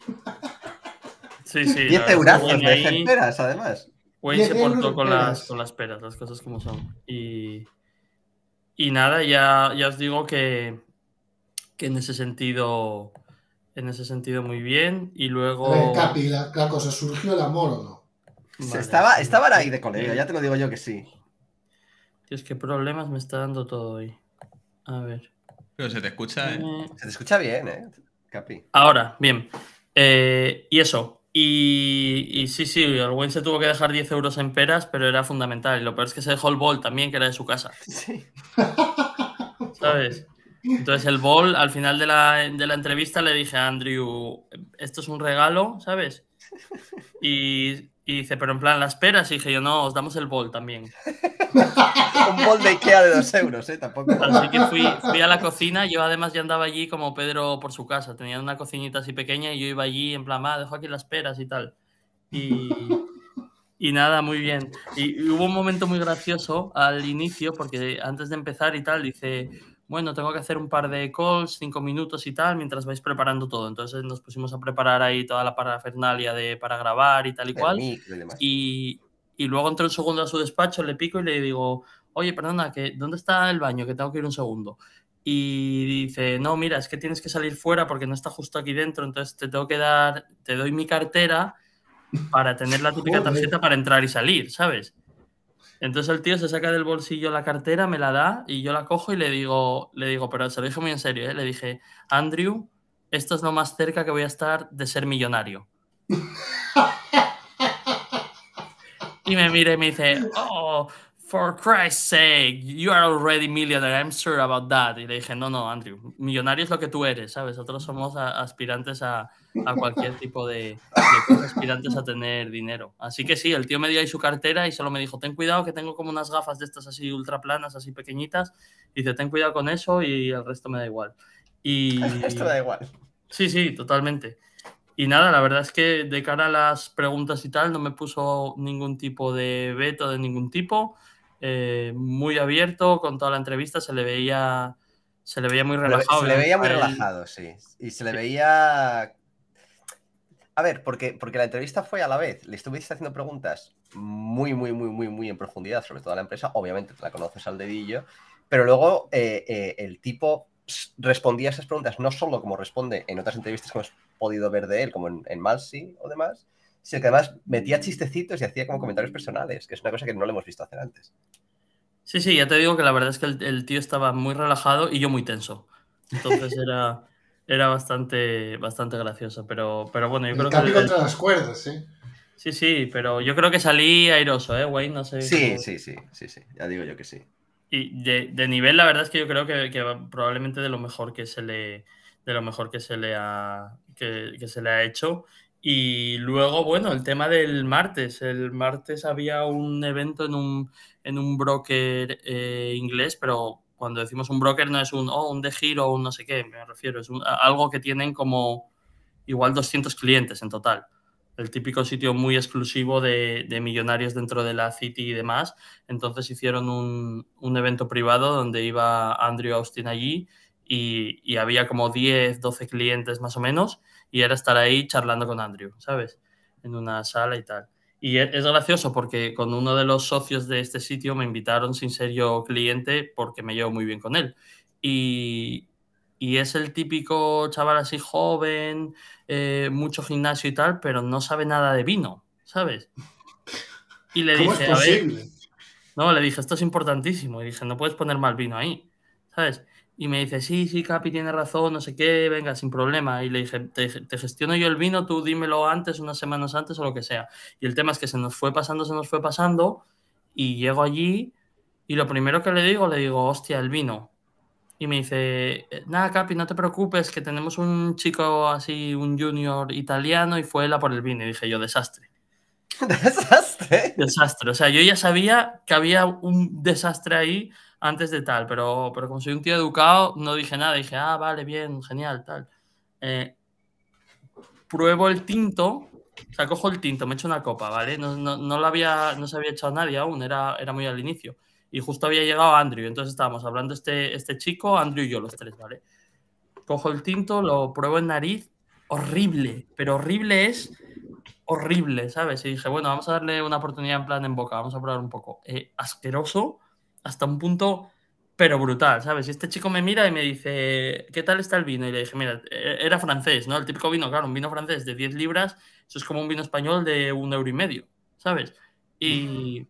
Sí, sí, la Diez verdad es que eurazos Wayne me dejé en ahí, peras, además. Wayne diez se euros portó en con las, peras. con las peras, las cosas como son. Y, y nada, ya, ya os digo que, que en ese sentido, en ese sentido muy bien. Y A ver, luego, Capi, la, la cosa, ¿surgió el amor o no? vale, Estaba, sí, estaban ahí sí, de colega, sí. ya te lo digo yo que sí. Dios, qué problemas me está dando todo hoy. A ver. Pero se te escucha, ¿eh? Eh, Se te escucha bien, ¿eh, Capi? Ahora, bien. Eh, y eso. Y, y sí, sí, el Wayne se tuvo que dejar diez euros en peras, pero era fundamental. Y lo peor es que se dejó el bol también, que era de su casa. Sí. ¿Sabes? Entonces el bol, al final de la, de la entrevista, le dije a Andrew, esto es un regalo, ¿sabes? Y, y dice, pero en plan, las peras. Y dije yo, no, os damos el bol también. Un bol de Ikea de dos euros, ¿eh? Tampoco. Así que fui, fui a la cocina, yo además ya andaba allí como Pedro por su casa, tenía una cocinita así pequeña y yo iba allí en plan, ah, dejo aquí las peras y tal. Y, y nada, muy bien. Y, y hubo un momento muy gracioso al inicio, porque antes de empezar y tal, dice, bueno, tengo que hacer un par de calls, cinco minutos y tal, mientras vais preparando todo. Entonces nos pusimos a preparar ahí toda la parafernalia de, para grabar y tal y El cual. micro y demás. Y, y luego entró un segundo a su despacho, le pico y le digo, oye, perdona, que, ¿dónde está el baño? Que tengo que ir un segundo. Y dice, no, mira, es que tienes que salir fuera porque no está justo aquí dentro, entonces te tengo que dar, te doy mi cartera para tener la típica Joder. tarjeta para entrar y salir, ¿sabes? Entonces el tío se saca del bolsillo la cartera, me la da y yo la cojo y le digo, le digo, pero se lo dije muy en serio, ¿eh? Le dije, Andrew, esto es lo más cerca que voy a estar de ser millonario. Y me mira y me dice, oh, for Christ's sake, you are already millionaire, I'm sure about that. Y le dije, no, no, Andrew, millonario es lo que tú eres, ¿sabes? Nosotros somos a, aspirantes a, a cualquier tipo de, de cosas, aspirantes a tener dinero. Así que sí, el tío me dio ahí su cartera y solo me dijo, ten cuidado que tengo como unas gafas de estas así ultra planas, así pequeñitas. Y dice, ten cuidado con eso y el resto me da igual. Y... Esto da igual. Sí, sí, totalmente. Y nada, la verdad es que de cara a las preguntas y tal, no me puso ningún tipo de veto de ningún tipo. Eh, muy abierto, con toda la entrevista, se le veía, se le veía muy relajado. Se le veía muy A él- relajado, sí. Y se le Sí. veía. A ver, porque, porque la entrevista fue a la vez. Le estuviste haciendo preguntas muy, muy, muy, muy, muy en profundidad sobre toda la empresa. Obviamente te la conoces al dedillo. Pero luego eh, eh, el tipo respondía a esas preguntas no solo como responde en otras entrevistas que hemos podido ver de él, como en, en Malsi o demás, sino que además metía chistecitos y hacía como comentarios personales, que es una cosa que no le hemos visto hacer antes. Sí, sí, ya te digo que la verdad es que el, el tío estaba muy relajado y yo muy tenso. Entonces era, era bastante, bastante gracioso. Pero, pero bueno, yo El creo Capi que... contra las cuerdas, ¿eh? Sí, sí, pero yo creo que salí airoso, ¿eh, Wayne? No sé Sí, cómo- sí, sí, sí, sí. Ya digo yo que sí. Y de, de nivel, la verdad es que yo creo que, que probablemente de lo mejor que se le, de lo mejor que se le ha, que, que se le ha hecho. Y luego, bueno, el tema del martes. El martes había un evento en un, en un broker eh, inglés, pero cuando decimos un broker no es un, oh, un de giro o un no sé qué, me refiero, es un, a algo que tienen como igual doscientos clientes en total. El típico sitio muy exclusivo de, de millonarios dentro de la City y demás. Entonces hicieron un, un evento privado donde iba Andrew Austin allí y, y había como diez, doce clientes más o menos y era estar ahí charlando con Andrew, ¿sabes? En una sala y tal. Y es, es gracioso porque con uno de los socios de este sitio me invitaron sin ser yo cliente porque me llevo muy bien con él. Y, y es el típico chaval así joven, eh, mucho gimnasio y tal, pero no sabe nada de vino, ¿sabes? Y le ¿Cómo dije, es a ver, posible? no, le dije, esto es importantísimo. Y dije, no puedes poner mal vino ahí, ¿sabes? Y me dice, sí, sí, Capi, tiene razón, no sé qué, venga, sin problema. Y le dije, te, te gestiono yo el vino, tú dímelo antes, unas semanas antes o lo que sea. Y el tema es que se nos fue pasando, se nos fue pasando, y llego allí y lo primero que le digo, le digo, hostia, el vino. Y me dice, nada, Capi, no te preocupes, que tenemos un chico así, un junior italiano, y fue él a por el vino. Y dije yo, desastre. ¿Desastre? Desastre. O sea, yo ya sabía que había un desastre ahí antes de tal, pero, pero como soy un tío educado, no dije nada. Dije, ah, vale, bien, genial, tal. Eh, pruebo el tinto, o sea, cojo el tinto, me echo una copa, ¿vale? No, no, no, lo había, no se había echado nadie aún, era, era muy al inicio. Y justo había llegado Andrew, entonces estábamos hablando este, este chico, Andrew y yo, los tres, ¿vale? Cojo el tinto, lo pruebo en nariz, horrible, pero horrible es horrible, ¿sabes? Y dije, bueno, vamos a darle una oportunidad en plan en boca, vamos a probar un poco. Eh, asqueroso hasta un punto, pero brutal, ¿sabes? Y este chico me mira y me dice, ¿qué tal está el vino? Y le dije, mira, era francés, ¿no? El típico vino, claro, un vino francés de diez libras, eso es como un vino español de un euro y medio, ¿sabes? Y,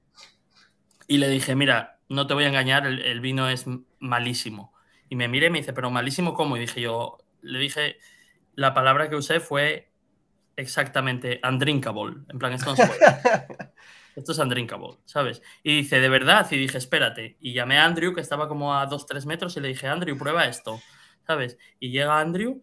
y le dije, mira, no te voy a engañar, el, el vino es malísimo. Y me mira y me dice, ¿pero malísimo cómo? Y dije yo, le dije, la palabra que usé fue exactamente undrinkable. En plan, esto no se puede. Esto es undrinkable, ¿sabes? Y dice, ¿de verdad? Y dije, espérate. Y llamé a Andrew, que estaba como a dos tres metros, y le dije, Andrew, prueba esto, ¿sabes? Y llega Andrew,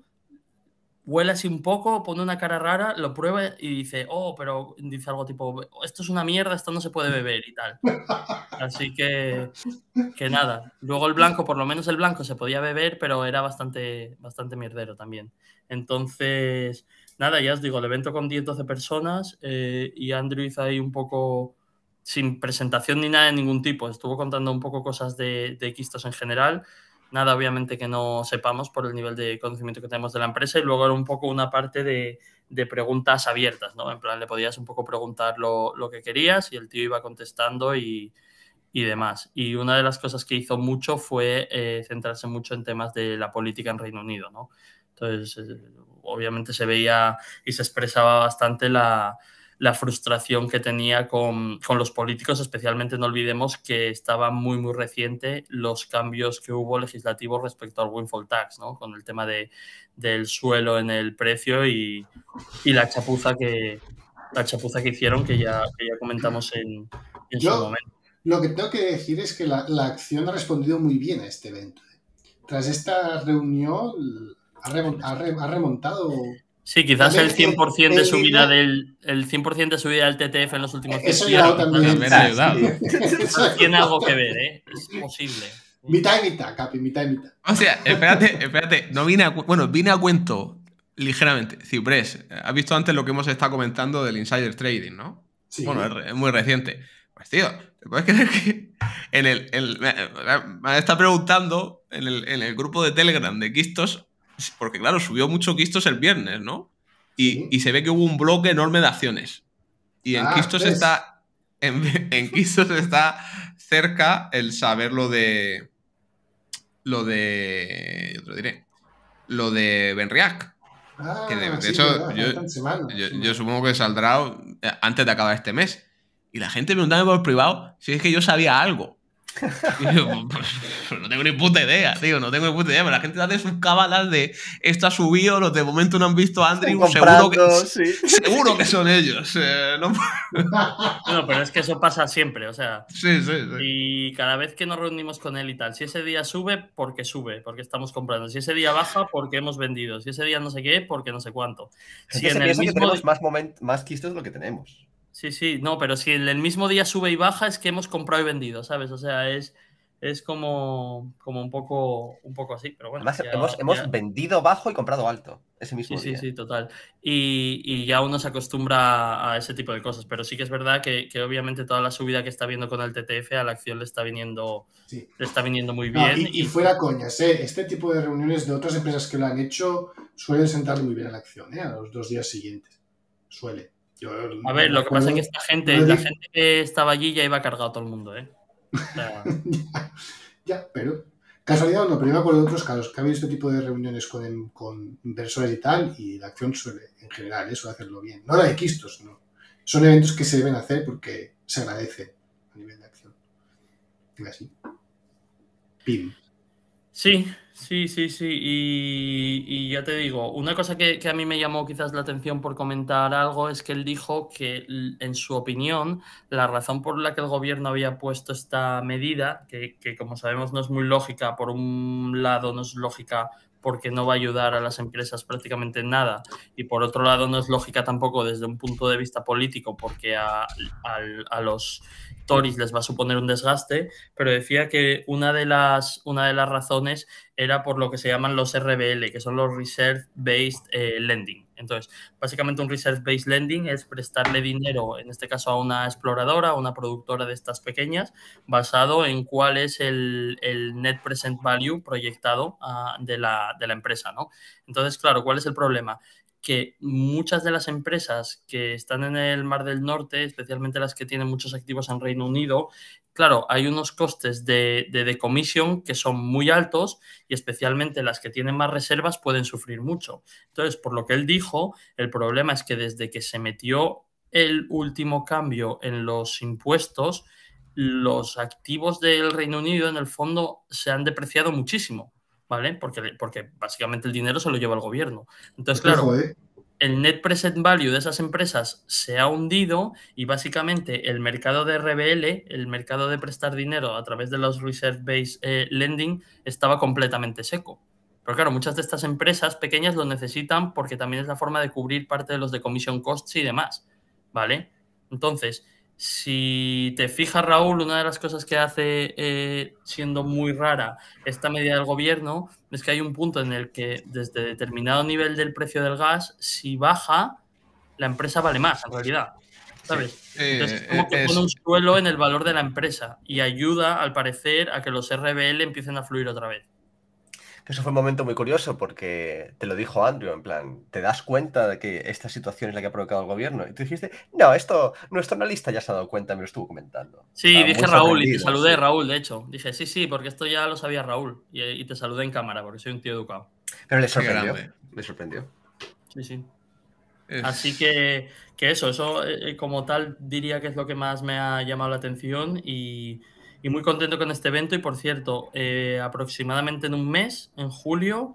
huele así un poco, pone una cara rara, lo prueba y dice, oh, pero dice algo tipo, esto es una mierda, esto no se puede beber y tal. Así que, que nada. Luego el blanco, por lo menos el blanco se podía beber, pero era bastante, bastante mierdero también. Entonces, nada, ya os digo, el evento con diez doce personas eh, y Andrew hizo ahí un poco sin presentación ni nada de ningún tipo. Estuvo contando un poco cosas de, de Quistos en general. Nada, obviamente, que no sepamos por el nivel de conocimiento que tenemos de la empresa. Y luego era un poco una parte de, de preguntas abiertas, ¿no? En plan, le podías un poco preguntar lo, lo que querías y el tío iba contestando y, y demás. Y una de las cosas que hizo mucho fue eh, centrarse mucho en temas de la política en Reino Unido, ¿no? Entonces, eh, obviamente se veía y se expresaba bastante la, la frustración que tenía con, con los políticos, especialmente no olvidemos que estaba muy, muy reciente los cambios que hubo legislativos respecto al windfall tax, ¿no? Con el tema de, del suelo en el precio y, y la chapuza que, la chapuza que hicieron, que ya, que ya comentamos en, en Yo, su momento. Lo que tengo que decir es que la, la acción ha respondido muy bien a este evento. Tras esta reunión ha, remont, ha, re, ha remontado... Sí, quizás el cien por ciento de subida del el cien por ciento de subida del T T F en los últimos Eso ya también. Me ha ayudado. Sí. Tiene algo que ver, ¿eh? Es posible. Mitad y mitad, Capi, mitad y mitad. O sea, espérate, espérate. No vine a, bueno, vine a cuento ligeramente. Ciprés, has visto antes lo que hemos estado comentando del insider trading, ¿no? Sí. Bueno, es, es muy reciente. Pues tío, ¿te puedes creer que en el, el me, me está preguntando en el, en el grupo de Telegram de Quistos, porque claro, subió mucho Quistos el viernes, ¿no? Y, sí. y se ve que hubo un bloque enorme de acciones. Y en ah, Quistos pues... está en, en Quistos está cerca el saber lo de lo de yo te lo diré, lo de Benriac. Ah, que de, de sí, hecho verdad, yo, semana, yo, semana. yo supongo que saldrá antes de acabar este mes. Y la gente preguntaba por privado si es que yo sabía algo. Y yo, pues, pues, no tengo ni puta idea, tío, no tengo ni puta idea. Pero la gente hace sus cabalas de esto ha subido, los de momento no han visto a Andrew, seguro que, sí. seguro que son ellos. Eh, no... no, pero es que eso pasa siempre, o sea. Sí, sí, sí. Y cada vez que nos reunimos con él y tal, si ese día sube, porque sube, porque estamos comprando. Si ese día baja, porque hemos vendido. Si ese día no sé qué, porque no sé cuánto. Si en el mismo... que tenemos más, moment... más quistos de lo que tenemos. Sí, sí, no, pero si en el mismo día sube y baja es que hemos comprado y vendido, ¿sabes? O sea, es, es como, como un poco un poco así, pero bueno. Además, ya, hemos, ya... hemos vendido bajo y comprado alto ese mismo sí, día. Sí, sí, total. Y, y ya uno se acostumbra a ese tipo de cosas, pero sí que es verdad que, que obviamente toda la subida que está viendo con el T T F a la acción le está viniendo, sí. le está viniendo muy bien. No, y, y fuera coñas, ¿eh? Este tipo de reuniones de otras empresas que lo han hecho suelen sentarle muy bien a la acción, ¿eh? A los dos días siguientes. Suele. Yo, A ver, me lo que pasa es acuerdo- que esta gente, no la di- gente que estaba allí ya iba cargado todo el mundo, ¿eh? O sea, ya, ya, pero casualidad o no, pero yo me acuerdo de otros casos que ha habido este tipo de reuniones con, con inversores y tal, y la acción suele, en general, eso suele hacerlo bien. No la de Quistos, no. Son eventos que se deben hacer porque se agradece a nivel de acción. Y así. Pim. sí, sí, sí, sí. Y, y ya te digo, una cosa que, que a mí me llamó quizás la atención por comentar algo es que él dijo que, l- en su opinión, la razón por la que el gobierno había puesto esta medida, que, que como sabemos no es muy lógica, por un lado no es lógica porque no va a ayudar a las empresas prácticamente en nada, y por otro lado no es lógica tampoco desde un punto de vista político porque a, al- a los Tories les va a suponer un desgaste, pero decía que una de las, una de las razones era por lo que se llaman los R B L, que son los Reserve Based eh, Lending. Entonces, básicamente un Reserve Based Lending es prestarle dinero, en este caso a una exploradora, a una productora de estas pequeñas, basado en cuál es el, el Net Present Value proyectado uh, de, la, de la empresa, ¿no? Entonces, claro, ¿cuál es el problema? Que muchas de las empresas que están en el Mar del Norte, especialmente las que tienen muchos activos en Reino Unido, claro, hay unos costes de, de decomisión que son muy altos y especialmente las que tienen más reservas pueden sufrir mucho. Entonces, por lo que él dijo, el problema es que desde que se metió el último cambio en los impuestos, los activos del Reino Unido en el fondo se han depreciado muchísimo, ¿vale? Porque, porque básicamente el dinero se lo lleva el gobierno. Entonces, Pues te claro, jode. el net present value de esas empresas se ha hundido y básicamente el mercado de R B L, el mercado de prestar dinero a través de los Reserve Based eh, Lending, estaba completamente seco. Pero claro, muchas de estas empresas pequeñas lo necesitan porque también es la forma de cubrir parte de los de commission costs y demás, ¿vale? Entonces, si te fijas, Raúl, una de las cosas que hace, eh, siendo muy rara esta medida del gobierno, es que hay un punto en el que desde determinado nivel del precio del gas, si baja, la empresa vale más, en realidad, ¿sabes? Entonces, Eh, es como que es, pone un suelo en el valor de la empresa y ayuda, al parecer, a que los R B L empiecen a fluir otra vez. Eso fue un momento muy curioso porque te lo dijo Andrew, en plan, ¿te das cuenta de que esta situación es la que ha provocado el gobierno? Y tú dijiste, no, esto, nuestro analista ya se ha dado cuenta, me lo estuvo comentando. Sí, Estaba dije muy Raúl y te sorprendido, saludé, sí. Raúl, de hecho. Dije, sí, sí, porque esto ya lo sabía Raúl y, y te saludé en cámara porque soy un tío educado. Pero le Qué sorprendió, grande. le sorprendió. Sí, sí. Es- Así que, que eso, eso eh, como tal diría que es lo que más me ha llamado la atención y, y muy contento con este evento. Y por cierto, eh, aproximadamente en un mes, en julio,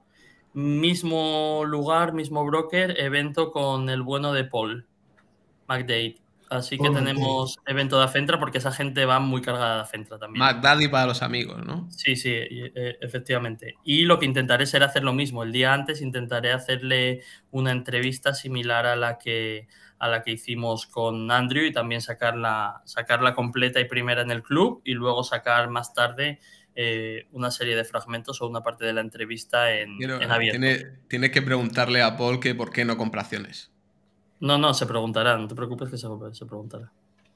mismo lugar, mismo broker, evento con el bueno de Paul McDade. Así que Paul McDade. tenemos evento de Afentra porque esa gente va muy cargada de Afentra también. McDaddy para los amigos, ¿no? Sí, sí, eh, efectivamente. Y lo que intentaré será hacer lo mismo. El día antes intentaré hacerle una entrevista similar a la que, a la que hicimos con Andrew y también sacarla, sacarla completa y primera en el club y luego sacar más tarde eh, una serie de fragmentos o una parte de la entrevista en, Quiero- en abierto. tiene, tiene que preguntarle a Paul que por qué no compra acciones. No, no, se preguntará, no te preocupes que se, se preguntará.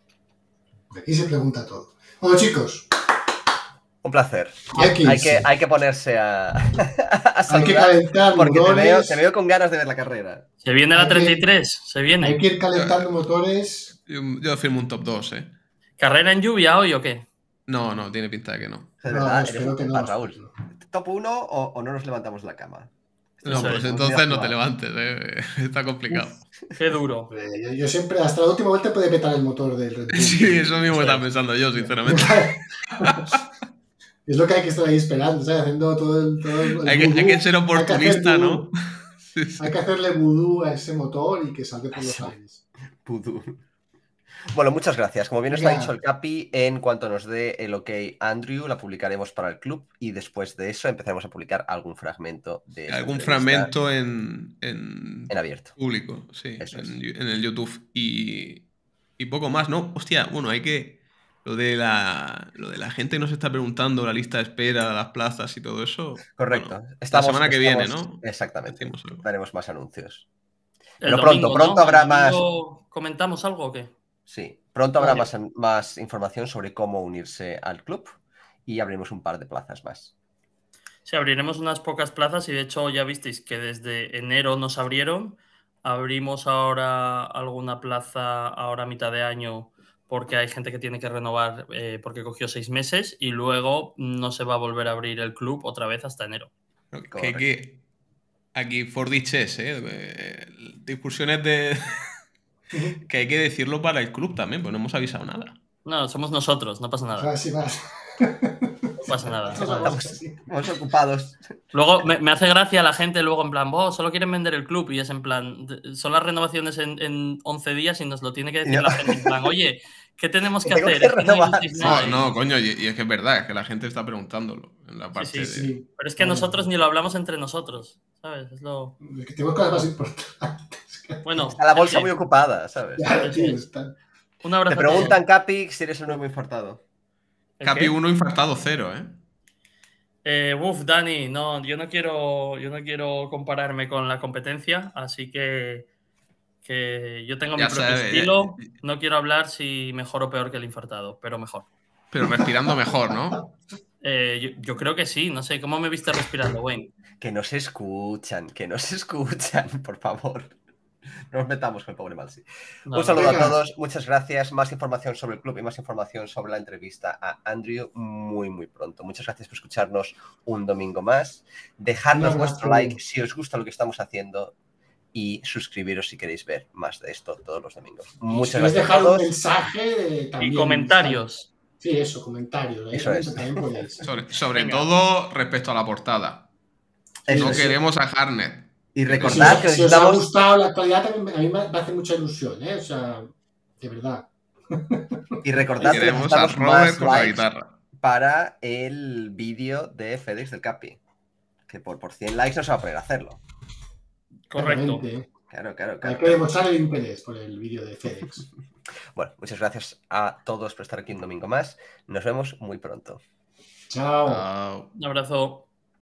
Aquí se pregunta todo. Bueno, chicos, Un placer. hay que Hay irse. que, hay que ponerse a, a Hay que saludar calentar porque te motores. veo, te veo con ganas de ver la carrera. Se viene la Hay que- treinta y tres, se Hay viene. que ir calentando motores. Yo, yo firmo un top dos, ¿eh? ¿Carrera en lluvia hoy o qué? No, no, tiene pinta de que no. De No, verdad, no, eres espero un que no, pupa, Raúl. espero que ¿Top uno o, o no nos levantamos de la cama? No, Eso pues es. entonces no te Muy levantes, ¿eh? Está complicado. Qué duro. Hombre, yo, yo siempre, hasta la última vuelta puede petar el motor del Red Bull. Sí, eso mismo Sí. estaba pensando yo, sinceramente. Es lo que hay que estar ahí esperando, ¿sabes? Haciendo todo el. Todo el Hay que, hay vudú. que ser oportunista, Hay que hacer ¿no? vudú. Sí, sí. Hay que hacerle vudú a ese motor y que salga por los aires. Pudú. Bueno, muchas gracias. Como bien nos ha Venga. dicho el Capi, en cuanto nos dé el ok Andrew, la publicaremos para el club y después de eso empezaremos a publicar algún fragmento de esta Algún entrevista fragmento en, en en abierto. público, sí, Eso es. en, en el YouTube. Y, y poco más, ¿no? Hostia, bueno, hay que. Lo de la, lo de la gente que nos está preguntando, la lista de espera, las plazas y todo eso. Correcto. bueno, Estamos, la semana que estamos- viene, ¿no? Exactamente. Decimos algo. Daremos más anuncios. El Pero domingo, pronto, pronto ¿no? habrá ¿El más. domingo ¿Comentamos algo o qué? Sí, pronto habrá Vale. más, más información sobre cómo unirse al club y abriremos un par de plazas más. Sí, abriremos unas pocas plazas y de hecho ya visteis que desde enero nos abrieron, abrimos ahora alguna plaza ahora a mitad de año porque hay gente que tiene que renovar eh, porque cogió seis meses y luego no se va a volver a abrir el club otra vez hasta enero. Que, que aquí for the chess, ¿eh? Discusiones de... que hay que decirlo para el club también, pues no hemos avisado nada. No, somos nosotros, no pasa nada. Así más. No pasa nada. Estamos, estamos ocupados. Luego me, me hace gracia la gente luego en plan, vos solo quieren vender el club y es en plan, son las renovaciones en, en once días y nos lo tiene que decir No. la gente en plan, oye, ¿qué tenemos que Tengo hacer? que Es que no hay renovar. ningún No, sistema". no, coño, y, y es que es verdad, es que la gente está preguntándolo en la parte sí, de... Sí. Pero es que nosotros ni lo hablamos entre nosotros, ¿sabes? Es lo... Es que tenemos cosas más importantes. Bueno, Está la bolsa gente, muy ocupada, ¿sabes? Ya, tío, está- un abrazo. Te preguntan, Capi, si eres el nuevo infartado. ¿El Capi qué? uno infartado cero, ¿eh? Eh, uf, Dani, no, yo no quiero, yo no quiero compararme con la competencia, así que, que yo tengo Ya mi propio sabes, estilo. ya- No quiero hablar si mejor o peor que el infartado, pero mejor. Pero respirando mejor, ¿no? Eh, yo, yo creo que sí, no sé, ¿cómo me viste respirando, Wayne? Que no se escuchan, que no se escuchan, por favor. No nos metamos con el pobre Malsi. No, Un saludo no. a todos, muchas gracias. Más información sobre el club y más información sobre la entrevista a Andrew muy, muy pronto. Muchas gracias por escucharnos un domingo más. Dejadnos Un vuestro abrazo. like si os gusta lo que estamos haciendo y suscribiros si queréis ver más de esto todos los domingos. Muchas Si queréis gracias a dejar un todos. mensaje eh, también. Y comentarios. Sí, eso, comentarios. ¿eh? Eso es. También podéis. Sobre, sobre Venga. todo respecto a la portada. Eso No es. queremos a Harnett. Y Si recordad os, que si os ha necesitamos... gustado la actualidad, también a mí me hace mucha ilusión, ¿eh? O sea, de verdad. Y recordad que Queremos a necesitamos Robert más con la likes guitarra. para el vídeo de FedEx del Capi. Que por, por cien likes no se va a poder hacerlo. Correcto. Claramente, ¿eh? Claro, claro, Hay claro. que demostrar el interés por el vídeo de FedEx. Bueno, muchas gracias a todos por estar aquí un domingo más. Nos vemos muy pronto. Chao. Ah, Un abrazo.